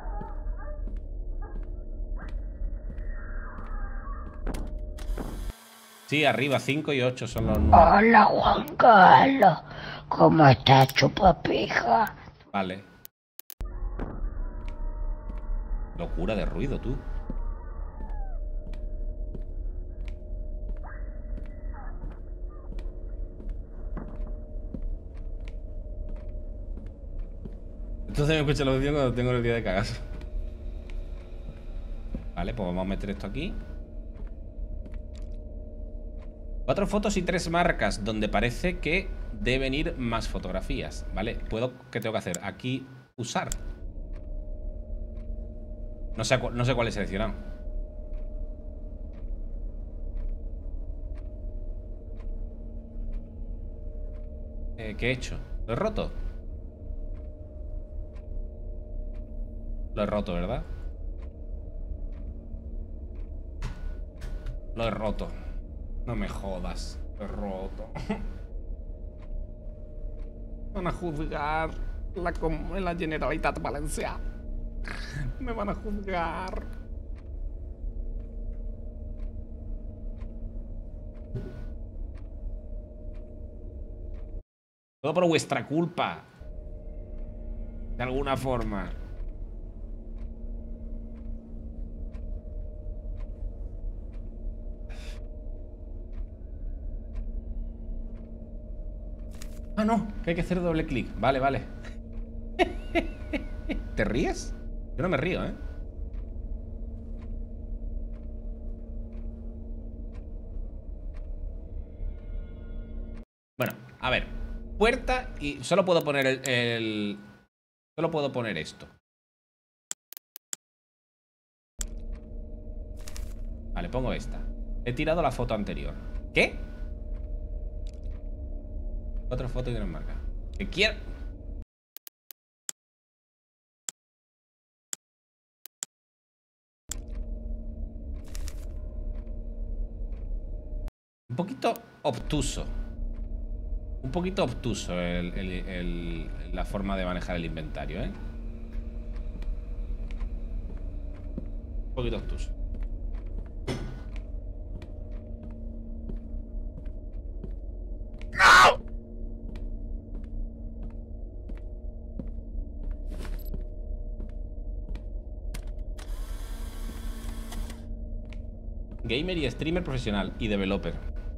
Sí, arriba, cinco y ocho son los números. Hola, Juan Carlos. ¿Cómo estás, chupapija? Vale. Locura de ruido, tú. Entonces me escucha la audición cuando tengo el día de cagazo. Vale, pues vamos a meter esto aquí. Cuatro fotos y tres marcas donde parece que deben ir más fotografías, ¿vale? ¿Puedo, ¿Qué tengo que hacer? Aquí, usar. No sé, no sé cuál he seleccionado. Eh, ¿Qué he hecho? ¿Lo he roto? Lo he roto, ¿verdad? Lo he roto. No me jodas. Lo he roto. Van a juzgar la, la Generalitat Valenciana. Me van a juzgar. Todo por vuestra culpa. De alguna forma. Ah, no, que hay que hacer doble clic. Vale, vale. ¿Te ríes? Yo no me río, ¿eh? Bueno, a ver. Puerta y solo puedo poner el, el... Solo puedo poner esto. Vale, pongo esta. He tirado la foto anterior. ¿Qué? Otra foto que nos marca. ¿Qué quiero? Un poquito obtuso. Un poquito obtuso el, el, el, la forma de manejar el inventario, ¿eh? Un poquito obtuso. ¡No! Gamer y streamer profesional y developer.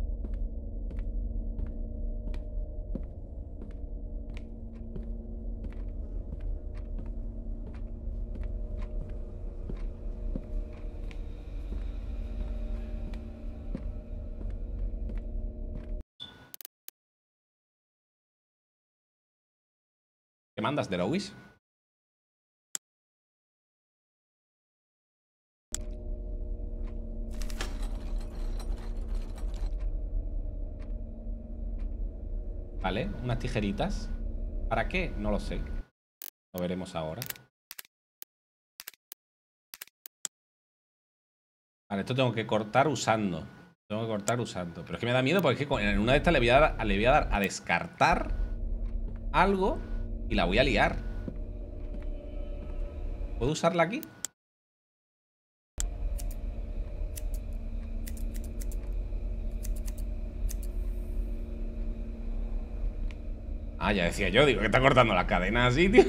¿Qué mandas, de Lewis? Vale, unas tijeritas. ¿Para qué? No lo sé. Lo veremos ahora. Vale, esto tengo que cortar usando. Tengo que cortar usando. Pero es que me da miedo porque es que en una de estas le voy a dar, le voy a, dar a descartar algo y la voy a liar. ¿Puedo usarla aquí? Ah, ya decía yo, digo, que está cortando la cadena así, tío.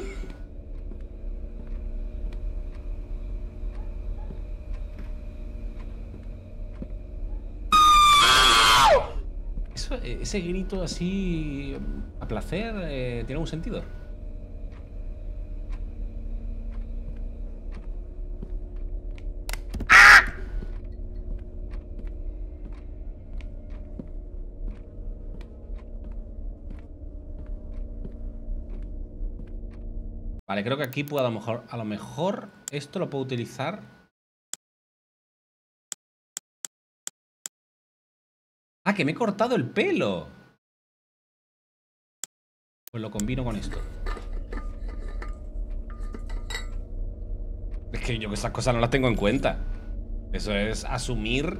Eso, ese grito así a placer, eh, ¿tiene un sentido? Vale, creo que aquí puedo a lo mejor, a lo mejor esto lo puedo utilizar. Ah, que me he cortado el pelo. Pues lo combino con esto. Es que yo que esas cosas no las tengo en cuenta. Eso es asumir.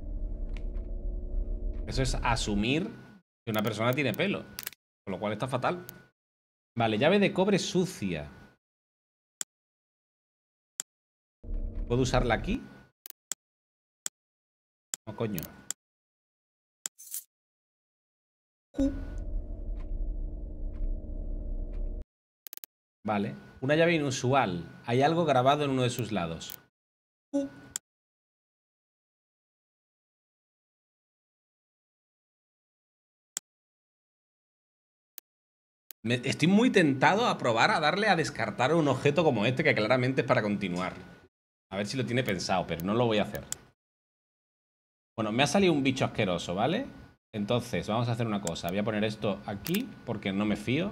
Eso es asumir que una persona tiene pelo. Con lo cual está fatal. Vale, llave de cobre sucia. ¿Puedo usarla aquí? No, coño. Uh. Vale. Una llave inusual. Hay algo grabado en uno de sus lados. Uh. Me, estoy muy tentado a probar a darle a descartar un objeto como este que claramente es para continuar. A ver si lo tiene pensado, pero no lo voy a hacer. Bueno, me ha salido un bicho asqueroso, ¿vale? Entonces, vamos a hacer una cosa. Voy a poner esto aquí porque no me fío.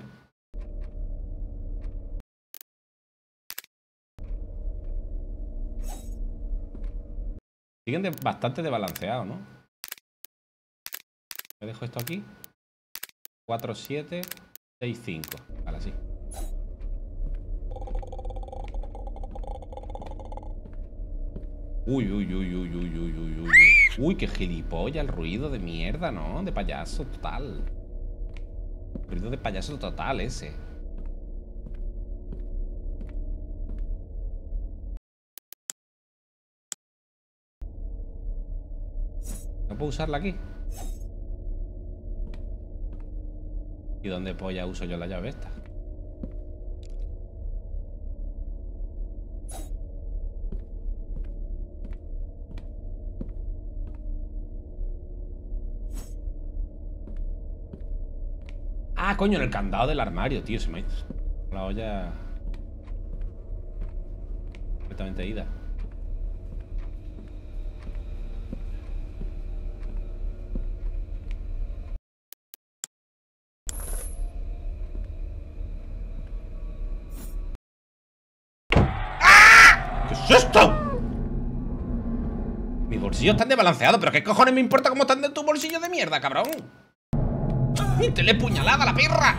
Siguen de, bastante desbalanceados, ¿no? Me dejo esto aquí. cuatro, siete, seis, cinco. Ahora sí. Uy, uy, uy, uy, uy, uy, uy, uy. Uy, qué gilipollas el ruido de mierda, ¿no? De payaso total. Ruido de payaso total ese. ¿No puedo usarla aquí? ¿Y dónde polla uso yo la llave esta? Ah, coño, en el candado del armario, tío. Se me ha ido la olla completamente ida. ¿Qué es esto? Mis bolsillos están desbalanceados. ¿Pero qué cojones me importa cómo están de tus bolsillos de mierda, cabrón? ¡Métele puñalada a la perra!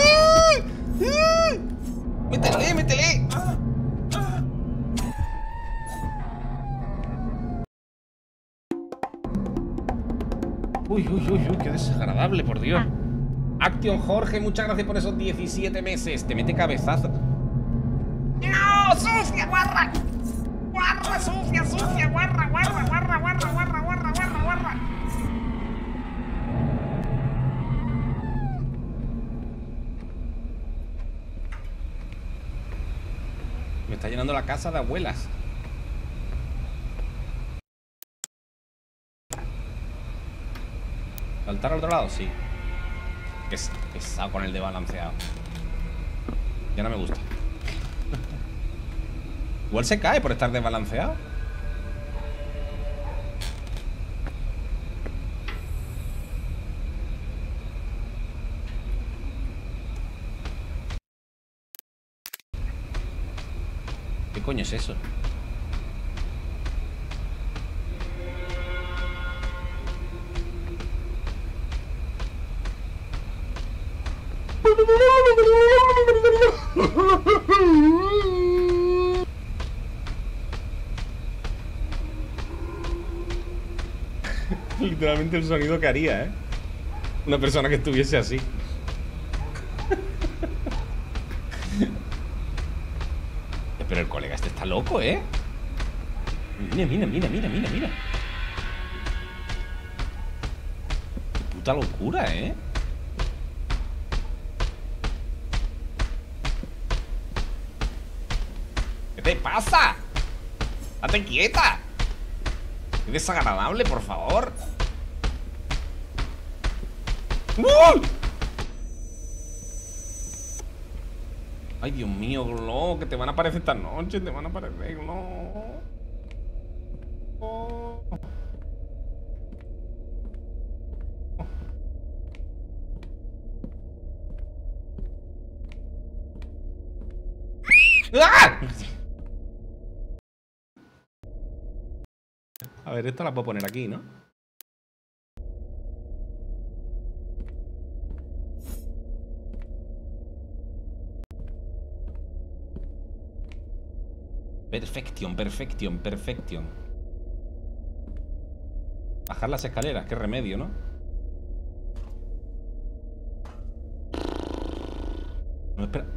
¡Métele, métele! Uy, uy, uy, uy, qué desagradable, por Dios. Action Jorge, muchas gracias por esos diecisiete meses. Te mete cabezazo. ¡No! ¡Sucia, guarra! ¡Guarra, sucia, sucia! ¡Guarra, guarra, guarra, guarra, guarra, guarra, guarra, guarra! Me está llenando la casa de abuelas. ¿Saltar al otro lado? Sí. Es pesado con el de balanceado. Ya no me gusta. Igual se cae por estar desbalanceado. ¿Qué coño es eso? Literalmente el sonido que haría, ¿eh? Una persona que estuviese así. Pero el colega este está loco, ¿eh? Mira, mira, mira, mira, mira, mira. Qué puta locura, ¿eh? ¿Qué te pasa? ¡Date quieta! ¡Qué desagradable, por favor! ¡Uh! Ay, Dios mío, Glo, que te van a aparecer esta noche, te van a aparecer, Glo. Oh. ¡Ah! A ver, esta la puedo poner aquí, ¿no? Perfección, perfección, perfección. Bajar las escaleras, qué remedio, ¿no? No me espera.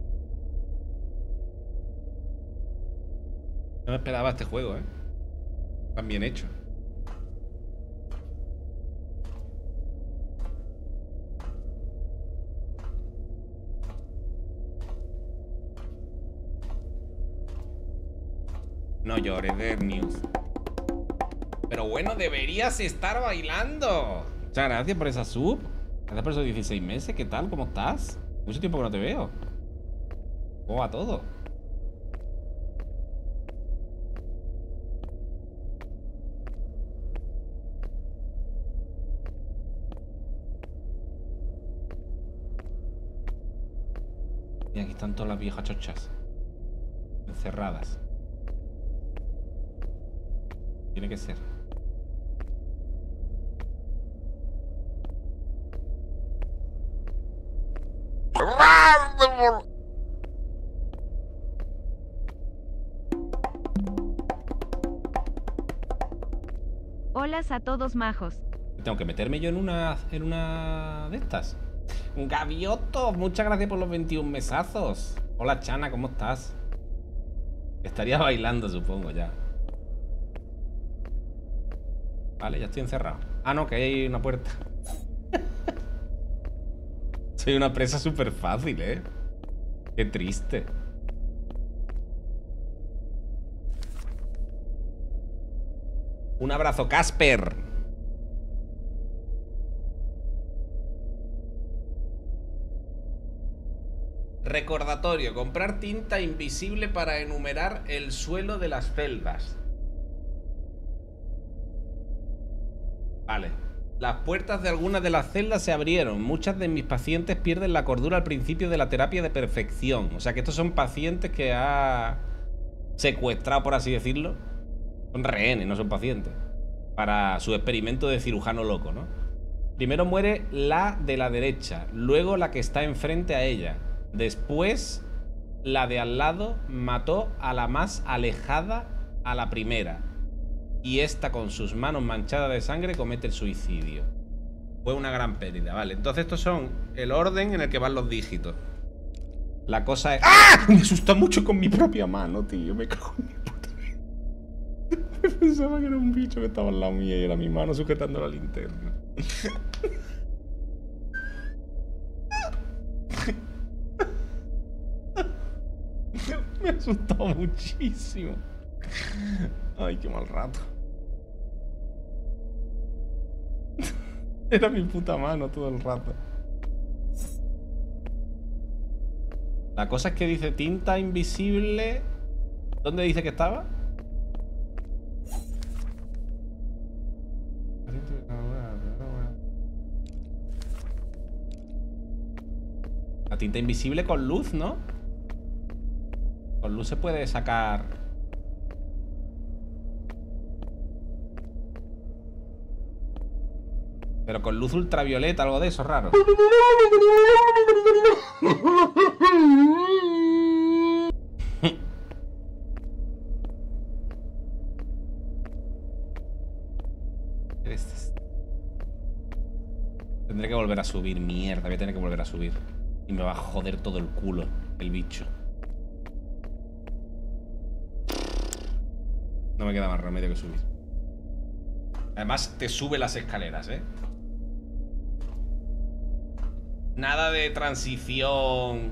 No me esperaba este juego, ¿eh? Tan bien hecho. No llores, Dead News. Pero bueno, deberías estar bailando. Muchas gracias por esa sub. Gracias por esos dieciséis meses. ¿Qué tal? ¿Cómo estás? Mucho tiempo que no te veo. ¿Cómo va todo? Y aquí están todas las viejas chochas. Encerradas. Tiene que ser. Holas a todos majos. Tengo que meterme yo en una en una de estas. Gavioto, muchas gracias por los veintiún mesazos. Hola Chana, ¿cómo estás? Estaría bailando, supongo, ya. Vale, ya estoy encerrado. Ah, no, que hay una puerta. Soy una presa súper fácil, ¿eh? Qué triste. Un abrazo, Casper. Recordatorio, comprar tinta invisible para enumerar el suelo de las celdas. Vale. Las puertas de algunas de las celdas se abrieron. Muchas de mis pacientes pierden la cordura al principio de la terapia de perfección. O sea que estos son pacientes que ha secuestrado, por así decirlo. Son rehenes, no son pacientes. Para su experimento de cirujano loco, ¿no? Primero muere la de la derecha, luego la que está enfrente a ella. Después, la de al lado mató a la más alejada a la primera. Y esta, con sus manos manchadas de sangre, comete el suicidio. Fue una gran pérdida, vale. Entonces estos son el orden en el que van los dígitos. La cosa es... ¡Ah! Me asusta mucho con mi propia mano, tío. Me cago en mi puta vida. Me pensaba que era un bicho que estaba al lado mío y era mi mano sujetando la linterna. Me ha asustado muchísimo. Ay, qué mal rato. Era mi puta mano todo el rato. La cosa es que dice tinta invisible. ¿Dónde dice que estaba? La tinta invisible con luz, ¿no? Con luz se puede sacar. Pero con luz ultravioleta, algo de eso raro. Tendré que volver a subir, mierda. Voy a tener que volver a subir. Y me va a joder todo el culo el bicho. No me queda más remedio que subir. Además te sube las escaleras, ¿eh? Nada de transición.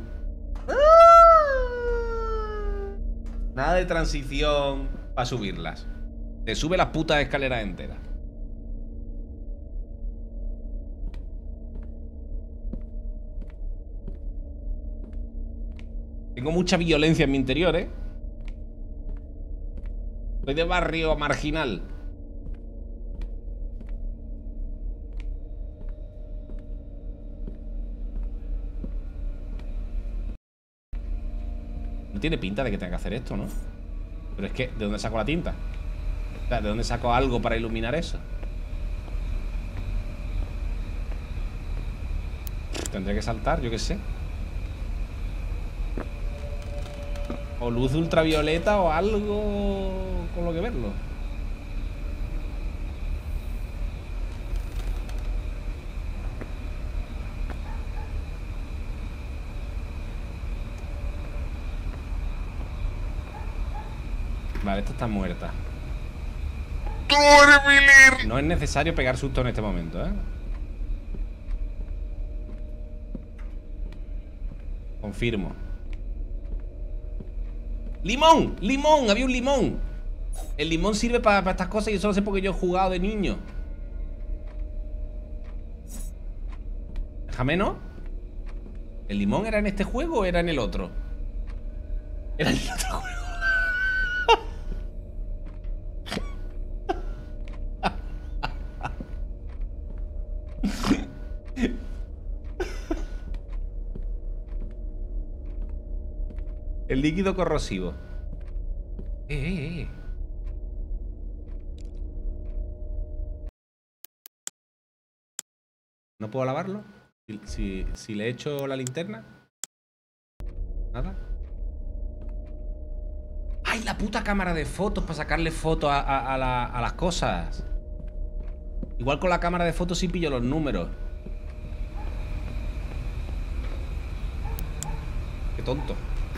Nada de transición para subirlas. Te sube las putas escaleras enteras. Tengo mucha violencia en mi interior, ¿eh? Soy de barrio marginal. No tiene pinta de que tenga que hacer esto, ¿no? Pero es que, ¿de dónde saco la tinta? O sea, ¿de dónde saco algo para iluminar eso? Tendré que saltar, yo qué sé. O luz ultravioleta o algo con lo que verlo. Vale, esta está muerta. No es necesario pegar susto en este momento, ¿eh? Confirmo. ¡Limón! ¡Limón! Había un limón. El limón sirve para, para estas cosas y eso lo sé porque yo he jugado de niño. Déjame, ¿no? ¿El limón era en este juego o era en el otro? Era en el otro juego. El líquido corrosivo. Eh, eh, eh. ¿No puedo lavarlo? Si, si, si le echo la linterna. Nada. ¡Ay, la puta cámara de fotos para sacarle fotos a, a, a, la, a las cosas! Igual con la cámara de fotos sí pillo los números. Qué tonto.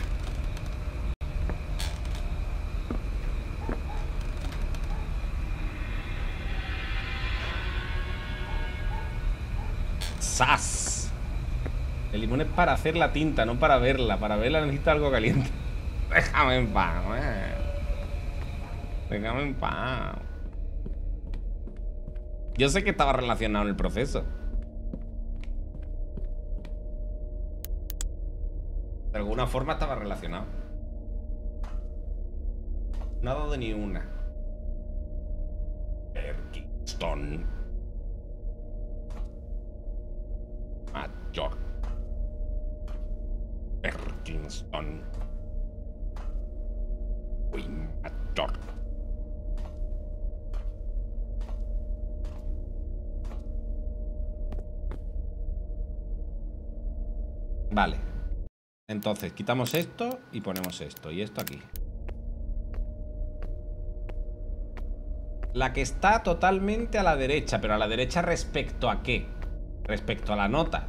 ¡Sas! El limón es para hacer la tinta, no para verla. Para verla necesita algo caliente. Déjame en paz, eh. Déjame en paz. Yo sé que estaba relacionado en el proceso. De alguna forma estaba relacionado. No ha dado ni una. Perkinston. Mayor. Perkinston. Uy, mayor. Vale. Entonces, quitamos esto y ponemos esto. Y esto aquí. La que está totalmente a la derecha. Pero a la derecha respecto a qué? Respecto a la nota.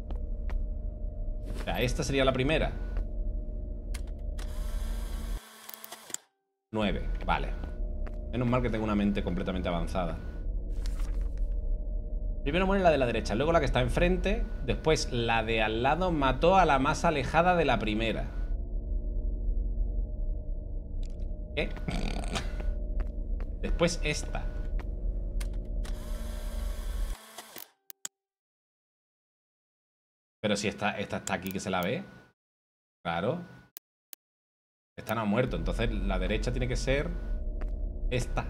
O sea, esta sería la primera. nueve, vale. Menos mal que tengo una mente completamente avanzada. Primero muere la de la derecha, luego la que está enfrente. Después la de al lado mató a la más alejada de la primera. ¿Qué? Después esta. Pero si esta, esta está aquí que se la ve. Claro. Esta no ha muerto, entonces la derecha tiene que ser esta.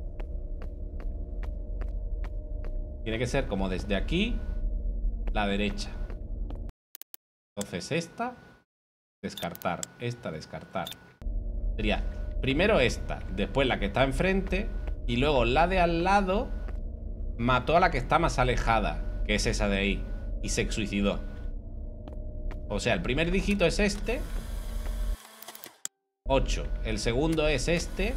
Tiene que ser como desde aquí la derecha. Entonces esta, descartar, esta, descartar. Sería primero esta, después la que está enfrente y luego la de al lado mató a la que está más alejada, que es esa de ahí, y se suicidó. O sea, el primer dígito es este, ocho. El segundo es este,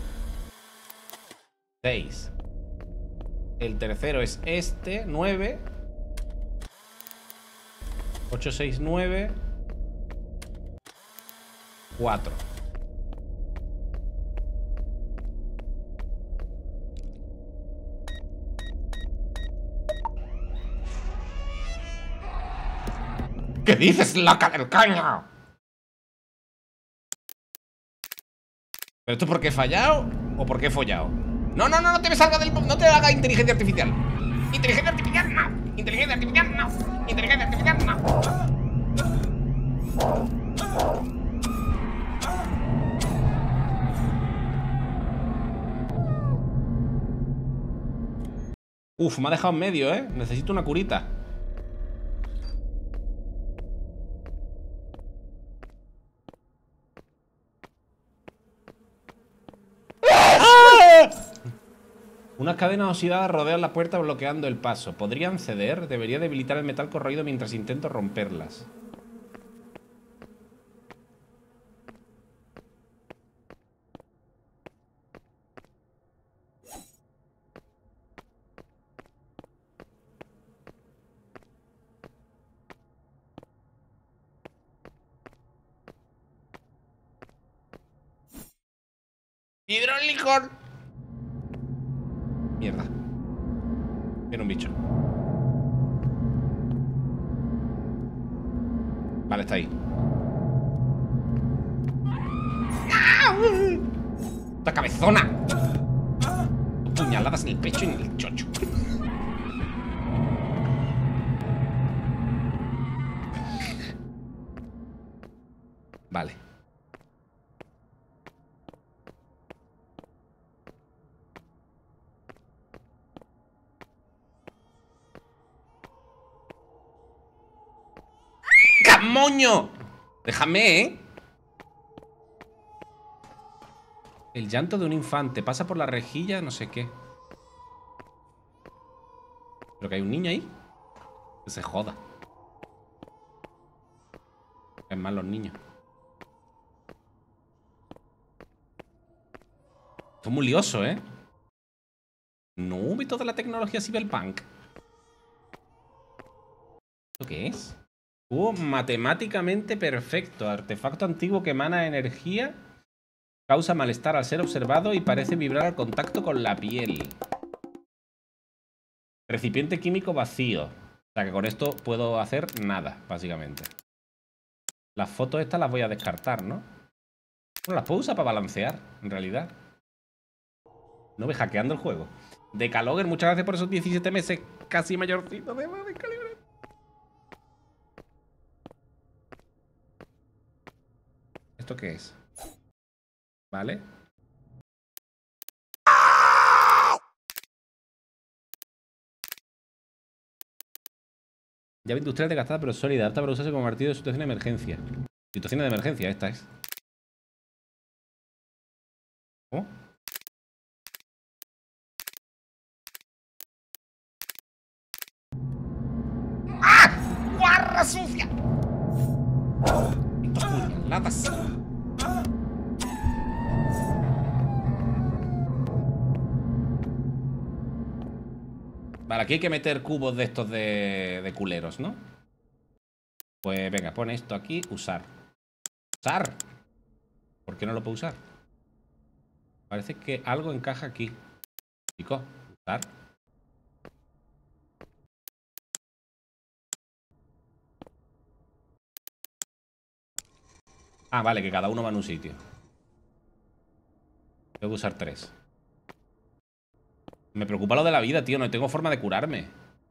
seis. El tercero es este, nueve. ocho, seis, nueve. cuatro. ¿Qué dices, loca del caño? ¿Pero esto es porque he fallado o porque he follado? No, no, no, no te me salga del... No te haga inteligencia artificial. Inteligencia artificial, no. Inteligencia artificial, no. Inteligencia artificial, no. Uf, me ha dejado en medio, ¿eh? Necesito una curita. Unas cadenas oxidadas rodean la puerta bloqueando el paso. ¿Podrían ceder? Debería debilitar el metal corroído mientras intento romperlas. ¡Hidrolicor! Mierda. Era un bicho. Vale, está ahí. ¡Esta cabezona! Puñaladas en el pecho y en el chocho. Vale. ¡Moño! Déjame, ¿eh? El llanto de un infante. Pasa por la rejilla, no sé qué. ¿Pero que hay un niño ahí? Que se joda. Es más los niños. Esto es muy lioso, ¿eh? No, ve toda la tecnología cyberpunk. ¿Esto qué es? Cubo matemáticamente perfecto. Artefacto antiguo que emana energía. Causa malestar al ser observado y parece vibrar al contacto con la piel. Recipiente químico vacío. O sea que con esto puedo hacer nada, básicamente. Las fotos estas las voy a descartar, ¿no? Bueno, las puedo usar para balancear, en realidad. No ve hackeando el juego. Decalogger, muchas gracias por esos diecisiete meses. Casi mayorcito de más de calibre. ¿Esto qué es? Vale. Llave industrial desgastada pero sólida, apta para usarse como martillo de situación de emergencia. Situación de emergencia, esta es. ¿Cómo? ¡Ah! ¡Guarra sucia! Latas. Vale, aquí hay que meter cubos de estos de, de culeros, ¿no? Pues venga, pone esto aquí, usar. ¡Usar! ¿Por qué no lo puedo usar? Parece que algo encaja aquí. Chicos, usar. Ah, vale, que cada uno va en un sitio. Tengo que usar tres. Me preocupa lo de la vida, tío. No tengo forma de curarme.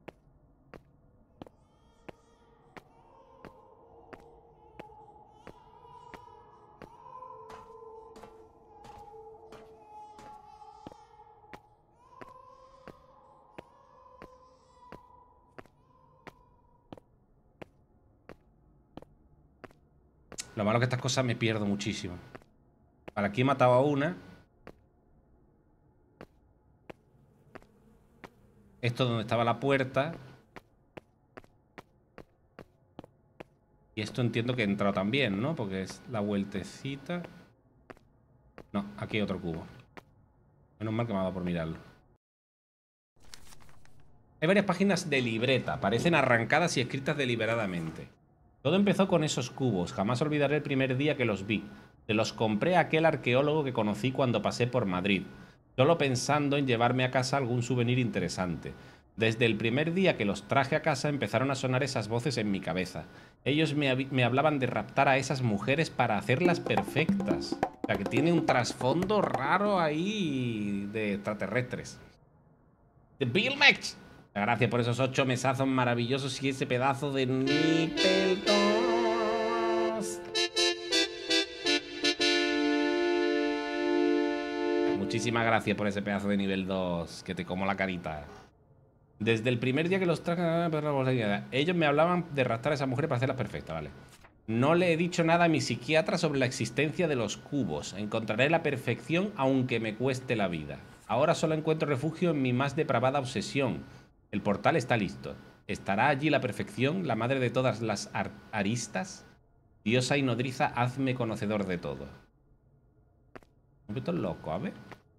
Lo malo es que estas cosas me pierdo muchísimo. Vale, aquí he matado a una. Esto es donde estaba la puerta. Y esto entiendo que he entrado también, ¿no? Porque es la vueltecita. No, aquí hay otro cubo. Menos mal que me ha dado por mirarlo. Hay varias páginas de libreta. Parecen arrancadas y escritas deliberadamente. Todo empezó con esos cubos. Jamás olvidaré el primer día que los vi. Se los compré a aquel arqueólogo que conocí cuando pasé por Madrid. Solo pensando en llevarme a casa algún souvenir interesante. Desde el primer día que los traje a casa empezaron a sonar esas voces en mi cabeza. Ellos me, me hablaban de raptar a esas mujeres para hacerlas perfectas. O sea, que tiene un trasfondo raro ahí de extraterrestres. The Bill Mech. Gracias por esos ocho mesazos maravillosos y ese pedazo de Nippletos. Muchísimas gracias por ese pedazo de nivel dos, que te como la carita. Desde el primer día que los traje... Ellos me hablaban de raptar a esa mujer para hacerlas perfectas, vale. No le he dicho nada a mi psiquiatra sobre la existencia de los cubos. Encontraré la perfección aunque me cueste la vida. Ahora solo encuentro refugio en mi más depravada obsesión. El portal está listo. ¿Estará allí la perfección, la madre de todas las ar aristas? Diosa y nodriza, hazme conocedor de todo. Un poquito loco, a ver.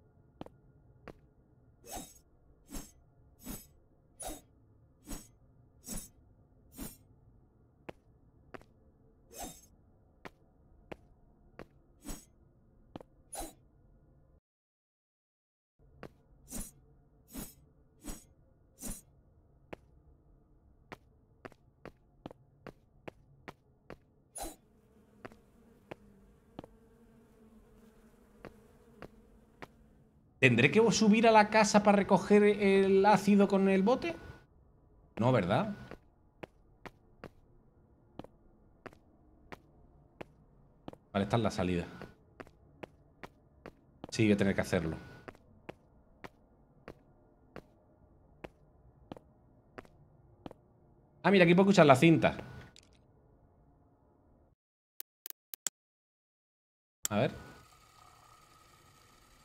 ¿Tendré que subir a la casa para recoger el ácido con el bote? No, ¿verdad? Vale, esta es la salida. Sí, voy a tener que hacerlo. Ah, mira, aquí puedo escuchar la cinta. A ver.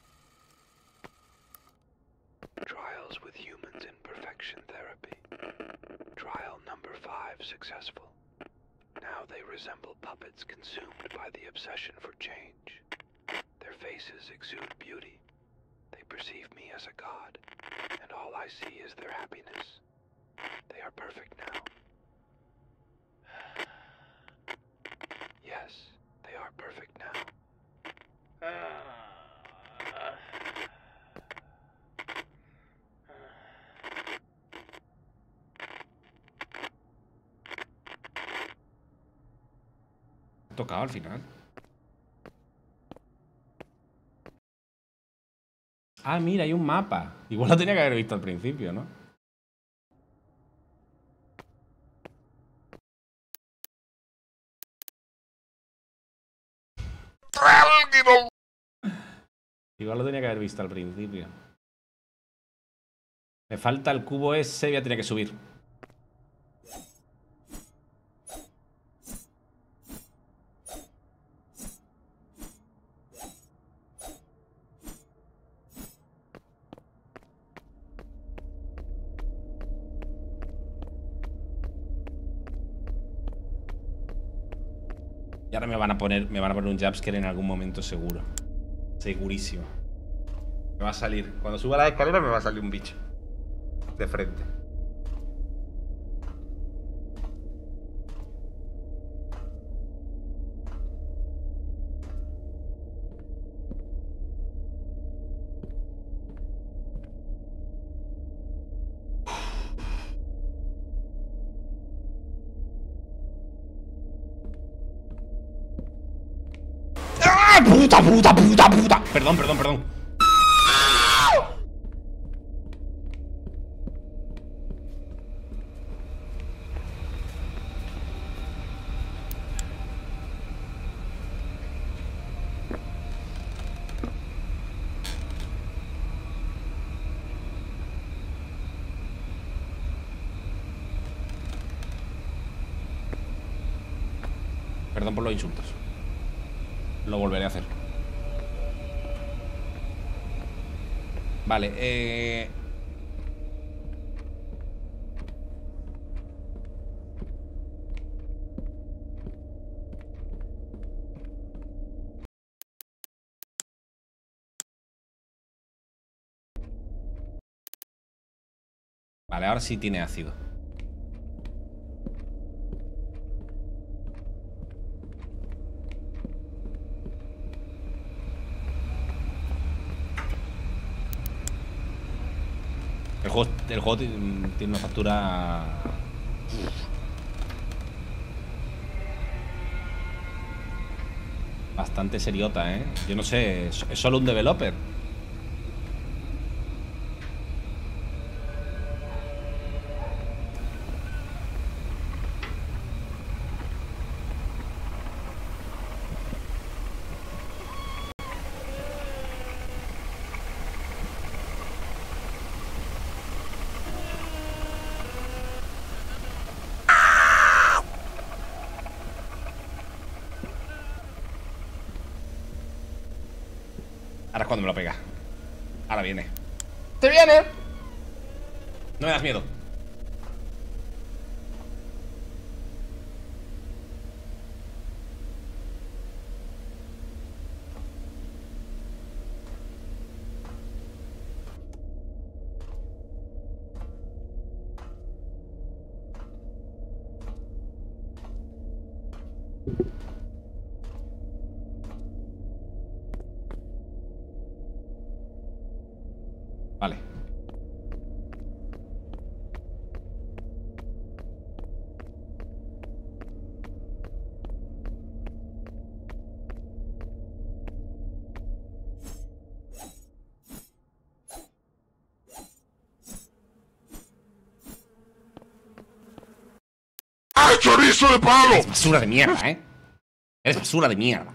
trials with humans in perfection therapy. Trial number five successful. Now they resemble puppets consumed by the obsession for change. Their faces exude beauty. They perceive me as a god, and all I see is their happiness. They are perfect now. Yes, they are perfect now. He tocado al final. Ah, mira, hay un mapa. Igual lo tenía que haber visto al principio, ¿no? Igual lo tenía que haber visto al principio. Me falta el cubo ese, voy a tener que subir. Y ahora me van a poner, me van a poner un jumpscare en algún momento seguro. Segurísimo. Me va a salir. Cuando suba la escalera me va a salir un bicho. De frente. ¡Puta, puta, puta, puta! Perdón, perdón, perdón. Perdón por los insultos. Lo volveré a hacer. Vale, eh... Vale, ahora sí tiene ácido. El juego, el juego tiene una factura... bastante seriota, ¿eh? Yo no sé, es solo un developer. Ahora es cuando me lo pega. Ahora viene. ¡Te viene! No me das miedo. Vale. ¡Ah, chorizo de palo! Eres basura de mierda, ¿eh? Eres basura de mierda.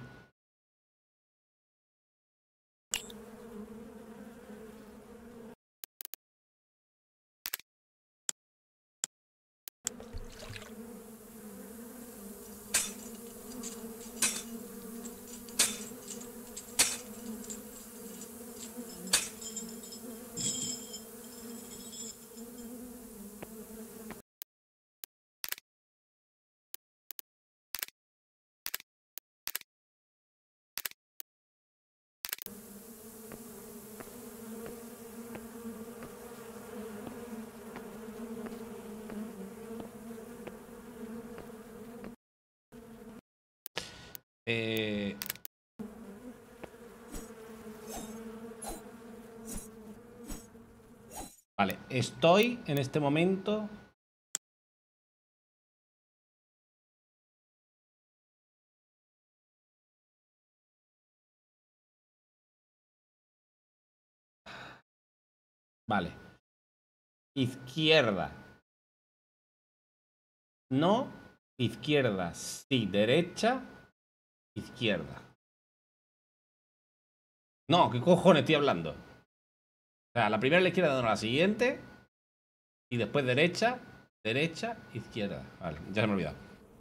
Eh... Vale, estoy en este momento... Vale. Izquierda. No. Izquierda. Sí. Derecha. Izquierda. No, ¿qué cojones estoy hablando? O sea, la primera a la izquierda, no, la siguiente. Y después derecha. Derecha. Izquierda. Vale, ya se me ha olvidado.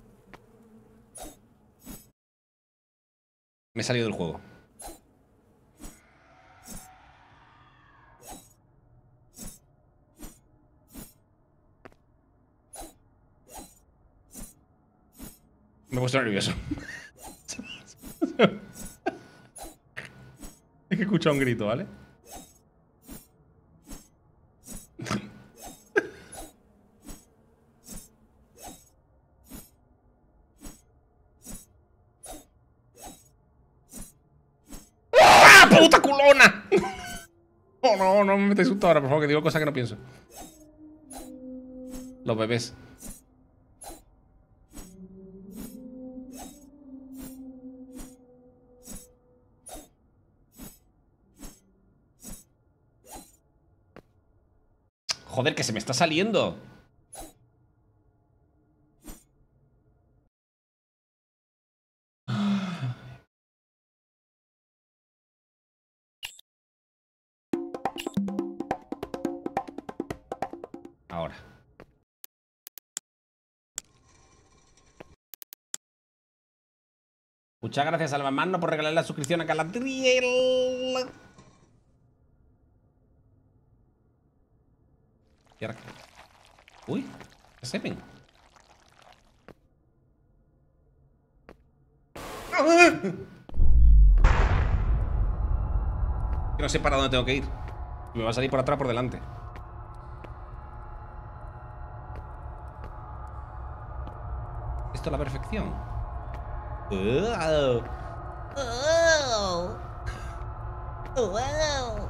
Me he salido del juego. Me he puesto nervioso. Es que he escuchado un grito, ¿vale? ¡Ah, puta culona! Oh, no, no me metáis susto ahora, por favor, que digo cosas que no pienso. Los bebés. Joder, que se me está saliendo. Ahora. Muchas gracias al Mamano por regalar la suscripción a Galadriel. Y ahora... Uy, ¿qué se ven? Que no sé para dónde tengo que ir. Me va a salir por atrás o por delante. Esto es la perfección. Oh. Oh. Oh.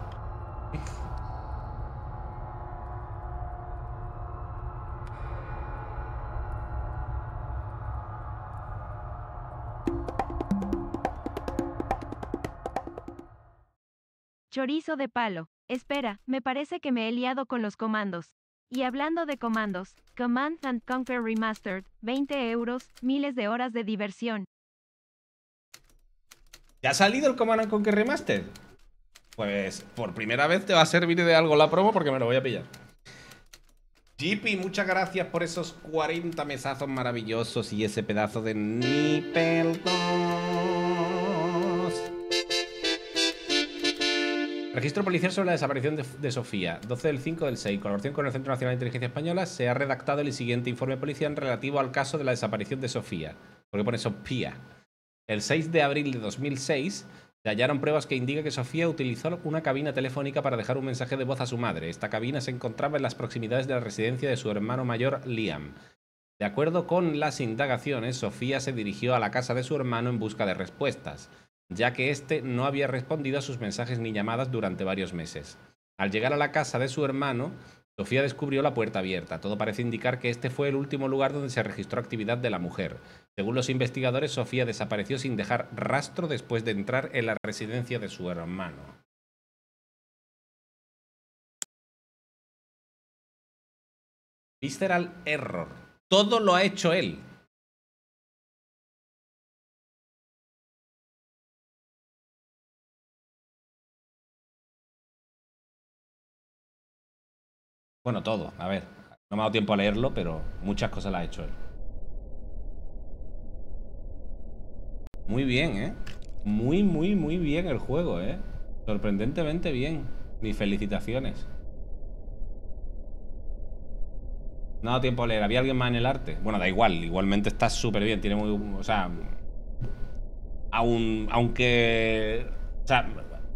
Chorizo de palo. Espera, me parece que me he liado con los comandos. Y hablando de comandos, Command and Conquer Remastered, veinte euros, miles de horas de diversión. ¿Ya ha salido el Command and Conquer Remastered? Pues por primera vez te va a servir de algo la promo porque me lo voy a pillar. G P, muchas gracias por esos cuarenta mesazos maravillosos y ese pedazo de Nippeldos. Registro policial sobre la desaparición de, de Sofía. doce del cinco del seis. Colaboración con el Centro Nacional de Inteligencia Española. Se ha redactado el siguiente informe policial relativo al caso de la desaparición de Sofía. ¿Por qué pone Sofía? El seis de abril de dos mil seis se hallaron pruebas que indican que Sofía utilizó una cabina telefónica para dejar un mensaje de voz a su madre. Esta cabina se encontraba en las proximidades de la residencia de su hermano mayor, Liam. De acuerdo con las indagaciones, Sofía se dirigió a la casa de su hermano en busca de respuestas, ya que éste no había respondido a sus mensajes ni llamadas durante varios meses. Al llegar a la casa de su hermano, Sofía descubrió la puerta abierta. Todo parece indicar que este fue el último lugar donde se registró actividad de la mujer. Según los investigadores, Sofía desapareció sin dejar rastro después de entrar en la residencia de su hermano. Visceral Error. Todo lo ha hecho él. Bueno, todo. A ver, no me ha dado tiempo a leerlo, pero muchas cosas las ha hecho él. Muy bien, ¿eh? Muy, muy, muy bien el juego, ¿eh? Sorprendentemente bien. Mis felicitaciones. No ha dado tiempo a leer. ¿Había alguien más en el arte? Bueno, da igual. Igualmente está súper bien. Tiene muy... O sea... Aun, aunque... O sea...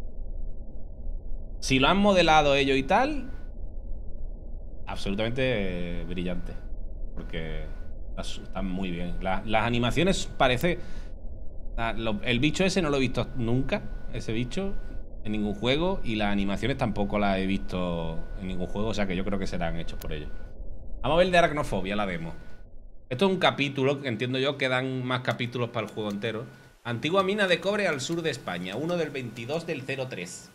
Si lo han modelado ellos y tal... Absolutamente brillante. Porque están muy bien. La, las animaciones parece... Ah, lo, el bicho ese no lo he visto nunca, ese bicho, en ningún juego. Y las animaciones tampoco las he visto en ningún juego. O sea que yo creo que serán hechos por ellos. Vamos a ver el de Aracnofobia, la demo. Esto es un capítulo, entiendo yo que dan más capítulos para el juego entero. Antigua mina de cobre al sur de España. Uno del veintidós del cero tres.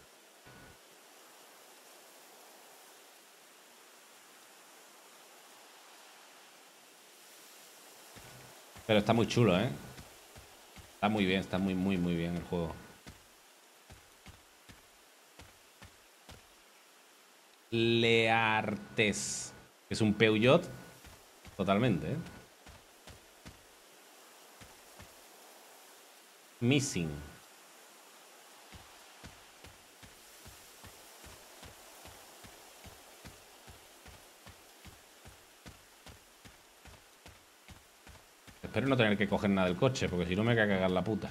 Pero está muy chulo, ¿eh? Está muy bien, está muy, muy, muy bien el juego. Leartes. Es un Peugeot. Totalmente, ¿eh? Missing. Espero no tener que coger nada del coche, porque si no me voy a cagar la puta.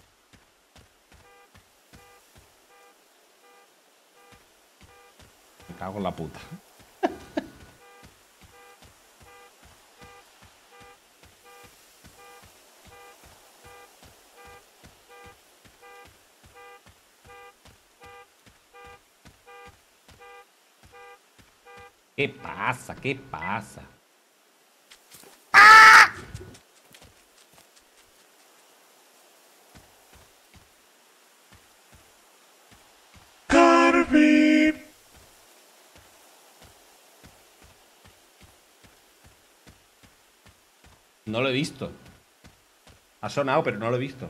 Me cago en la puta. ¿Qué pasa? ¿Qué pasa? ¡Ah! Carvin. No lo he visto. Ha sonado, pero no lo he visto.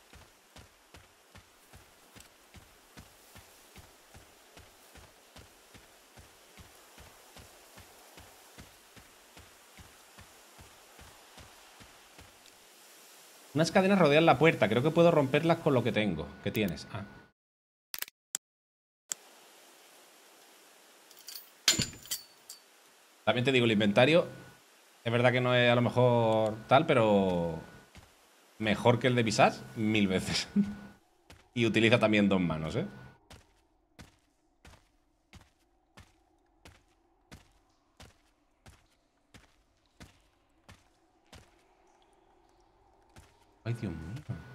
Unas cadenas rodean la puerta. Creo que puedo romperlas con lo que tengo. ¿Qué tienes? Ah. También te digo, el inventario es verdad que no es a lo mejor tal, pero mejor que el de Visage mil veces. Y utiliza también dos manos, ¿eh? Ay, Dios mío.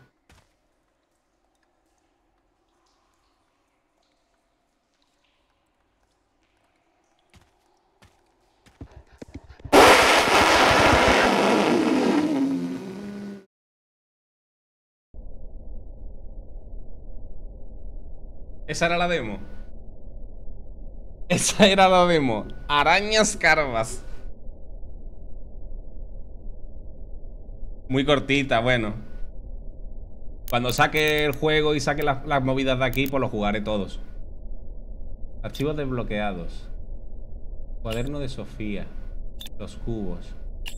Esa era la demo. Esa era la demo. Arañas carvas. Muy cortita, bueno. Cuando saque el juego y saque las, las movidas de aquí, pues lo jugaré todos. Archivos desbloqueados. Cuaderno de Sofía. Los cubos.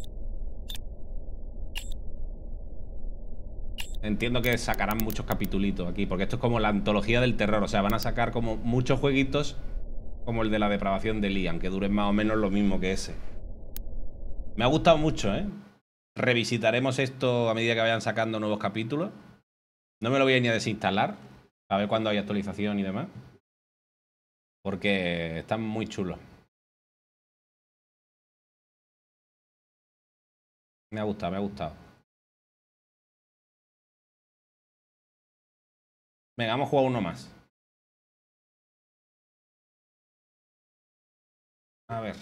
Entiendo que sacarán muchos capitulitos aquí, porque esto es como la antología del terror. O sea, van a sacar como muchos jueguitos como el de la depravación de Liam, que duren más o menos lo mismo que ese. Me ha gustado mucho, ¿eh? Revisitaremos esto a medida que vayan sacando nuevos capítulos. No me lo voy a ni a desinstalar, a ver cuándo hay actualización y demás. Porque están muy chulos. Me ha gustado, me ha gustado. Venga, vamos a jugar uno más. A ver.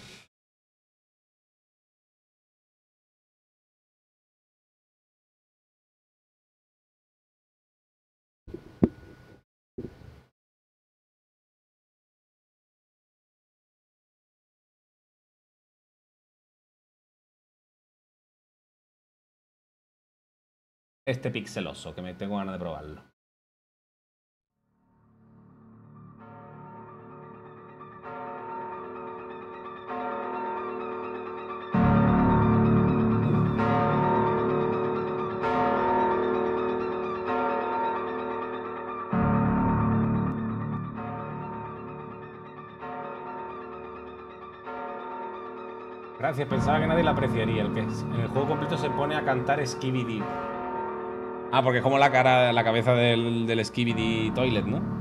Este pixeloso, que me tengo ganas de probarlo. Gracias, pensaba que nadie la apreciaría. El que en el juego completo se pone a cantar Skibidi. Ah, porque es como la cara, la cabeza del, del Skibidi Toilet, ¿no?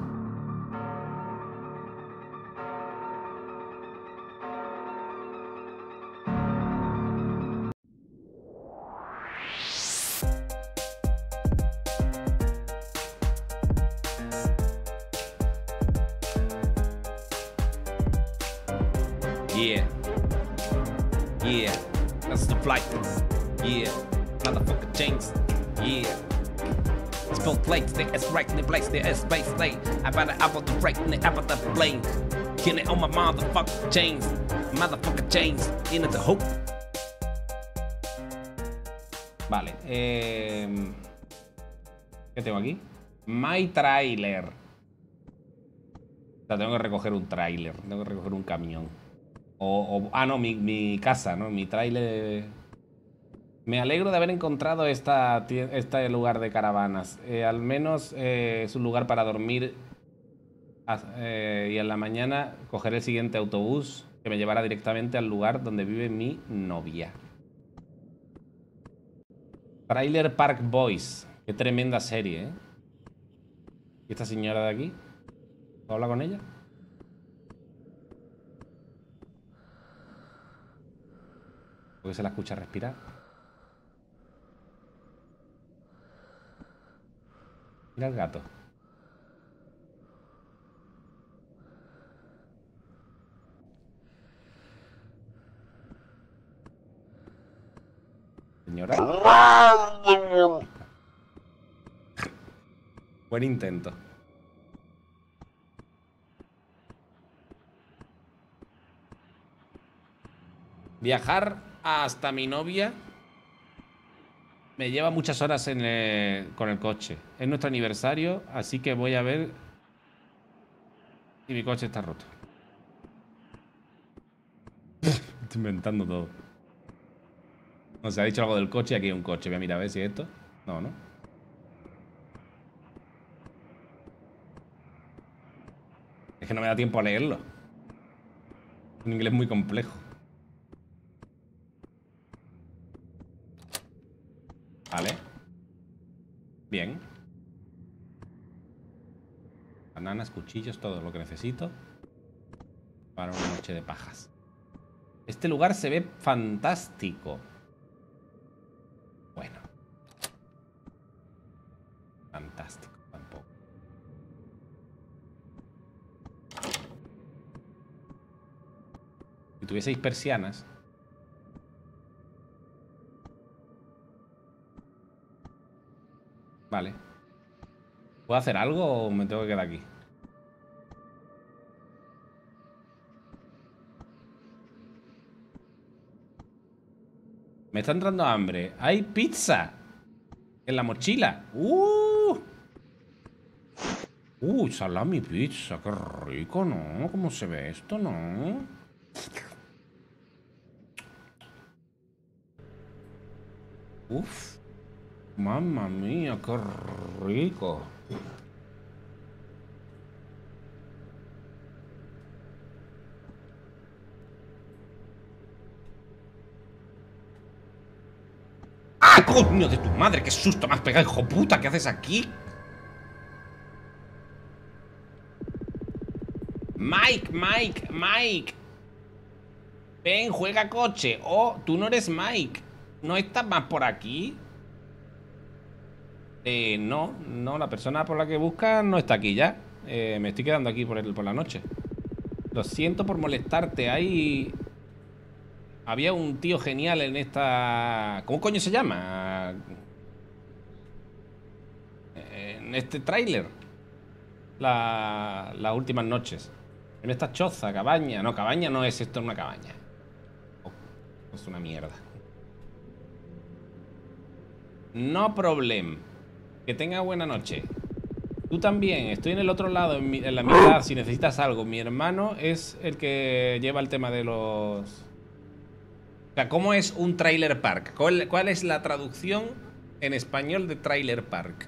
Yeah. Yeah. That's the flight. Yeah. Motherfucker chains. Yeah. Spell plates, the S right, the place, the S space late. I got the apple to break, the apple to blame. Kill it on my motherfucker chains. Motherfucker chains. In the hook. Vale. Eh, ¿Qué tengo aquí? My trailer. O sea, tengo que recoger un trailer. Tengo que recoger un camión. O, o, ah, no, mi, mi casa, ¿no? Mi tráiler. Me alegro de haber encontrado esta, este lugar de caravanas. Eh, al menos eh, es un lugar para dormir. Eh, y en la mañana cogeré el siguiente autobús que me llevará directamente al lugar donde vive mi novia. Trailer Park Boys. Qué tremenda serie, ¿eh? ¿Y esta señora de aquí? ¿Puedo hablar con ella? Porque se la escucha respirar. Mira el gato. Señora. Buen intento. Viajar hasta mi novia me lleva muchas horas en el, con el coche. Es nuestro aniversario, así que voy a ver si mi coche está roto. Estoy inventando todo. O sea, ha dicho algo del coche y aquí hay un coche. Voy a mirar a ver si es esto. No, ¿no? Es que no me da tiempo a leerlo. Es un inglés muy complejo. Vale. Bien. Bananas, cuchillos, todo lo que necesito para una noche de pajas. Este lugar se ve fantástico. Bueno. Fantástico, tampoco. Si tuvieseis persianas. Vale. ¿Puedo hacer algo o me tengo que quedar aquí? Me está entrando hambre. ¡Hay pizza! En la mochila. ¡Uh! ¡Uh! Salami pizza. ¡Qué rico, ¿no? ¿Cómo se ve esto, no? ¡Uf! Mamma mía, qué rico. ¡Ah, coño de tu madre! ¡Qué susto me has pegado, hijo puta! ¿Qué haces aquí? Mike, Mike, Mike. Ven, juega coche. Oh, tú no eres Mike. ¿No estás más por aquí? Eh, no, no, la persona por la que buscas no está aquí ya. Eh, me estoy quedando aquí por, el, por la noche. Lo siento por molestarte. Hay... Había un tío genial en esta... ¿Cómo coño se llama? En este tráiler. La... Las últimas noches. En esta choza, cabaña. No, cabaña no es esto, es una cabaña. Oh, es una mierda. No problem. Que tenga buena noche. Tú también. Estoy en el otro lado, en, mi, en la mitad, si necesitas algo. Mi hermano es el que lleva el tema de los... O sea, ¿cómo es un trailer park? ¿Cuál, cuál es la traducción en español de trailer park?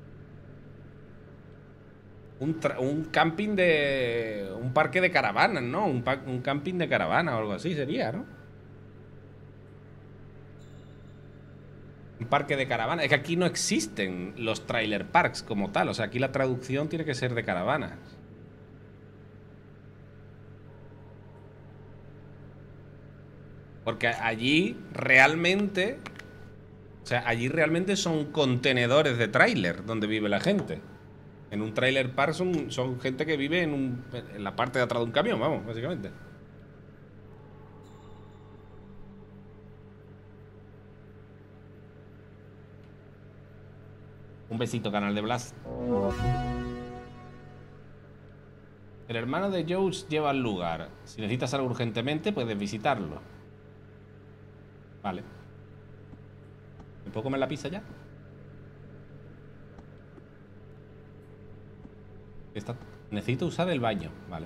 Un, un camping de... Un parque de caravanas, ¿no? Un, un camping de caravana o algo así sería, ¿no? Un parque de caravanas. Es que aquí no existen los trailer parks como tal. O sea, aquí la traducción tiene que ser de caravanas. Porque allí realmente... O sea, allí realmente son contenedores de tráiler donde vive la gente. En un trailer park son, son gente que vive en, un, en la parte de atrás de un camión, vamos, básicamente. Un besito, canal de Blas. El hermano de Joe lleva al lugar. Si necesitas algo urgentemente, puedes visitarlo. Vale. ¿Me puedo comer la pizza ya? Está... Necesito usar el baño. Vale.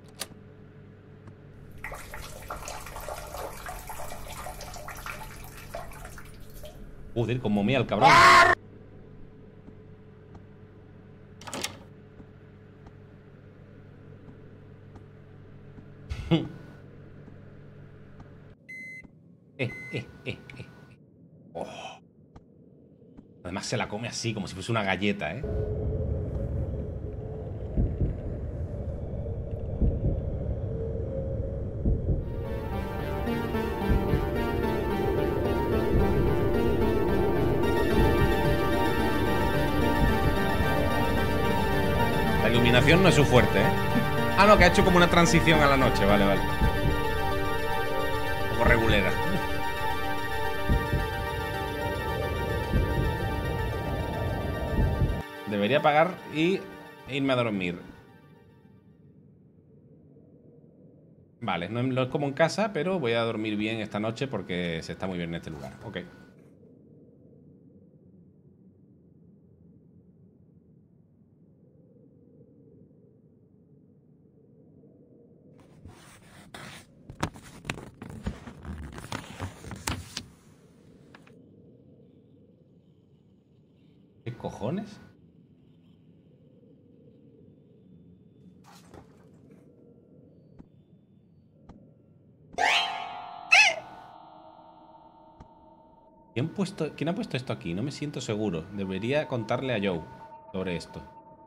Joder, como mía el cabrón. eh, eh, eh, eh. Oh. Además se la come así, como si fuese una galleta, ¿eh? La iluminación no es su fuerte, ¿eh? Ah, no, que ha hecho como una transición a la noche. Vale, vale. Un poco regulera. Debería apagar y irme a dormir. Vale, no es como en casa, pero voy a dormir bien esta noche porque se está muy bien en este lugar. Ok. ¿Qué cojones? ¿Quién, puesto, ¿Quién ha puesto esto aquí? No me siento seguro. Debería contarle a Joe sobre esto.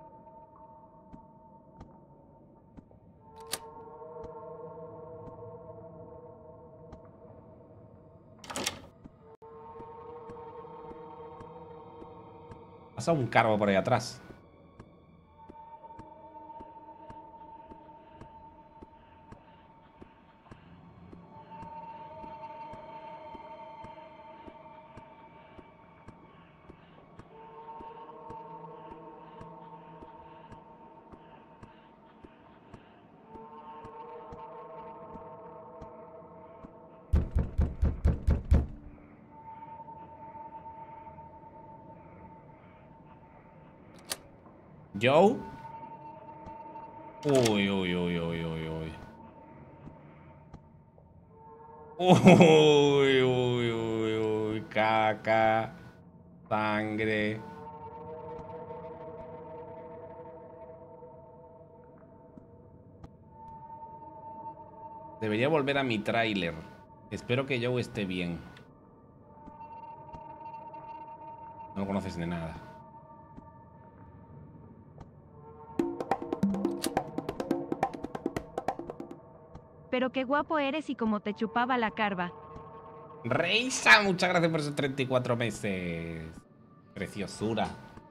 Pasa un cargo por ahí atrás. Joe. Uy, uy, uy, uy, uy, uy. Uy, uy, uy, uy. Caca. Sangre. Debería volver a mi tráiler. Espero que Joe esté bien. No lo conoces de nada. Pero qué guapo eres y como te chupaba la carva. Reisa, muchas gracias por esos treinta y cuatro meses. Preciosura.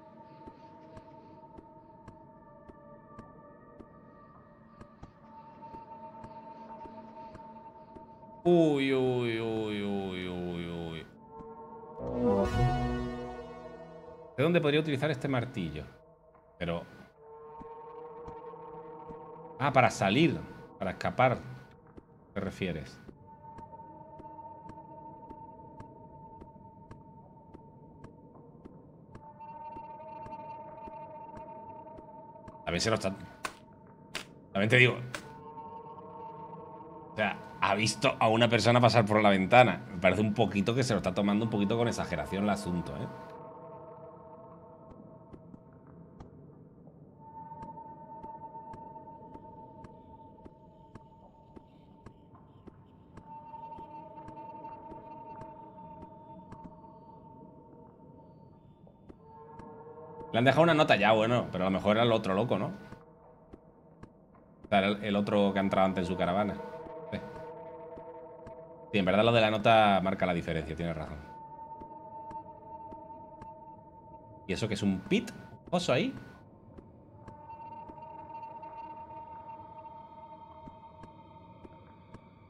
Uy, uy, uy, uy, uy, uy. ¿De dónde podría utilizar este martillo? Pero... Ah, para salir. Para escapar. ¿Qué te refieres? También se lo está... También te digo... O sea, ha visto a una persona pasar por la ventana. Me parece un poquito que se lo está tomando un poquito con exageración el asunto, ¿eh? Le han dejado una nota ya, bueno, pero a lo mejor era el otro loco, ¿no? O sea, era el, el otro que ha entrado antes en su caravana. Sí. Sí, en verdad lo de la nota marca la diferencia, tienes razón. ¿Y eso que es un pit? ¿Oso ahí?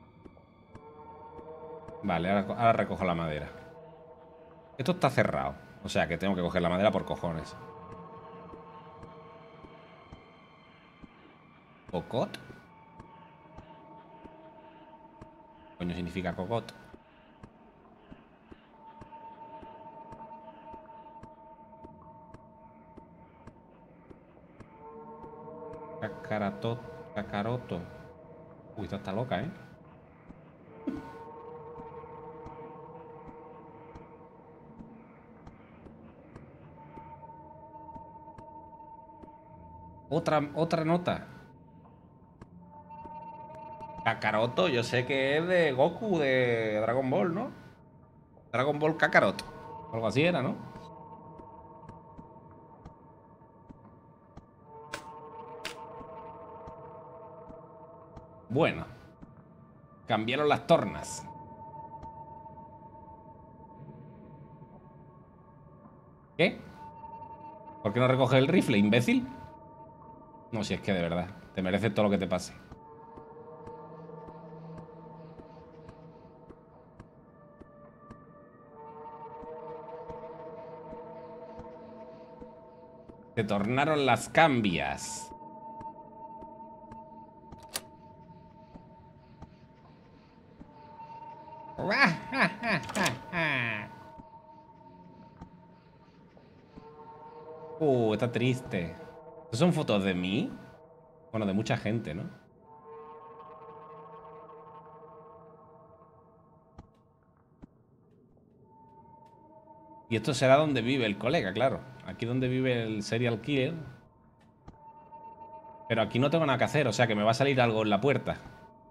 Vale, ahora, ahora recojo la madera. Esto está cerrado. O sea que tengo que coger la madera por cojones. ¿Cocot? ¿Qué coño significa cocot? Cacarato, cacaroto. Uy, esta está loca, ¿eh? Otra, otra nota. Kakaroto, yo sé que es de Goku de Dragon Ball, ¿no? Dragon Ball Kakarot. Algo así era, ¿no? Bueno. Cambiaron las tornas. ¿Qué? ¿Por qué no recoges el rifle, imbécil? No, si es que de verdad, te mereces todo lo que te pase. Se tornaron las cambias. Uh, está triste. ¿Estas son fotos de mí? Bueno, de mucha gente, ¿no? Y esto será donde vive el colega, claro. Aquí donde vive el serial killer. Pero aquí no tengo nada que hacer, o sea que me va a salir algo en la puerta.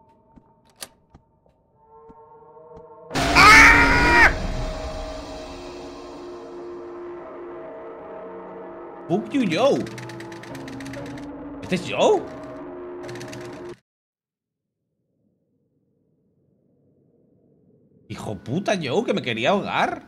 ¡Ah! Fuck you, Joe. ¿Este es Joe? Hijo puta, Joe, que me quería ahogar.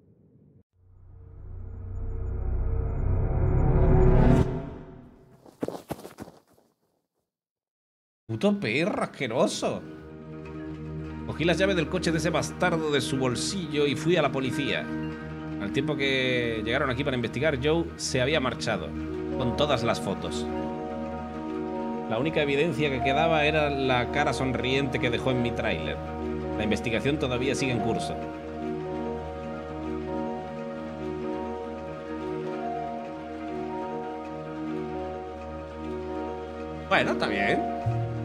Puto perro asqueroso. Cogí las llaves del coche de ese bastardo de su bolsillo y fui a la policía. Al tiempo que llegaron aquí para investigar, Joe se había marchado, con todas las fotos. La única evidencia que quedaba era la cara sonriente que dejó en mi tráiler. La investigación todavía sigue en curso. Bueno, está bien.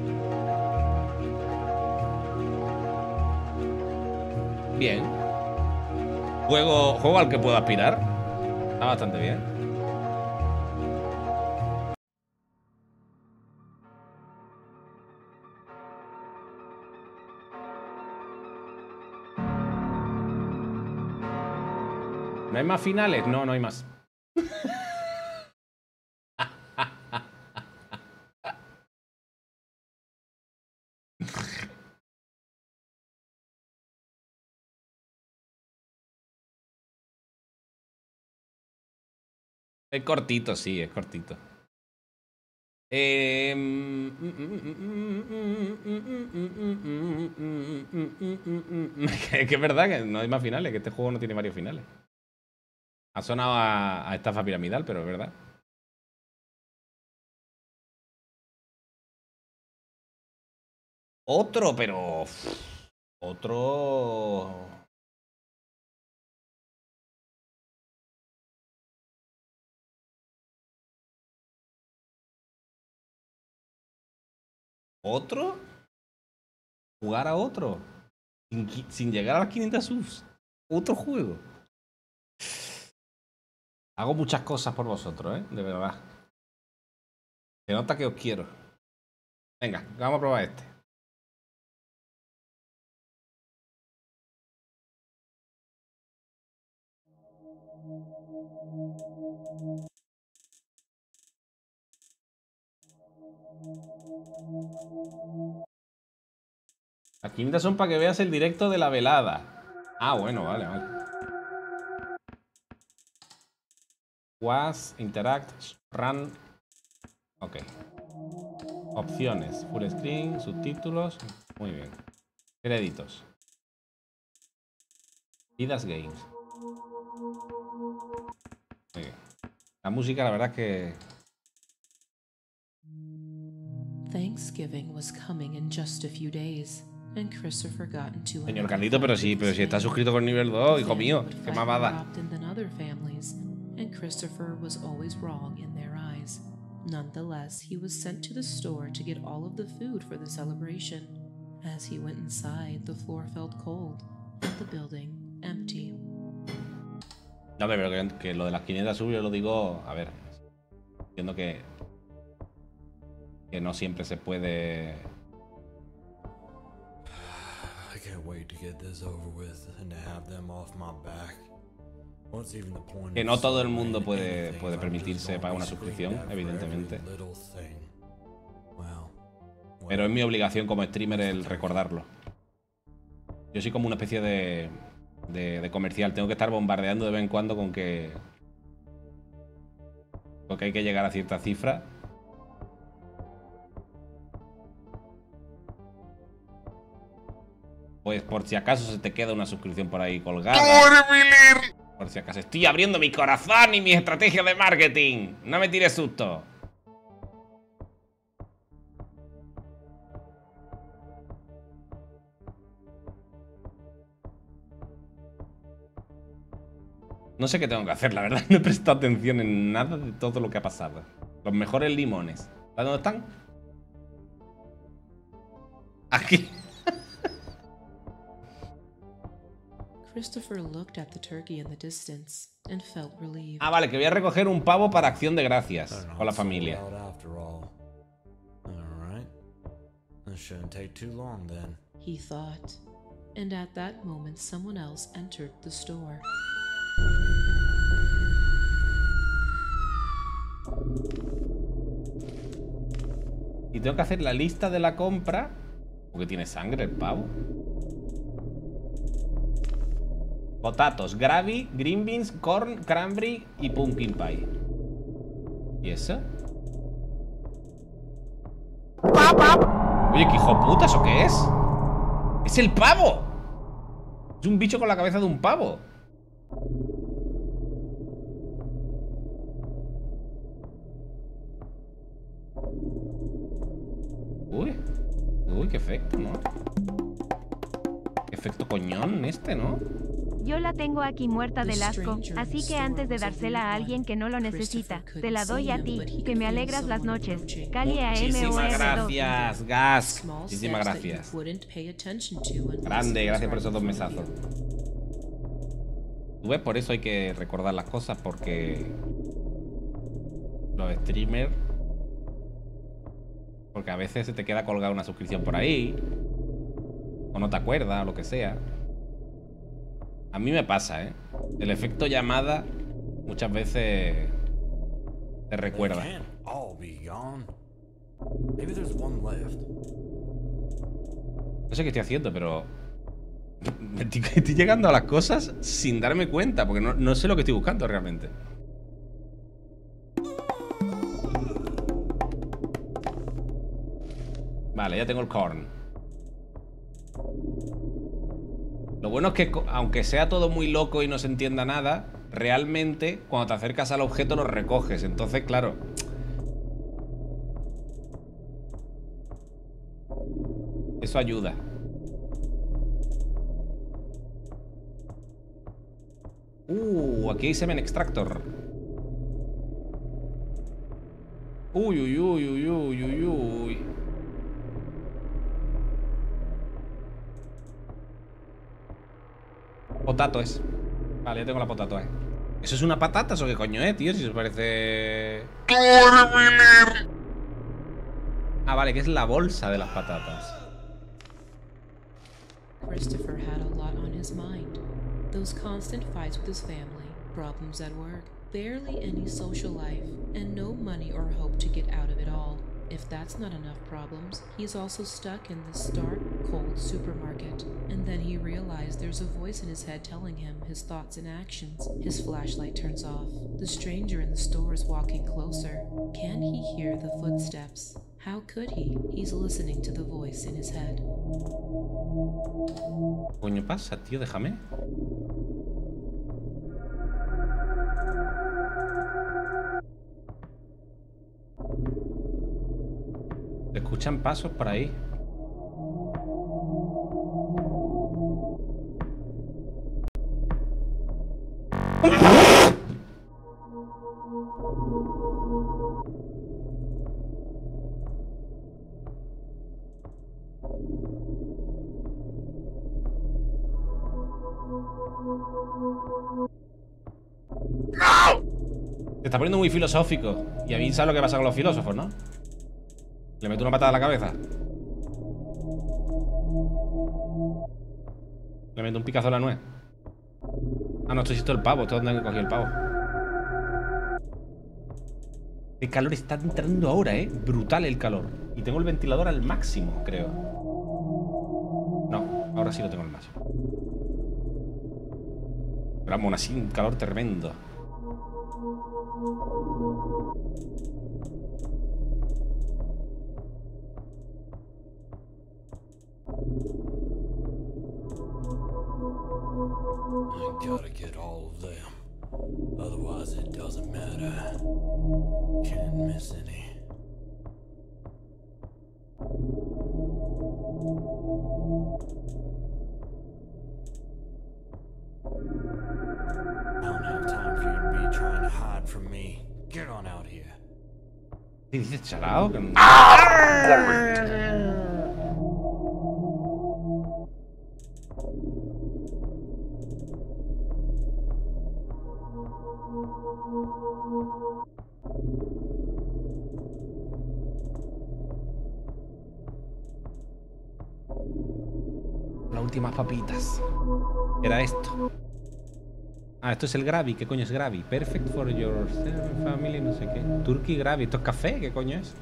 Bien. Juego, juego al que puedo aspirar. Está bastante bien. ¿No hay más finales? No, no hay más. Es cortito, sí, es cortito. Eh... Es que es verdad que no hay más finales, que este juego no tiene varios finales. Ha sonado a, a estafa piramidal, pero es verdad. Otro, pero... Otro... ¿Otro? ¿Jugar a otro? Sin, sin llegar a las quinientas subs. ¿Otro juego? Hago muchas cosas por vosotros, ¿eh? De verdad. Se nota que os quiero. Venga, vamos a probar este. Las quinientas son para que veas el directo de la velada. Ah, bueno, vale, vale. Was, interact, run. Ok. Opciones. Full screen, subtítulos. Muy bien. Créditos. Vidas Games. La música, la verdad es que... Thanksgiving was coming in just a few days, and Christopher got into Señor Carlito, pero sí, pero si está suscrito con nivel dos, hijo mío, qué mamada. than other families, and Christopher was always wrong in their eyes. Nonetheless, he was sent to the store to get all of the food for the celebration. As he went inside, the floor felt cold, and the building empty. No, pero que, que lo de las quinientas sub yo lo digo, a ver, entiendo que que no siempre se puede. I can't wait to get this over with and to have them off my back. What's even the point? Que no todo el mundo puede puede permitirse pagar una suscripción, evidentemente. Pero es mi obligación como streamer el recordarlo. Yo soy como una especie de De, de comercial, tengo que estar bombardeando de vez en cuando con que porque hay que llegar a cierta cifra. Pues por si acaso se te queda una suscripción por ahí colgada. Por si acaso estoy abriendo mi corazón y mi estrategia de marketing. No me tires susto. No sé qué tengo que hacer, la verdad. No he prestado atención en nada de todo lo que ha pasado. Los mejores limones. ¿Sabes dónde están? Aquí. Christopher looked at the turkey in the distance and felt relieved. Ah, vale, que voy a recoger un pavo para Acción de Gracias con la familia. He thought, and at that moment someone else entered the store. Y tengo que hacer la lista de la compra. Porque tiene sangre el pavo. Potatos, gravy, green beans, corn, cranberry y pumpkin pie. ¿Y eso? Oye, ¿qué hijo puta? ¿Eso qué es? ¡Es el pavo! Es un bicho con la cabeza de un pavo. Uy, uy, qué efecto, ¿no? Qué efecto coñón este, ¿no? Yo la tengo aquí muerta del asco, así que antes de dársela a alguien que no lo necesita, te la doy a ti, que me alegras las noches. Cali A M O Muchísimas R dos. gracias, Gas. Muchísimas gracias. Grande, gracias por esos dos mesazos. Tú ves, por eso hay que recordar las cosas, porque los streamers... Porque a veces se te queda colgada una suscripción por ahí. O no te acuerdas, o lo que sea. A mí me pasa, ¿eh? El efecto llamada muchas veces te recuerda. No sé qué estoy haciendo, pero... Estoy, estoy llegando a las cosas sin darme cuenta, porque no, no sé lo que estoy buscando realmente. Vale, ya tengo el corn. Lo bueno es que, aunque sea todo muy loco y no se entienda nada, realmente cuando te acercas al objeto lo recoges. Entonces, claro, eso ayuda. Uh, aquí hay semen extractor. Uy, uy, uy, uy, uy, uy, uy. Potato es. Vale, ya tengo la potato, eh. ¿Eso es una patata o qué coño, eh, tío? Si se parece... Ah, vale, que es la bolsa de las patatas. Christopher had a lot on his mind. Those constant fights with his family, problems at work, barely any social life, and no money or hope to get out of it all. If that's not enough problems, he's also stuck in this stark, cold supermarket. And then he realized there's a voice in his head telling him his thoughts and actions. His flashlight turns off. The stranger in the store is walking closer. Can he hear the footsteps? How could he? He's listening to the voice in his head. Coño pasa, tío, déjame. escuchan pasos por ahí. Se está poniendo muy filosófico. Y a mí sabes lo que pasa con los filósofos, ¿no? Le meto una patada a la cabeza. Le meto un picazo a la nuez. Ah, no, esto es el pavo. Esto es donde cogí el pavo. El calor está entrando ahora, ¿eh? Brutal el calor. Y tengo el ventilador al máximo, creo. No, ahora sí lo tengo al máximo. Pero vamos, así un calor tremendo. I gotta get all of them. Otherwise it doesn't matter. Can't miss any. I don't have time for you to be trying to hide from me. Get on out here. ¿Qué dices, chalao? Que... Las últimas papitas. Era esto. Ah, esto es el Gravy. ¿Qué coño es Gravy? Perfect for your family, no sé qué. Turkey Gravy. ¿Esto es café? ¿Qué coño es?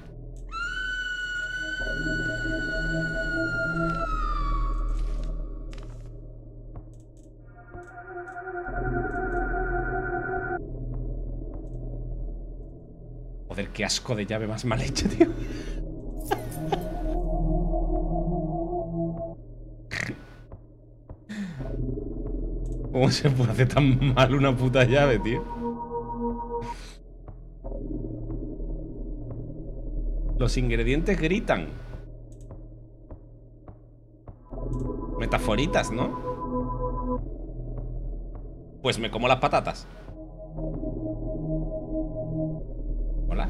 Joder, qué asco de llave más mal hecha, tío. ¿Cómo se puede hacer tan mal una puta llave, tío? Los ingredientes gritan. Metaforitas, ¿no? Pues me como las patatas. Hola.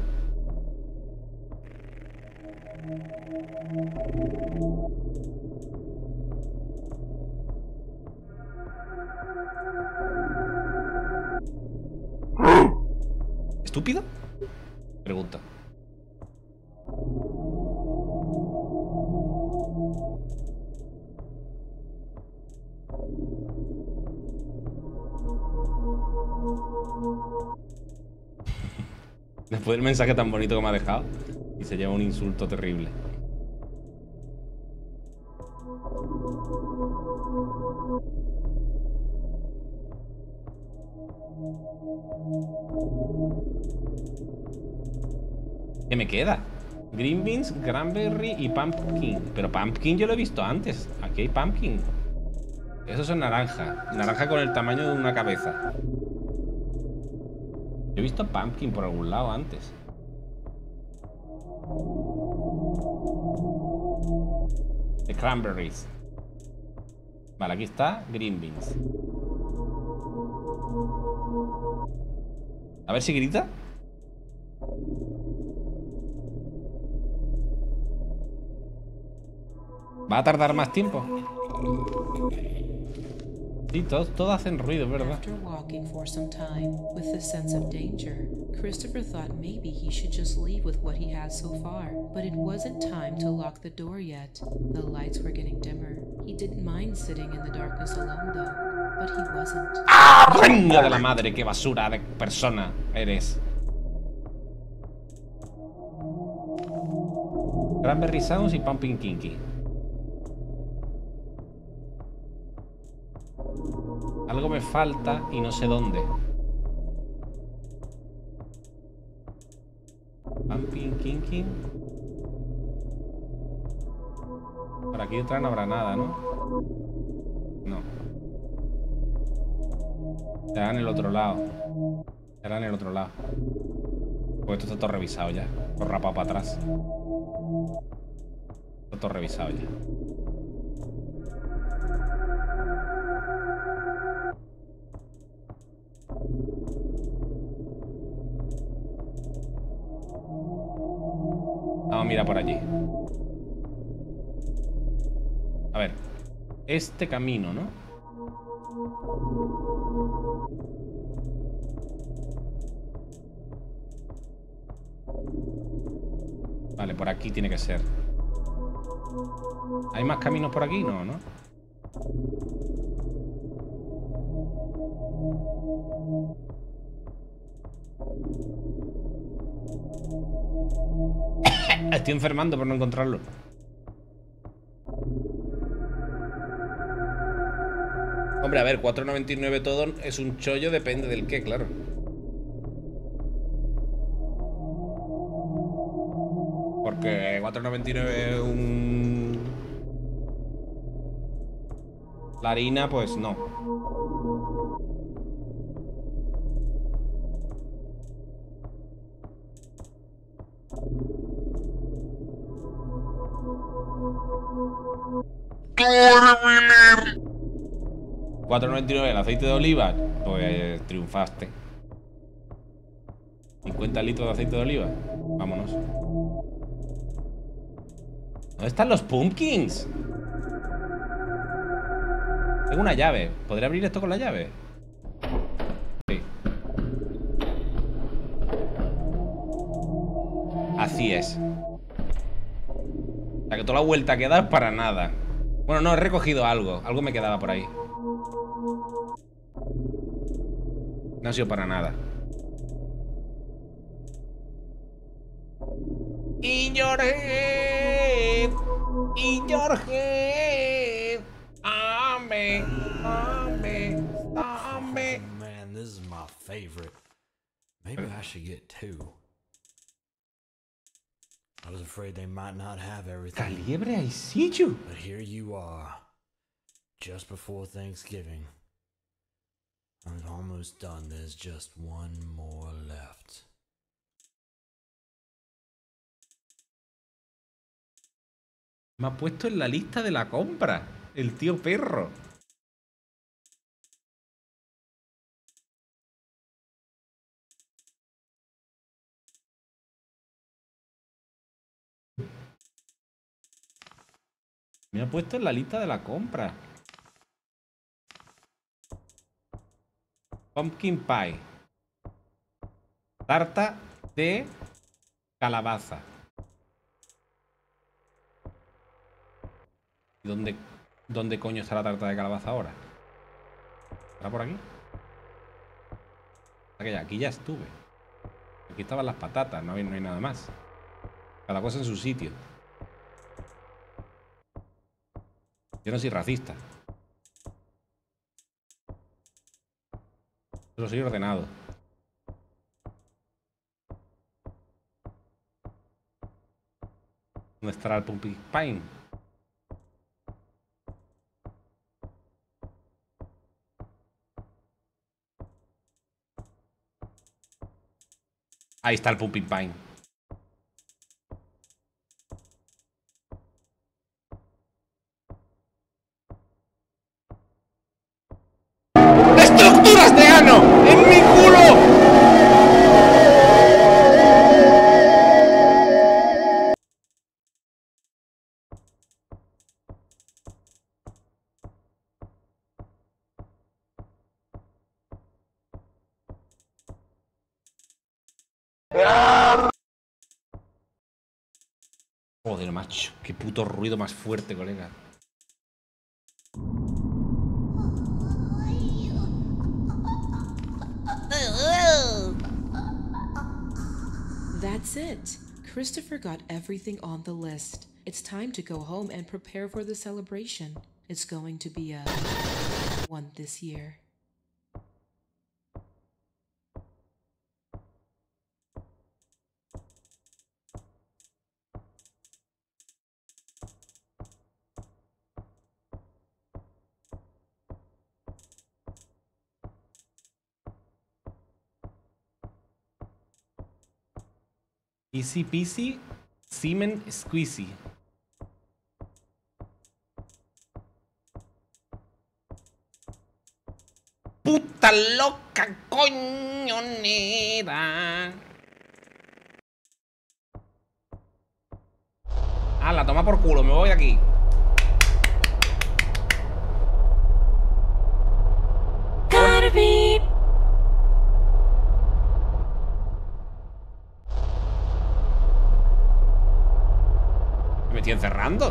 ¿Estúpido? Pregunta. Después del mensaje tan bonito que me ha dejado, y se lleva un insulto terrible. ¿Qué me queda? Green beans, cranberry y pumpkin. Pero pumpkin yo lo he visto antes. Aquí hay pumpkin. Eso es naranja. Naranja con el tamaño de una cabeza. Yo he visto pumpkin por algún lado antes. The cranberries. Vale, aquí está green beans. A ver si grita. ¿Va a tardar más tiempo? Sí, todos, todos hacen ruido, ¿verdad? After walking for some time, with a sense of danger, Christopher thought maybe he should just leave with what he had so far. But it wasn't time to lock the door yet. The lights were getting dimmer. He didn't mind sitting in the darkness alone though, but he wasn't. ¡Ah! ¡Venga de la madre! ¡Qué basura de persona eres! Cranberry Sounds y Pumpkin Kinky. Algo me falta y no sé dónde. Pumpkin Kinky. Por aquí detrás no habrá nada, ¿no? No. Será en el otro lado. Será en el otro lado. Porque esto está todo revisado ya. Todo rapado para atrás. Está todo revisado ya. Vamos a mirar por allí. A ver. Este camino, ¿no? Vale, por aquí tiene que ser. ¿Hay más caminos por aquí? No, ¿no? Estoy enfermando por no encontrarlo. Hombre, a ver, cuatro noventa y nueve todo es un chollo, depende del qué, claro. Porque cuatro noventa y nueve es un... La harina, pues no. cuatro noventa y nueve el aceite de oliva. Pues triunfaste. cincuenta litros de aceite de oliva. Vámonos. ¿Dónde están los pumpkins? Tengo una llave. ¿Podré abrir esto con la llave? Sí. Así es. O sea que toda la vuelta que da es para nada. Bueno, no, he recogido algo. Algo me quedaba por ahí. No ha sido para nada. In your head, in your head. Ame, ame, ame. Oh, man, this is my favorite. Maybe I should get two. I was afraid they might not have everything. Caliebre, I see you. But here you are, just before Thanksgiving. I'm almost done. There's just one more left. Me ha puesto en la lista de la compra. El tío perro. Me ha puesto en la lista de la compra. Pumpkin pie. Tarta de calabaza. ¿Dónde, ¿Dónde coño está la tarta de calabaza ahora? ¿Está por aquí? Aquí ya, aquí ya estuve. Aquí estaban las patatas, no hay, no hay nada más. Cada cosa en su sitio. Yo no soy racista. Solo soy ordenado. ¿Dónde estará el pumpkin pie? Ahí está el pumpkin pie. ¡Estructuras de ano! ¡En mi culo! Joder, macho. Qué puto ruido más fuerte, colega. That's it. Christopher got everything on the list. It's time to go home and prepare for the celebration. It's going to be a one this year. Easy peasy, semen squeezy. puta loca coñonera. Ah, la toma por culo, me voy de aquí. Carby. Me estoy encerrando.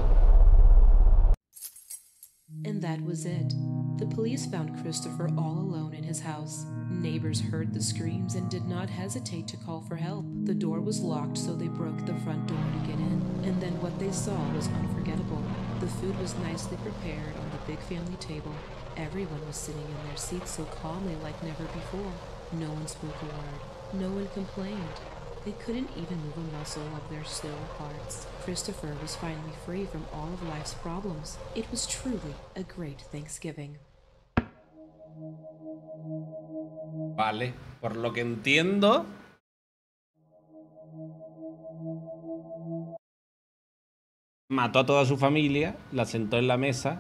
And that was it. The police found Christopher all alone in his house. Neighbors heard the screams and did not hesitate to call for help. The door was locked, so they broke the front door to get in. And then what they saw was unforgettable. The food was nicely prepared on the big family table. Everyone was sitting in their seats so calmly like never before. No one spoke a word. No one complained. They couldn't even move a muscle of their still hearts. Christopher was finally free from all of life's problems. It was truly a great Thanksgiving. Vale, por lo que entiendo, mató a toda su familia, la sentó en la mesa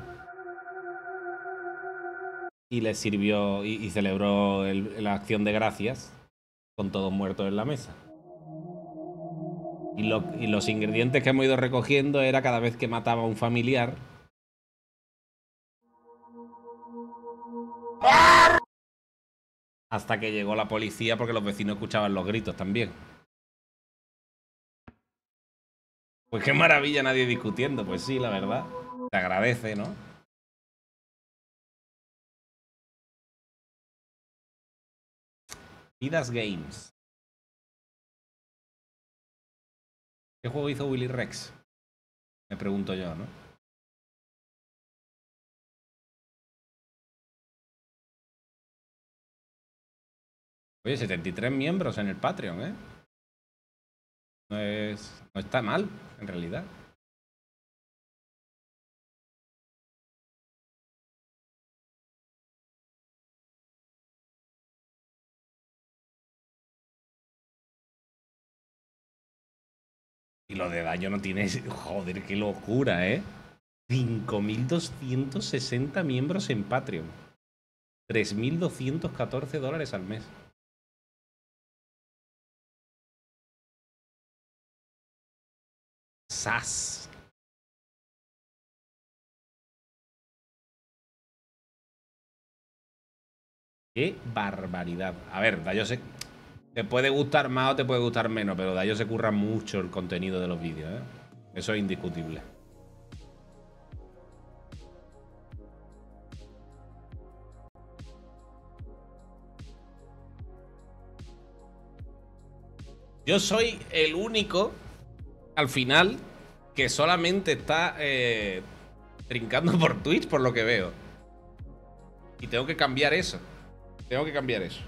y le sirvió y, y celebró el, la acción de gracias con todos muertos en la mesa. Y, lo, y los ingredientes que hemos ido recogiendo era cada vez que mataba a un familiar. Hasta que llegó la policía porque los vecinos escuchaban los gritos también. Pues qué maravilla, nadie discutiendo. Pues sí, la verdad. Se agradece, ¿no? Vidas Games. ¿Qué juego hizo Willy Rex? Me pregunto yo, ¿no? Oye, setenta y tres miembros en el Patreon, ¿eh? No es... no está mal, en realidad. Y lo de daño no tiene... Joder, qué locura, ¿eh? cinco mil doscientos sesenta miembros en Patreon. tres mil doscientos catorce dólares al mes. ¡Sas! ¡Qué barbaridad! A ver, Dayo se... te puede gustar más o te puede gustar menos, pero Dayo se curra mucho el contenido de los vídeos, ¿eh? Eso es indiscutible. Yo soy el único, al final, que solamente está eh, trincando por Twitch, por lo que veo. Y tengo que cambiar eso. Tengo que cambiar eso.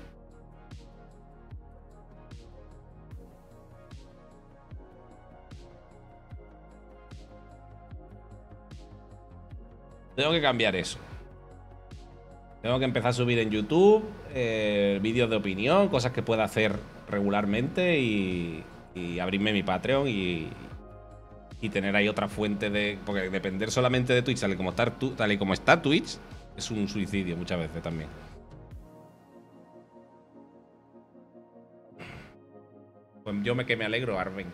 Tengo que cambiar eso. Tengo que empezar a subir en YouTube eh, vídeos de opinión, cosas que pueda hacer regularmente y, y abrirme mi Patreon y, y tener ahí otra fuente de... Porque depender solamente de Twitch, tal y como está, tal y como está Twitch, es un suicidio muchas veces también. Pues yo me que me alegro, Arvent.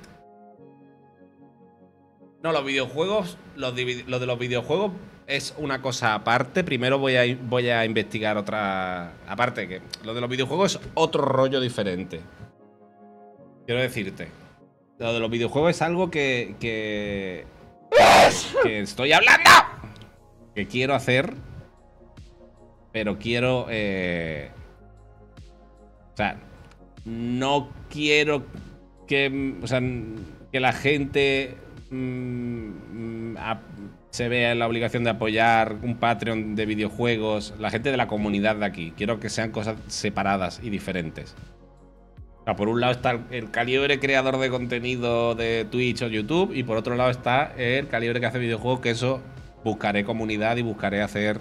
No, los videojuegos, los, lo de los videojuegos es una cosa aparte. Primero voy a, voy a investigar otra... Aparte, que lo de los videojuegos es otro rollo diferente. Quiero decirte. Lo de los videojuegos es algo que... Que, que estoy hablando. Que quiero hacer. Pero quiero... Eh, o sea, no quiero que... O sea, que la gente... Mm, a, se vea en la obligación de apoyar un Patreon de videojuegos, la gente de la comunidad de aquí. Quiero que sean cosas separadas y diferentes. O sea, por un lado está el calibre creador de contenido de Twitch o YouTube y por otro lado está el calibre que hace videojuegos, que eso buscaré comunidad y buscaré hacer,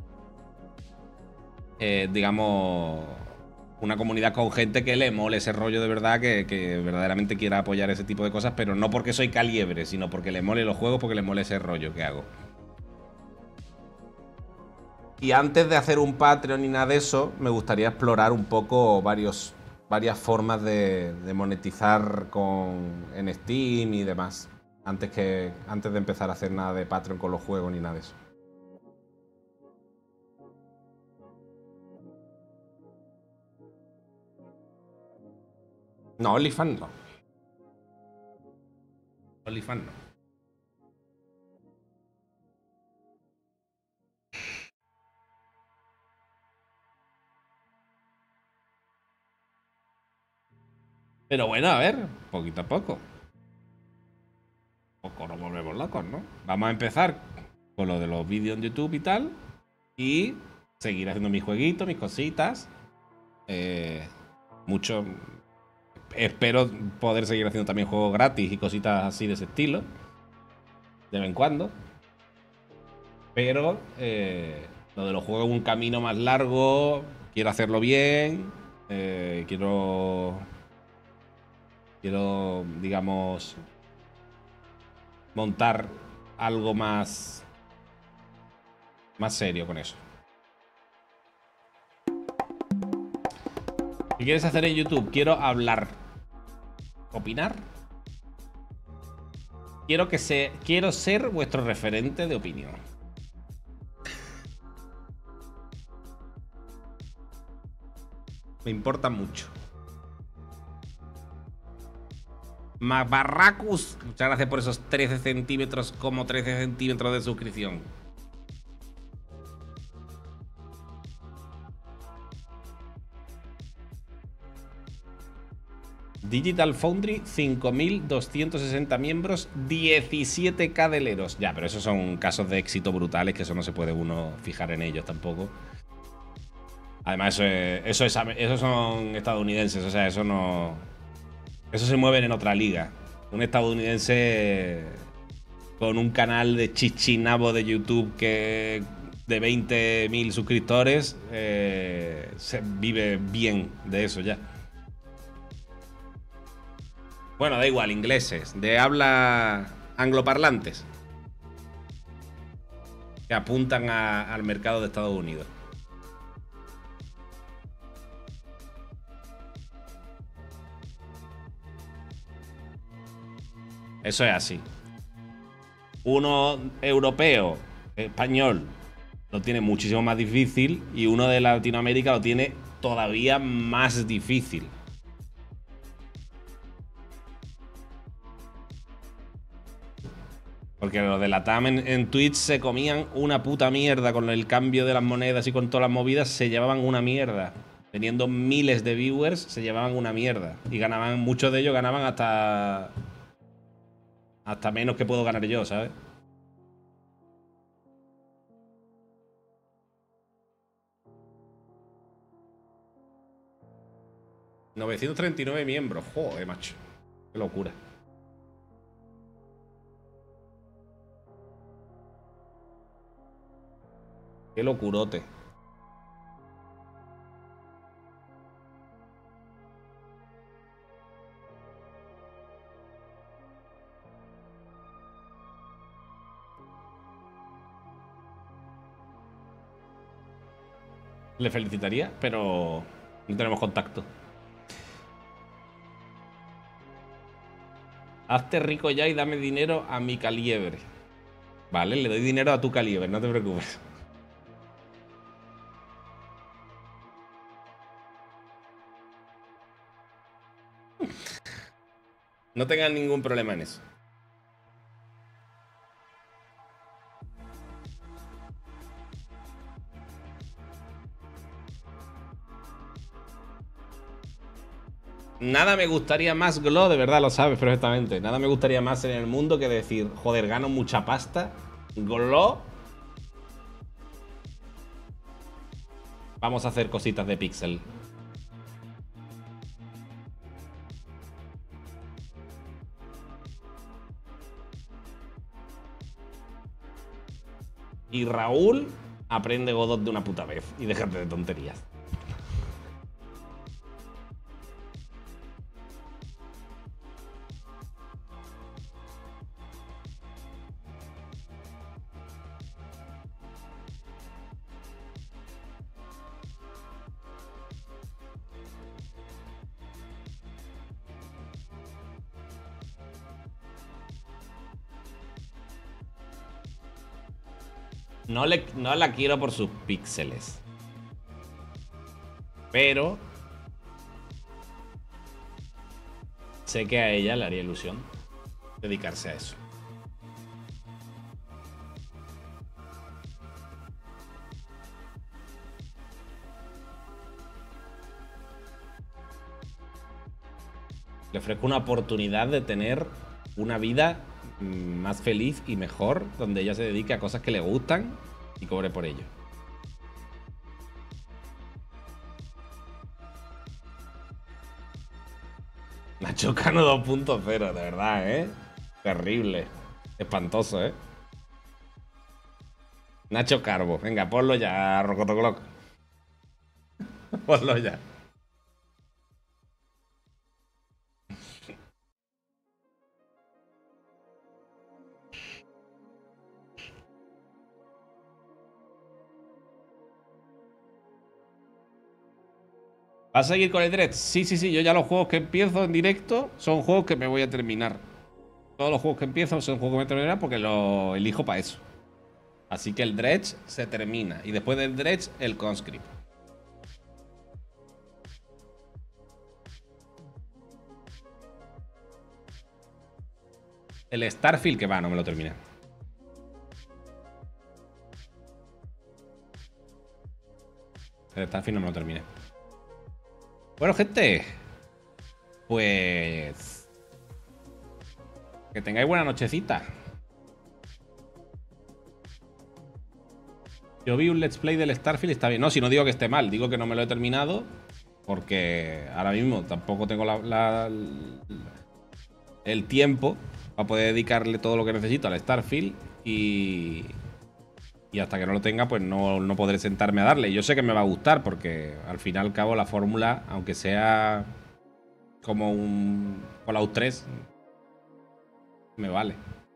eh, digamos, una comunidad con gente que le mole ese rollo de verdad, que, que verdaderamente quiera apoyar ese tipo de cosas, pero no porque soy caliebre, sino porque le mole los juegos, porque le mole ese rollo que hago. Y antes de hacer un Patreon ni nada de eso, me gustaría explorar un poco varios, varias formas de, de monetizar con, en Steam y demás. Antes, que, antes de empezar a hacer nada de Patreon con los juegos ni nada de eso. No, OnlyFans no. OnlyFans no. Pero bueno, a ver, poquito a poco. Poco nos volvemos locos, ¿no? Vamos a empezar con lo de los vídeos en YouTube y tal. Y seguir haciendo mis jueguitos, mis cositas. Eh, mucho... Espero poder seguir haciendo también juegos gratis y cositas así de ese estilo. De vez en cuando. Pero eh, lo de los juegos es un camino más largo. Quiero hacerlo bien. Eh, quiero... Quiero, digamos, montar algo más, más serio con eso. ¿Qué quieres hacer en YouTube? Quiero hablar. ¿Opinar? Quiero que se, quiero ser vuestro referente de opinión. Me importa mucho. Mabarracus, muchas gracias por esos trece centímetros, como trece centímetros de suscripción. Digital Foundry, cinco mil doscientos sesenta miembros, diecisiete K de leros. Ya, pero esos son casos de éxito brutales, que eso no se puede uno fijar en ellos tampoco. Además, eso, es, eso, es, eso son estadounidenses, o sea, eso no... Eso se mueven en otra liga. Un estadounidense con un canal de chichinabo de YouTube que de veinte mil suscriptores eh, se vive bien de eso ya. Bueno, da igual, ingleses, de habla angloparlantes que apuntan a, al mercado de Estados Unidos. Eso es así. Uno europeo, español, lo tiene muchísimo más difícil y uno de Latinoamérica lo tiene todavía más difícil. Porque los de la T A M en, en Twitch se comían una puta mierda con el cambio de las monedas y con todas las movidas, se llevaban una mierda. Teniendo miles de viewers, se llevaban una mierda. Y ganaban, muchos de ellos ganaban hasta... Hasta menos que puedo ganar yo, ¿sabes? novecientos treinta y nueve miembros. Joder, macho. Qué locura. Qué locurote. Le felicitaría, pero no tenemos contacto. Hazte rico ya y dame dinero a mi caliebre. Vale, le doy dinero a tu caliebre, no te preocupes. No tengan ningún problema en eso. Nada me gustaría más, Glo, de verdad lo sabes perfectamente. Nada me gustaría más en el mundo que decir, joder, gano mucha pasta. Glo. Vamos a hacer cositas de Pixel. Y Raúl, aprende Godot de una puta vez y déjate de tonterías. No, le, no la quiero por sus píxeles. Pero sé que a ella le haría ilusión dedicarse a eso. Le ofrezco una oportunidad de tener una vida más feliz y mejor, donde ella se dedique a cosas que le gustan y cobre por ello. Nacho Cano dos punto cero, de verdad, ¿eh? Terrible. Espantoso, ¿eh? Nacho Carbo. Venga, ponlo ya, Rocotocloc. Ponlo ya. ¿Vas a seguir con el Dread? Sí, sí, sí. Yo ya los juegos que empiezo en directo son juegos que me voy a terminar. Todos los juegos que empiezo son juegos que me voy a terminar porque lo elijo para eso. Así que el Dredge se termina. Y después del Dredge, el Conscript. El Starfield, que va, no me lo terminé. El Starfield no me lo terminé. Bueno, gente, pues que tengáis buena nochecita. Yo vi un let's play del Starfield y está bien. No, si no digo que esté mal, digo que no me lo he terminado porque ahora mismo tampoco tengo la, la, el tiempo para poder dedicarle todo lo que necesito al Starfield y... Y hasta que no lo tenga, pues no, no podré sentarme a darle. Yo sé que me va a gustar porque al fin y al cabo la fórmula, aunque sea como un Fallout tres, me vale.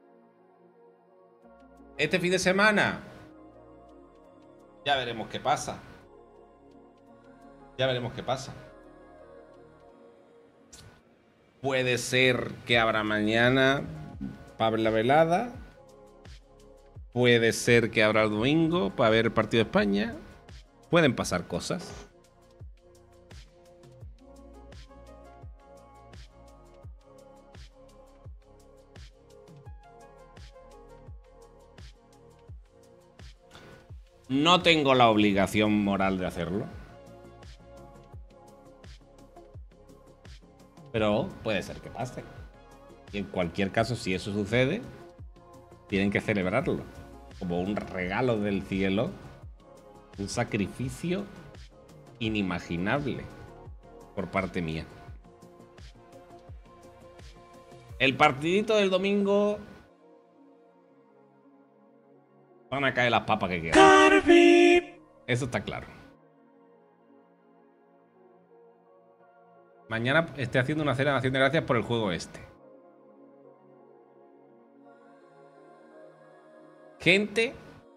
Este fin de semana ya veremos qué pasa. Ya veremos qué pasa. Puede ser que abra mañana para ver la velada. Puede ser que abra el domingo para ver el partido de España. Pueden pasar cosas. No tengo la obligación moral de hacerlo. Pero puede ser que pase. Y en cualquier caso, si eso sucede, tienen que celebrarlo. Como un regalo del cielo. Un sacrificio inimaginable por parte mía. El partidito del domingo van a caer las papas que quedan. Eso está claro. Mañana estoy haciendo una cena de acción de gracias por el juego este. Gente,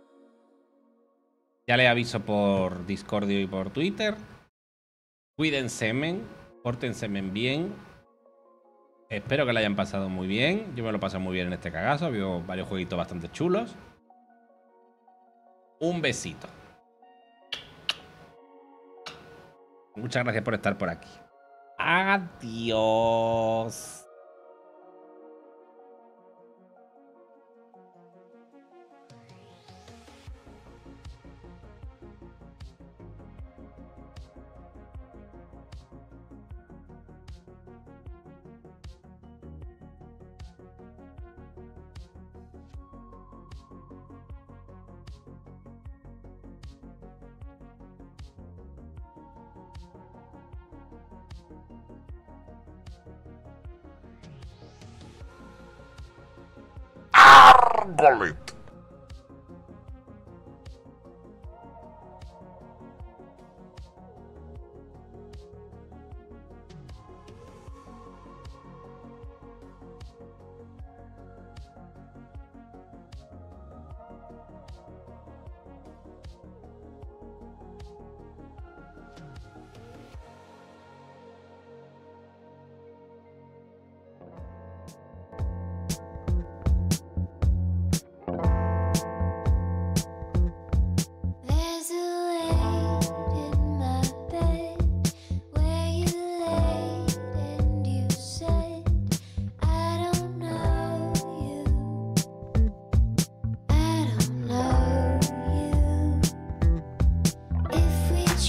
ya le aviso por Discord y por Twitter. Cuídense, men. Pórtense bien. Espero que lo hayan pasado muy bien. Yo me lo he pasado muy bien en este cagazo. Ha habido varios jueguitos bastante chulos. Un besito. Muchas gracias por estar por aquí. Adiós. Bullet.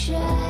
try.